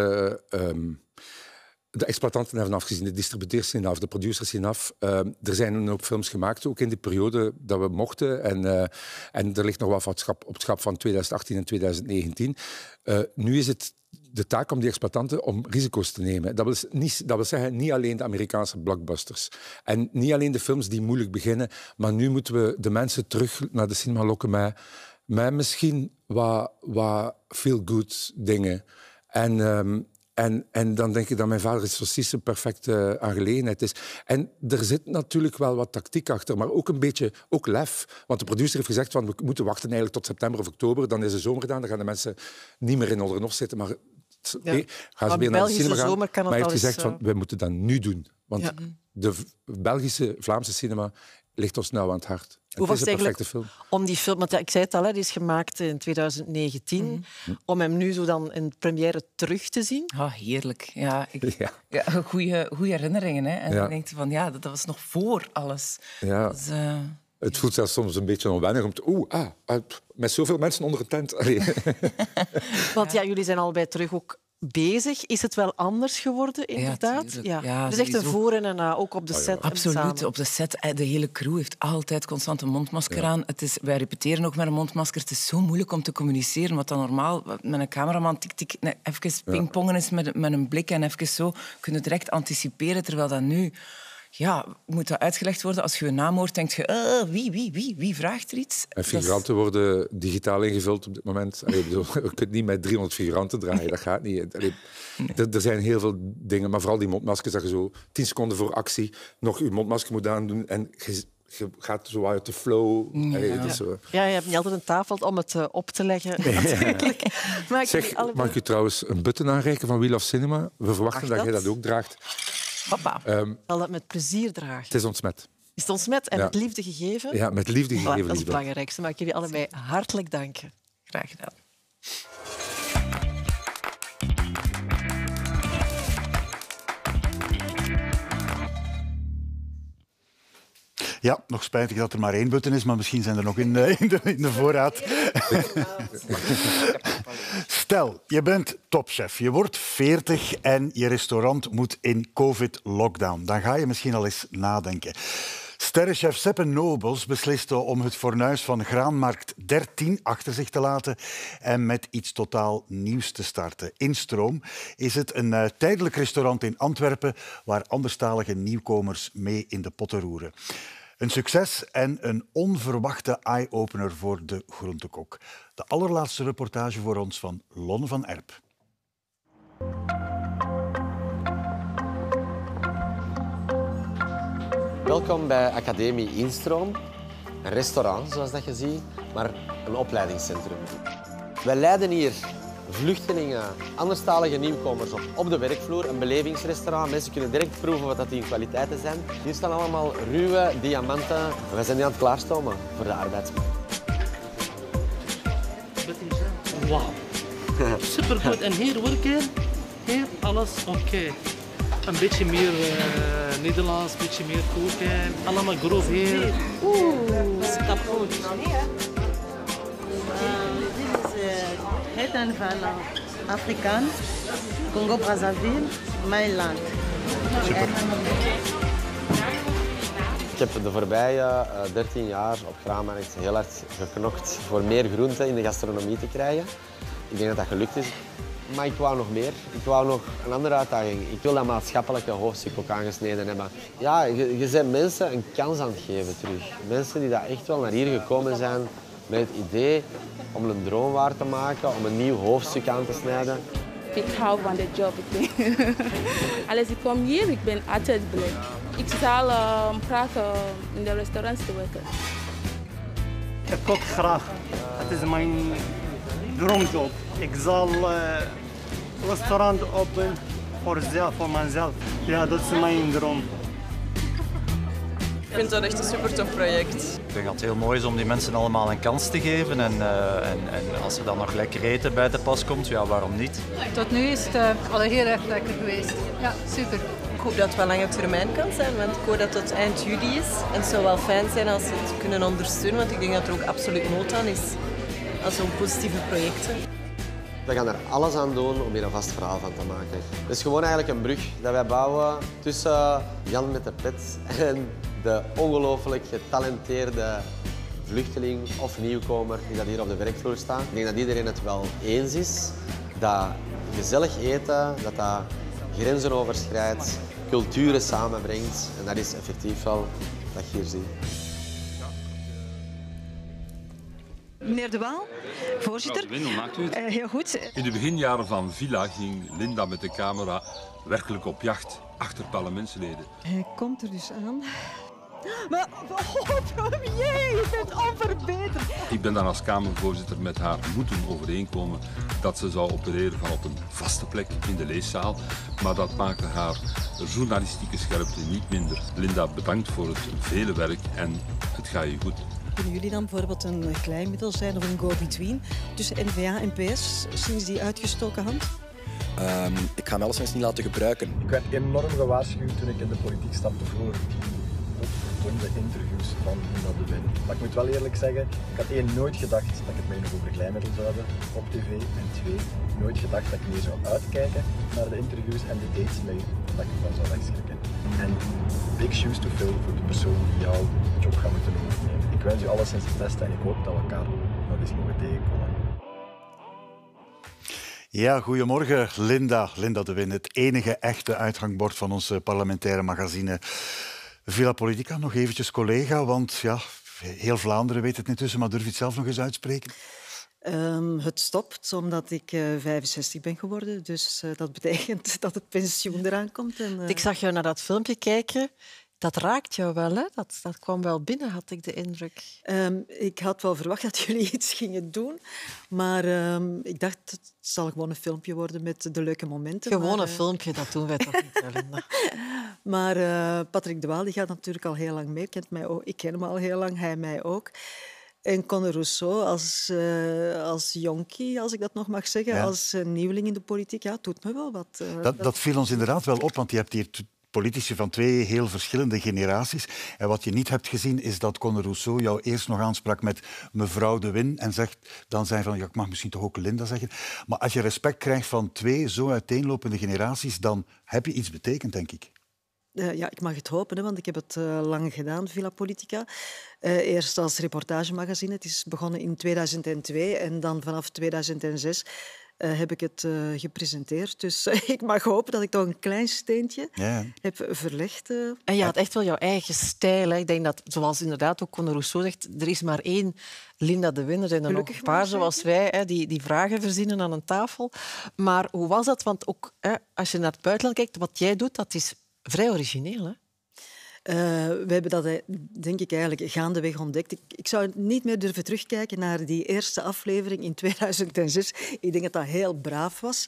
de exploitanten hebben afgezien, de distributeurs zijn af, de producers zijn af. Er zijn een hoop films gemaakt, ook in die periode dat we mochten. En er ligt nog wat op het schap van 2018 en 2019. Nu is het de taak om die exploitanten om risico's te nemen. Dat wil zeggen, niet alleen de Amerikaanse blockbusters. En niet alleen de films die moeilijk beginnen, maar nu moeten we de mensen terug naar de cinema lokken met misschien wat feel-good dingen. En dan denk ik dat mijn vader is precies een perfecte aangelegenheid is. En er zit natuurlijk wel wat tactiek achter, maar ook een beetje lef. Want de producer heeft gezegd van we moeten wachten eigenlijk tot september of oktober. Dan is de zomer gedaan, dan gaan de mensen niet meer in Oldenhof zitten, maar gaan ze weer naar de cinema gaan. Maar hij heeft gezegd van we moeten dat nu doen. Want de Belgische, Vlaamse cinema ligt ons nauw aan het hart.
Hoe was
het
het
is een
eigenlijk
perfecte film.
om die film... Want ja, ik zei het al, hè, die is gemaakt in 2019. Om hem nu zo dan in première terug te zien.
Oh, heerlijk. Ja, goede herinneringen. Hè. En dan denk je van, ja, dat was nog voor alles.
Ja.
Dus,
het voelt zelfs soms een beetje onwennig om te... met zoveel mensen onder een tent.
Want ja, jullie zijn allebei terug ook bezig. Is het wel anders geworden, inderdaad?
Ja,
er is echt een voor en een na, ook op de set.
Absoluut, op de set. De hele crew heeft altijd constant een mondmasker aan. Wij repeteren ook met een mondmasker. Het is zo moeilijk om te communiceren. Wat dan normaal met een cameraman tik, even pingpongen is met een blik en even zo kunnen direct anticiperen, terwijl dat nu... Ja, moet dat uitgelegd worden? Als je een naam hoort, denk je... Wie vraagt er iets?
En figuranten worden digitaal ingevuld op dit moment. Je kunt niet met 300 figuranten draaien, dat gaat niet. Er zijn heel veel dingen, maar vooral die mondmaskers, dat je zo 10 seconden voor actie nog je mondmasker moet aandoen en je gaat zo uit de flow.
Ja, je hebt niet altijd een tafel om het op te leggen, natuurlijk. Maar
mag ik u trouwens een button aanreiken van Wheel of Cinema? We verwachten dat jij dat ook draagt.
Papa, zal dat met plezier dragen.
Het is ontsmet.
Is het ontsmet en met liefde gegeven?
Ja, met liefde gegeven.
Dat is het belangrijkste. Maar ik jullie allebei hartelijk danken.
Graag gedaan.
Ja, nog spijtig dat er maar 1 button is, maar misschien zijn er nog in de voorraad. Stel, je bent topchef, je wordt 40 en je restaurant moet in COVID-lockdown. Dan ga je misschien al eens nadenken. Sterrenchef Seppe Nobles besliste om het fornuis van Graanmarkt 13 achter zich te laten en met iets totaal nieuws te starten. Instroom is het een tijdelijk restaurant in Antwerpen waar anderstalige nieuwkomers mee in de potten roeren. Een succes en een onverwachte eye-opener voor de groentekok. De allerlaatste reportage voor ons van Lonne van Erp.
Welkom bij Academie Instroom. Een restaurant, zoals dat je ziet, maar een opleidingscentrum. Wij leiden hier vluchtelingen, anderstalige nieuwkomers op de werkvloer. Een belevingsrestaurant. Mensen kunnen direct proeven wat die kwaliteiten zijn. Hier staan allemaal ruwe diamanten. Wij zijn nu aan het klaarstomen voor de arbeidsmarkt.
Wauw. Supergoed. En hier werken, hier alles oké. Een beetje meer Nederlands, een beetje meer koken. Allemaal grof hier.
Stap goed. Dit is eten van Afrikaan, Congo-Brazzaville, mijn land.
Ik heb de voorbije 13 jaar op Graanmarkt heel hard geknokt voor meer groenten in de gastronomie te krijgen. Ik denk dat dat gelukt is. Maar ik wou nog meer. Ik wou nog een andere uitdaging. Ik wil dat maatschappelijke hoofdstuk ook aangesneden hebben. Ja, je bent mensen een kans aan het geven terug. Mensen die dat echt wel naar hier gekomen zijn met het idee om een droom waar te maken, om een nieuw hoofdstuk aan te snijden.
Ik hou van de job. Als ik kom hier, ik ben altijd blij. Ik zal graag in de restaurants te werken.
Ik kook graag. Het is mijn droomjob. Ik zal een restaurant openen voor mezelf. Ja, dat is mijn droom.
Ik vind dat echt een super tof project.
Ik denk dat het heel mooi is om die mensen allemaal een kans te geven. En als er dan nog lekker eten bij te pas komt, ja, waarom niet?
Tot nu is het al heel erg lekker geweest. Ja, super.
Ik hoop dat het wel lange termijn kan zijn, want ik hoor dat het tot eind juli is. En het zou wel fijn zijn als ze het kunnen ondersteunen, want ik denk dat er ook absoluut nood aan is aan zo'n positieve projecten.
We gaan er alles aan doen om hier een vast verhaal van te maken. Het is gewoon eigenlijk een brug dat wij bouwen tussen Jan met de pet en de ongelooflijk getalenteerde vluchteling of nieuwkomer die dat hier op de werkvloer staat. Ik denk dat iedereen het wel eens is dat gezellig eten, dat grenzen overschrijdt, culturen samenbrengt. En dat is effectief wel wat je hier ziet.
Meneer De Waal, voorzitter.
Wendel, maakt u het?
Heel goed.
In de beginjaren van Villa ging Linda met de camera werkelijk op jacht achter parlementsleden.
Hij komt er dus aan. Maar, premier, je bent onverbeterd.
Ik ben dan als Kamervoorzitter met haar moeten overeenkomen dat ze zou opereren van op een vaste plek in de leeszaal. Maar dat maakte haar journalistieke scherpte niet minder. Linda, bedankt voor het vele werk en het gaat je goed.
Kunnen jullie dan bijvoorbeeld een klein middel zijn of een go-between tussen N-VA en PS sinds die uitgestoken hand?
Ik ga hem alleszins niet laten gebruiken.
Ik werd enorm gewaarschuwd toen ik in de politiek stapte voor de interviews van Linda de Win. Maar ik moet wel eerlijk zeggen, ik had nooit gedacht dat ik het mij nog over glijmiddel zou hebben op tv. En 2, nooit gedacht dat ik meer zou uitkijken naar de interviews en de dates mee, dat ik ervan zou wegschrikken. En big shoes to fill voor de persoon die jouw job gaat moeten overnemen. Ik wens u alleszins het beste en ik hoop dat we elkaar nog eens mogen tegenkomen.
Ja, goedemorgen Linda. Linda de Win, het enige echte uithangbord van ons parlementaire magazine Villa Politica. Nog eventjes collega, want ja, heel Vlaanderen weet het intussen, maar durf je het zelf nog eens uitspreken?
Het stopt omdat ik 65 ben geworden. Dus dat betekent dat het pensioen eraan komt. En,
Ik zag jou naar dat filmpje kijken. Dat raakt jou wel, hè? Dat kwam wel binnen, had ik de indruk.
Ik had wel verwacht dat jullie iets gingen doen. Maar ik dacht, het zal gewoon een filmpje worden met de leuke momenten.
Gewoon een filmpje, dat doen wij toch niet, Linda.
Maar Patrick de Waal die gaat natuurlijk al heel lang mee. Ik ken hem al heel lang, hij mij ook. En Conor Rousseau als jonkie, als ik dat nog mag zeggen, als nieuweling in de politiek, ja, doet me wel wat.
Dat viel ons inderdaad wel op, want je hebt hier politici van 2 heel verschillende generaties. En wat je niet hebt gezien, is dat Conor Rousseau jou eerst nog aansprak met mevrouw de Win en dan zei van, ja, ik mag misschien toch ook Linda zeggen. Maar als je respect krijgt van 2 zo uiteenlopende generaties, dan heb je iets betekend, denk ik.
Ja, ik mag het hopen, hè, want ik heb het lang gedaan, Villa Politica. Eerst als reportagemagazine. Het is begonnen in 2002 en dan vanaf 2006 heb ik het gepresenteerd. Dus ik mag hopen dat ik toch een klein steentje heb verlegd.
En je had echt wel jouw eigen stijl. Hè. Ik denk dat, zoals inderdaad ook Conor Rousseau zegt, er is maar 1 Linda de Win. Er zijn er nog een paar zoals wij, hè, die vragen verzinnen aan een tafel. Maar hoe was dat? Want ook als je naar het buitenland kijkt, wat jij doet, dat is vrij origineel, hè?
We hebben dat, denk ik, eigenlijk gaandeweg ontdekt. Ik zou niet meer durven terugkijken naar die eerste aflevering in 2006. Ik denk dat dat heel braaf was.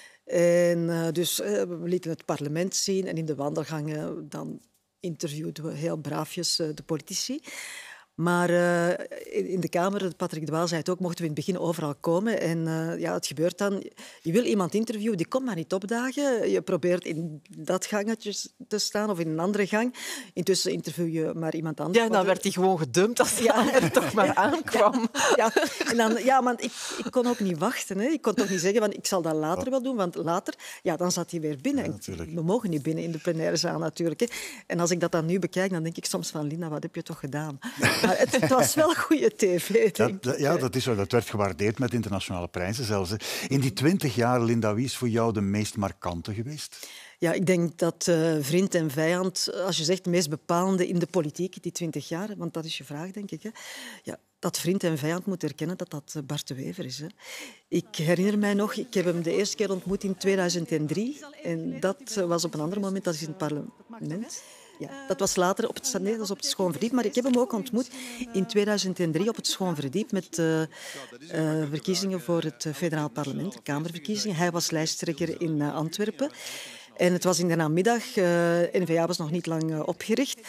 En dus we lieten het parlement zien en in de wandelgangen dan interviewden we heel braafjes de politici. Maar in de Kamer, Patrick de Waal zei het ook, mochten we in het begin overal komen. En het gebeurt dan. Je wil iemand interviewen, die komt maar niet opdagen. Je probeert in dat gangetje te staan of in een andere gang. Intussen interview je maar iemand anders.
Ja, dan werd hij gewoon gedumpt als die ander toch maar aankwam.
Want ik kon ook niet wachten. Hè. Ik kon toch niet zeggen, want ik zal dat later wel doen. Want later, dan zat hij weer binnen. We mogen niet binnen in de plenaire zaal natuurlijk. Hè. En als ik dat dan nu bekijk, dan denk ik soms van, Linda, wat heb je toch gedaan? Maar het was wel goede tv, denk ik.
Ja, dat is zo. Dat werd gewaardeerd met internationale prijzen zelfs. In die 20 jaar, Linda, wie is voor jou de meest markante geweest?
Ja, ik denk dat vriend en vijand, als je zegt de meest bepalende in de politiek, die 20 jaar, want dat is je vraag, denk ik. Hè. Ja, dat vriend en vijand moet erkennen dat dat Bart de Wever is. Hè. Ik herinner mij nog, ik heb hem de eerste keer ontmoet in 2003. En dat was op een ander moment, dat is in het parlement. Ja, dat was later op het Schoon Verdiep, maar ik heb hem ook ontmoet in 2003 op het Schoon Verdiep met verkiezingen voor het federaal parlement, de Kamerverkiezingen. Hij was lijsttrekker in Antwerpen. En het was in de namiddag. N-VA was nog niet lang opgericht.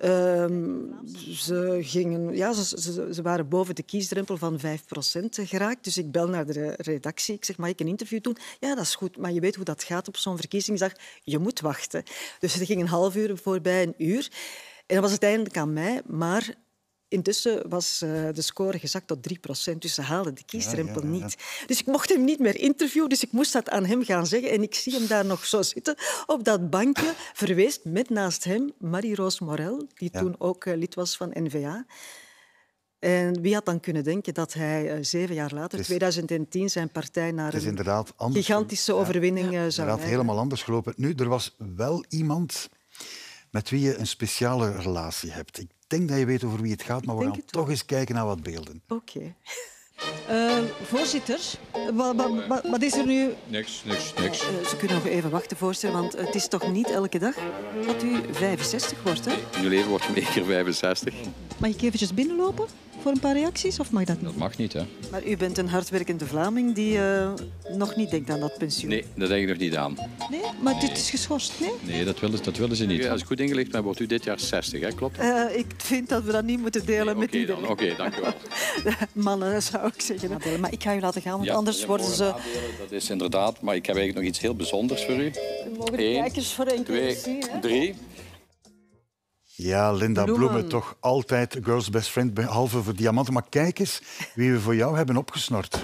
Ze waren boven de kiesdrempel van 5% geraakt. Dus ik bel naar de redactie. Ik zeg, mag ik een interview doen? Ja, dat is goed. Maar je weet hoe dat gaat op zo'n verkiezingsdag. Je moet wachten. Dus er ging een half uur voorbij, een uur. En dan was het eindelijk aan mij. Maar intussen was de score gezakt tot 3%. Dus ze haalden de kiesdrempel niet. Dus ik mocht hem niet meer interviewen. Dus ik moest dat aan hem gaan zeggen. En ik zie hem daar nog zo zitten, op dat bankje, verweest met naast hem Marie-Roos Morel, die toen ook lid was van N-VA. En wie had dan kunnen denken dat hij 7 jaar later, 2010, zijn partij naar een gigantische overwinning zou leiden?
Het helemaal anders gelopen. Nu, er was wel iemand met wie je een speciale relatie hebt. Ik denk dat je weet over wie het gaat, maar we gaan toch eens kijken naar wat beelden.
Oké. Voorzitter, wat is er nu?
Niks.
Ze kunnen nog even wachten, voorzitter, want het is toch niet elke dag dat u 65 wordt, hè?
In je leven word je 1 keer 65.
Mag ik eventjes binnenlopen voor een paar reacties, of mag dat niet?
Dat mag niet, hè?
Maar u bent een hardwerkende Vlaming die nog niet denkt aan dat pensioen.
Nee, dat denk ik nog niet aan.
Nee? Maar dit is geschorst, nee?
Nee, dat willen ze niet. Als ik goed ingelicht ben, wordt u dit jaar 60, hè? Klopt?
Ik vind dat we dat niet moeten delen met iedereen.
Oké, dank u wel.
Mannen, zou ik zeggen. Maar ik ga u laten gaan, want anders worden ze...
Dat is inderdaad, maar ik heb eigenlijk nog iets heel bijzonders voor u.
We mogen de kijkers voor één keer zien, hè?
3.
Ja, Linda Bloemen, toch altijd girls best friend, behalve voor diamanten. Maar kijk eens wie we voor jou hebben opgesnort.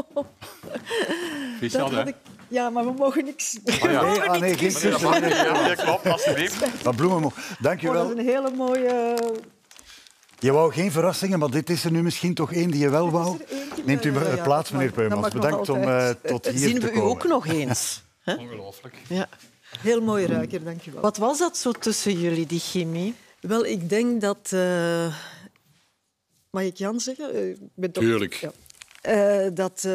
Dat had ik...
Ja, maar we mogen niks...
Nee, geen kussen.
Ja, klopt, alsjeblieft.
Maar Bloemen, dank je wel.
Dat is een hele mooie...
Je wou geen verrassingen, maar dit is er nu misschien toch één die je wel wou. Neemt u plaats, meneer Peumans. Bedankt om tot hier te komen.
Zien we u ook nog eens.
Ongelooflijk.
Ja.
Heel mooie ruiker, dank je wel.
Wat was dat zo tussen jullie, die chemie?
Wel, ik denk dat... Mag ik Jan zeggen? Ik ben toch...
Tuurlijk.
Ja. Dat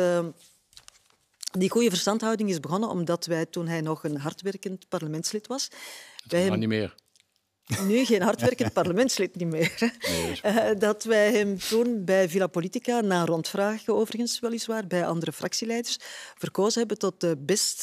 die goede verstandhouding is begonnen omdat wij, toen hij nog een hardwerkend parlementslid was...
Maar niet meer.
Nu geen hardwerkend parlementslid niet meer. Nee, dat wij hem toen bij Villa Politica, na een rondvraag overigens weliswaar, bij andere fractieleiders, verkozen hebben tot de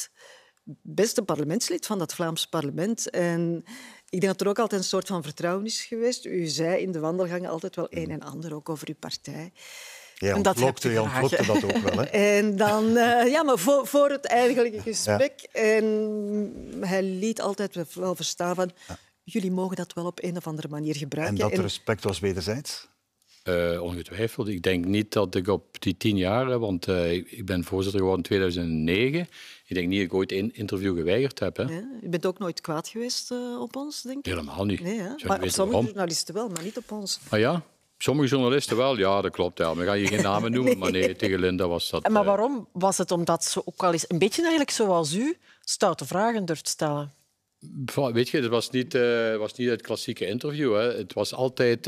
beste parlementslid van dat Vlaams parlement. En ik denk dat er ook altijd een soort van vertrouwen is geweest. U zei in de wandelgangen altijd wel een en ander, ook over uw partij.
Je ontlokte dat ook wel, hè?
En dan, ja, maar voor het eigenlijke gesprek. Ja. En hij liet altijd wel verstaan van... Ja. Jullie mogen dat wel op een of andere manier gebruiken.
En dat respect was wederzijds?
Ongetwijfeld. Ik denk niet dat ik op die 10 jaar... Want ik ben voorzitter geworden in 2009. Ik denk niet dat ik ooit een interview geweigerd heb. Hè.
Ja, je bent ook nooit kwaad geweest op ons, denk ik?
Helemaal niet.
Nee, maar op sommige journalisten wel, maar niet op ons.
Ah ja? Sommige journalisten wel, ja, dat klopt. Ja. We gaan je geen namen noemen, maar nee, tegen Linda was dat...
Maar waarom was het? Omdat ze ook wel eens een beetje eigenlijk zoals u stoute vragen durft stellen?
Weet je, het was niet het klassieke interview. Hè. Het was altijd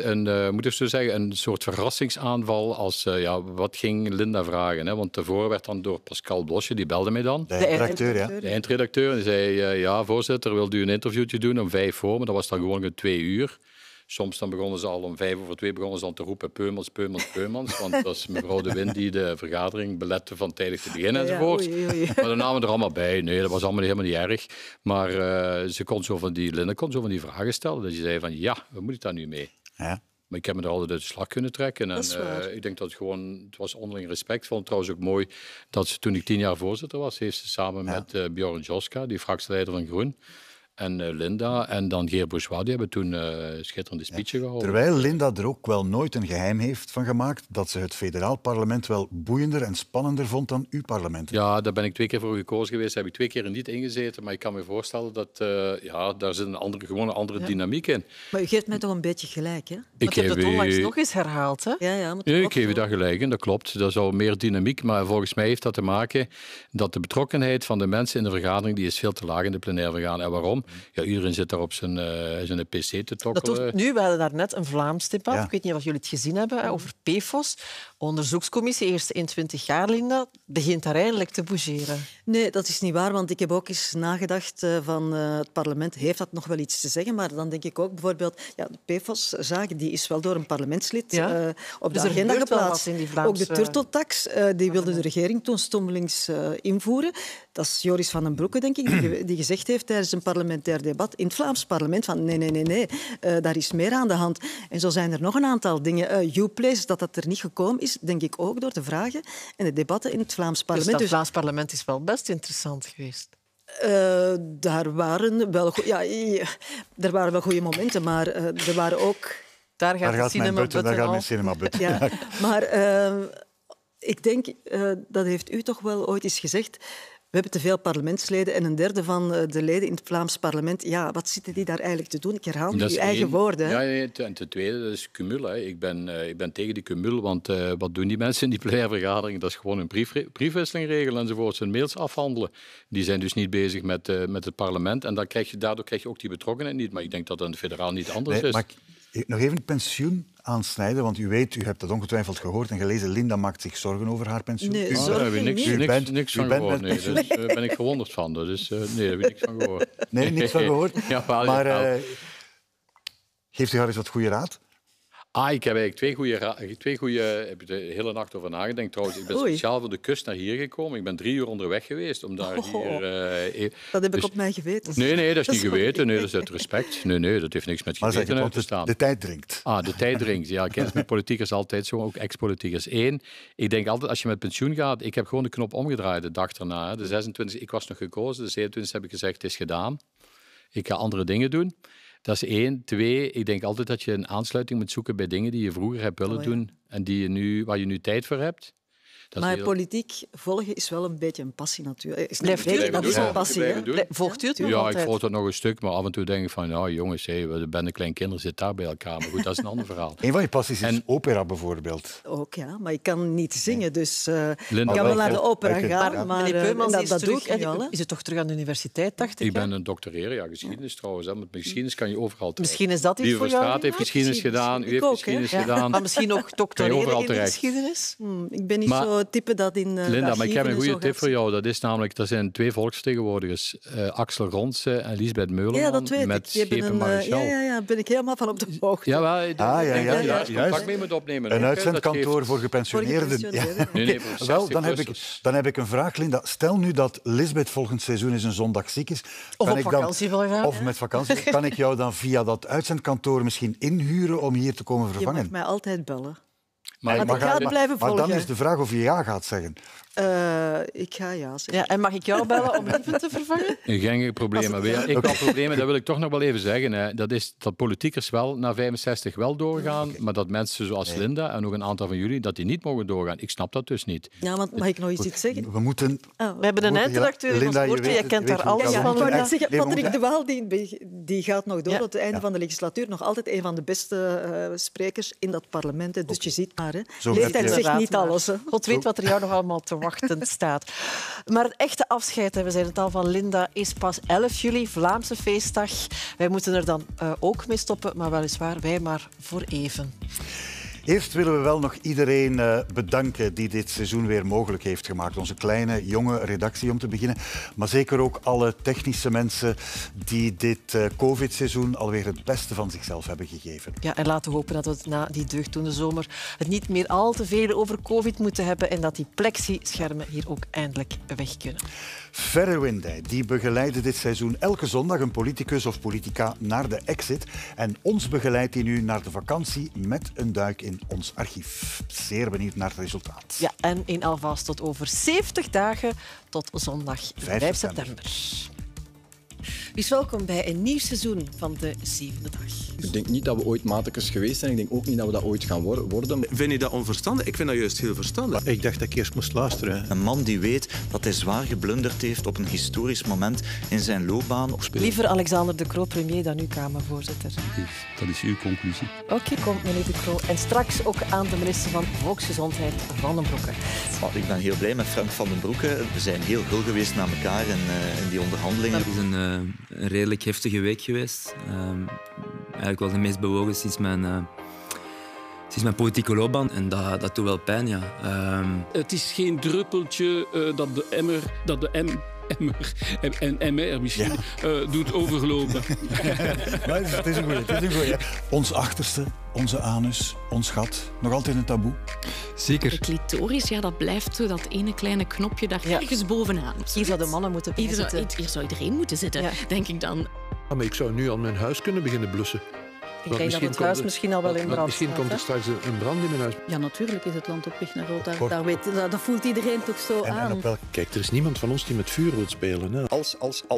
een soort verrassingsaanval als wat ging Linda vragen. Hè. Want tevoren werd dan door Pascal Blosje, die belde mij dan.
De eindredacteur, ja.
De eindredacteur. En die zei, voorzitter, wilde u een interviewtje doen om 5 voor? Maar dat was dan gewoon 2 uur. Soms dan begonnen ze al om 2:05 begonnen ze dan te roepen Peumans. Want dat was mevrouw De Wind die de vergadering belette van tijdig te beginnen enzovoort. Maar dan namen we er allemaal bij. Nee, dat was allemaal helemaal niet erg. Maar Linda kon zo van die vragen stellen. Dat je zei van, ja, waar moet ik daar nu mee?
Ja.
Maar ik heb me er altijd uit de slag kunnen trekken. En ik denk dat het was onderling respect. Ik vond het trouwens ook mooi dat ze, toen ik 10 jaar voorzitter was, heeft ze samen met Bjorn Joska, die fractieleider van Groen, en Linda en dan Geert Bourgeois, die hebben toen schitterende speechen gehouden.
Terwijl Linda er ook wel nooit een geheim heeft van gemaakt dat ze het federaal parlement wel boeiender en spannender vond dan uw parlement.
Ja, daar ben ik 2 keer voor gekozen geweest. Daar heb ik 2 keer niet ingezeten. Maar ik kan me voorstellen dat daar zit gewoon een andere dynamiek in.
Maar u geeft mij toch een beetje gelijk, hè?
Want je hebt het onlangs nog eens herhaald, hè?
Ja,
ik geef je dat gelijk in, dat klopt. Dat is al meer dynamiek. Maar volgens mij heeft dat te maken dat de betrokkenheid van de mensen in de vergadering die is veel te laag in de plenaire vergadering. En waarom? Ja, iedereen zit daar op zijn pc te tokkelen.
Nu, we hadden daarnet een Vlaams debat. Ik weet niet of jullie het gezien hebben, over PFOS. Onderzoekscommissie, eerste 21 jaar, Linda, begint daar eindelijk te bougeren.
Nee, dat is niet waar, want ik heb ook eens nagedacht van het parlement. Heeft dat nog wel iets te zeggen? Maar dan denk ik ook bijvoorbeeld, de PFOS-zaak die is wel door een parlementslid op de agenda geplaatst. Ook de turteltax, die wilde de regering toen stommelings invoeren. Dat is Joris van den Broeke, denk ik, die gezegd heeft tijdens een parlementair debat in het Vlaams parlement van nee, daar is meer aan de hand. En zo zijn er nog een aantal dingen. Uplace, dat er niet gekomen is, denk ik ook door de vragen en de debatten in het Vlaams parlement.
Dus dat Vlaams parlement is wel best interessant geweest.
Er waren wel goede momenten, maar er waren ook...
Daar gaat
mijn cinema-but.
Ja, maar ik denk, dat heeft u toch wel ooit eens gezegd... We hebben te veel parlementsleden en een derde van de leden in het Vlaams parlement. Ja, wat zitten die daar eigenlijk te doen? Ik herhaal uw eigen woorden. Hè?
Ja, en ten tweede, dat is cumul. Hè. Ik ben tegen die cumul, want wat doen die mensen in die plenaire vergadering? Dat is gewoon een briefwisseling regelen enzovoort. Zijn mails afhandelen. Die zijn dus niet bezig met het parlement. En daardoor krijg je ook die betrokkenheid niet. Maar ik denk dat dat in het federaal niet anders is.
Nog even pensioen aansnijden, want u weet, u hebt dat ongetwijfeld gehoord en gelezen, Linda maakt zich zorgen over haar pensioen.
Nee, daar heb
ik niks van gehoord. Nee, daar ben ik verwonderd van. Dus nee, daar heb ik niks van gehoord.
Nee, niks van gehoord? Maar geeft u haar eens wat goede raad?
Ik heb eigenlijk twee goede. Heb je de hele nacht over nagedacht. Trouwens, ik ben speciaal voor de kust naar hier gekomen. Ik ben 3 uur onderweg geweest om daar hier.
Dat heb ik op mij geweten.
Nee, dat is niet geweten. Nee, dat is uit respect. Nee, dat heeft niks met geweten uit te staan.
De tijd dringt.
De tijd dringt. Ja, ik ken het met politiekers altijd zo, ook ex-politiekers. Ik denk altijd als je met pensioen gaat. Ik heb gewoon de knop omgedraaid de dag erna. De 26, ik was nog gekozen. De 27 heb ik gezegd, het is gedaan. Ik ga andere dingen doen. Dat is 1. 2, ik denk altijd dat je een aansluiting moet zoeken bij dingen die je vroeger hebt willen doen en waar je nu tijd voor hebt.
Maar politiek volgen is wel een beetje een passie natuurlijk.
Dat
is een passie.
Volgt u het nog
altijd?
altijd?
Ik volg dat nog een stuk, maar af en toe denk ik van, jongens, we zijn klein kinderen, zitten daar bij elkaar. Maar goed, dat is een ander verhaal.
Een van je passies is opera bijvoorbeeld.
Ook ja, maar ik kan niet zingen, dus
ik
kan wel naar de opera gaan. Maar
meneer Peumans
dat doe ik niet al.
Is het toch terug aan de universiteit, dacht ik?
Ik ben een doctoreren, geschiedenis trouwens. Met geschiedenis kan je overal terecht.
Misschien is dat iets voor jou?
Straat heeft geschiedenis gedaan, u heeft geschiedenis gedaan.
Maar misschien ook doctoreren in de geschiedenis?
Ik ben niet zo type dat in
Linda, maar ik heb een goede tip voor jou. Dat is namelijk, er zijn 2 volksvertegenwoordigers. Axel Ronsen en Liesbeth Meuleman.
Ja, dat weet
met
ik.
Schepen Marichal.
Ja, ben ik helemaal van op de hoogte.
Ja, contact mee moet opnemen.
Een uitzendkantoor voor gepensioneerden.
Nee,
wel, dan heb ik een vraag, Linda. Stel nu dat Liesbeth volgend seizoen eens een zondag ziek is.
Of op vakantie wil gaan.
Of met vakantie. Kan ik jou dan via dat uitzendkantoor misschien inhuren om hier te komen vervangen?
Je mag mij altijd bellen.
Maar
ik ga het blijven volgen.
Maar dan is de vraag of je ja gaat zeggen.
Ik ga ja zeggen.
Ja, en mag ik jou bellen om Lieve te vervangen?
Geen problemen. Dat wil ik toch nog wel even zeggen. Hè. Dat is dat politiekers wel na 65 wel doorgaan, maar dat mensen zoals Linda en ook een aantal van jullie, dat die niet mogen doorgaan. Ik snap dat dus niet.
Ja, want mag ik nog iets zeggen?
We moeten...
We hebben een eindredacteur in ons woord. Je kent daar alles van.
Patrick de Waal die gaat nog door tot het einde van de legislatuur. Nog altijd een van de beste sprekers in dat parlement. Dus je ziet maar, leeftijd zegt niet alles.
God weet wat er jou nog allemaal te wachten staat. Maar het echte afscheid, we zijn het al van Linda, is pas 11 juli, Vlaamse feestdag. Wij moeten er dan ook mee stoppen, maar weliswaar wij maar voor even.
Eerst willen we wel nog iedereen bedanken die dit seizoen weer mogelijk heeft gemaakt. Onze kleine, jonge redactie om te beginnen. Maar zeker ook alle technische mensen die dit COVID-seizoen alweer het beste van zichzelf hebben gegeven.
Ja, en laten we hopen dat we na die deugddoende zomer het niet meer al te veel over COVID moeten hebben en dat die plexi-schermen hier ook eindelijk weg kunnen.
Ferre Windij, die begeleidde dit seizoen elke zondag een politicus of politica naar de exit. En ons begeleidt hij nu naar de vakantie met een duik in ons archief. Zeer benieuwd naar het resultaat.
Ja, en in alvast tot over 70 dagen, tot zondag 5 september. Dus welkom bij een nieuw seizoen van de 7e dag.
Ik denk niet dat we ooit matekers geweest zijn. Ik denk ook niet dat we dat ooit gaan worden.
Vind je dat onverstandig? Ik vind dat juist heel verstandig.
Ik dacht dat ik eerst moest luisteren.
Een man die weet dat hij zwaar geblunderd heeft op een historisch moment in zijn loopbaan.
Liever Alexander De Croo, premier, dan uw Kamervoorzitter.
Dat is uw conclusie.
Oké, komt meneer De Croo. En straks ook aan de minister van Volksgezondheid, Van den Broeke.
Ik ben heel blij met Frank Van den Broeke. We zijn heel gul geweest naar elkaar in die onderhandelingen.
Het is een redelijk heftige week geweest. Eigenlijk wel de meest bewogen sinds mijn politieke loopbaan. En dat doet wel pijn, ja.
Het is geen druppeltje dat de MR misschien doet overlopen.
Maar het is een goeie. Ons achterste, onze anus, ons gat, nog altijd een taboe.
Zeker.
De clitoris, dat blijft zo, dat ene kleine knopje daar ergens bovenaan.
Hier zouden mannen moeten zitten.
Hier zou iedereen moeten zitten, denk ik dan.
Maar ik zou nu aan mijn huis kunnen beginnen blussen.
Ik denk dat het huis misschien al wel in brand
Misschien komt er straks een brand in mijn huis.
Ja, natuurlijk is het land op weg naar rood. Dat voelt iedereen toch zo aan.
Kijk, er is niemand van ons die met vuur wil spelen. Hè?
Als.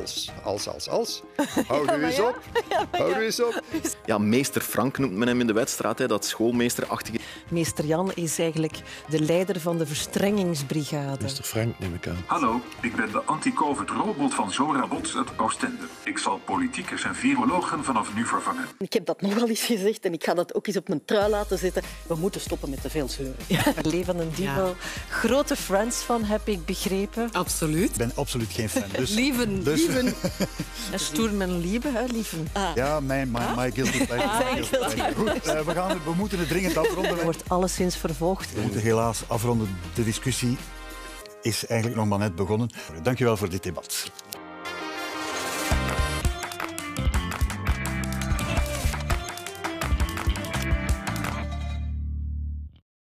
Hou u eens op. Hou u eens op.
Ja, meester Frank noemt men hem in de wedstrijd, dat schoolmeesterachtige.
Meester Jan is eigenlijk de leider van de verstrengingsbrigade.
Meester Frank, neem ik aan.
Hallo, ik ben de anti-COVID-robot van Zora Bots uit Oostende. Ik zal politiekers en virologen vanaf nu vervangen.
Ik heb dat nog
nog al eens gezegd en ik ga dat ook eens op mijn trui laten zetten. We moeten stoppen met te veel zeuren.
Leven en Divo. Grote Friends van, heb ik begrepen.
Absoluut.
Ik ben absoluut geen fan. Dus,
Lieven.
En Sturm en Liebe, hè, Lieven.
Ja, my guilty pleasure. Goed, we moeten het dringend afronden.
Er wordt alleszins vervolgd.
We moeten helaas afronden. De discussie is eigenlijk nog maar net begonnen. Dank je wel voor dit debat.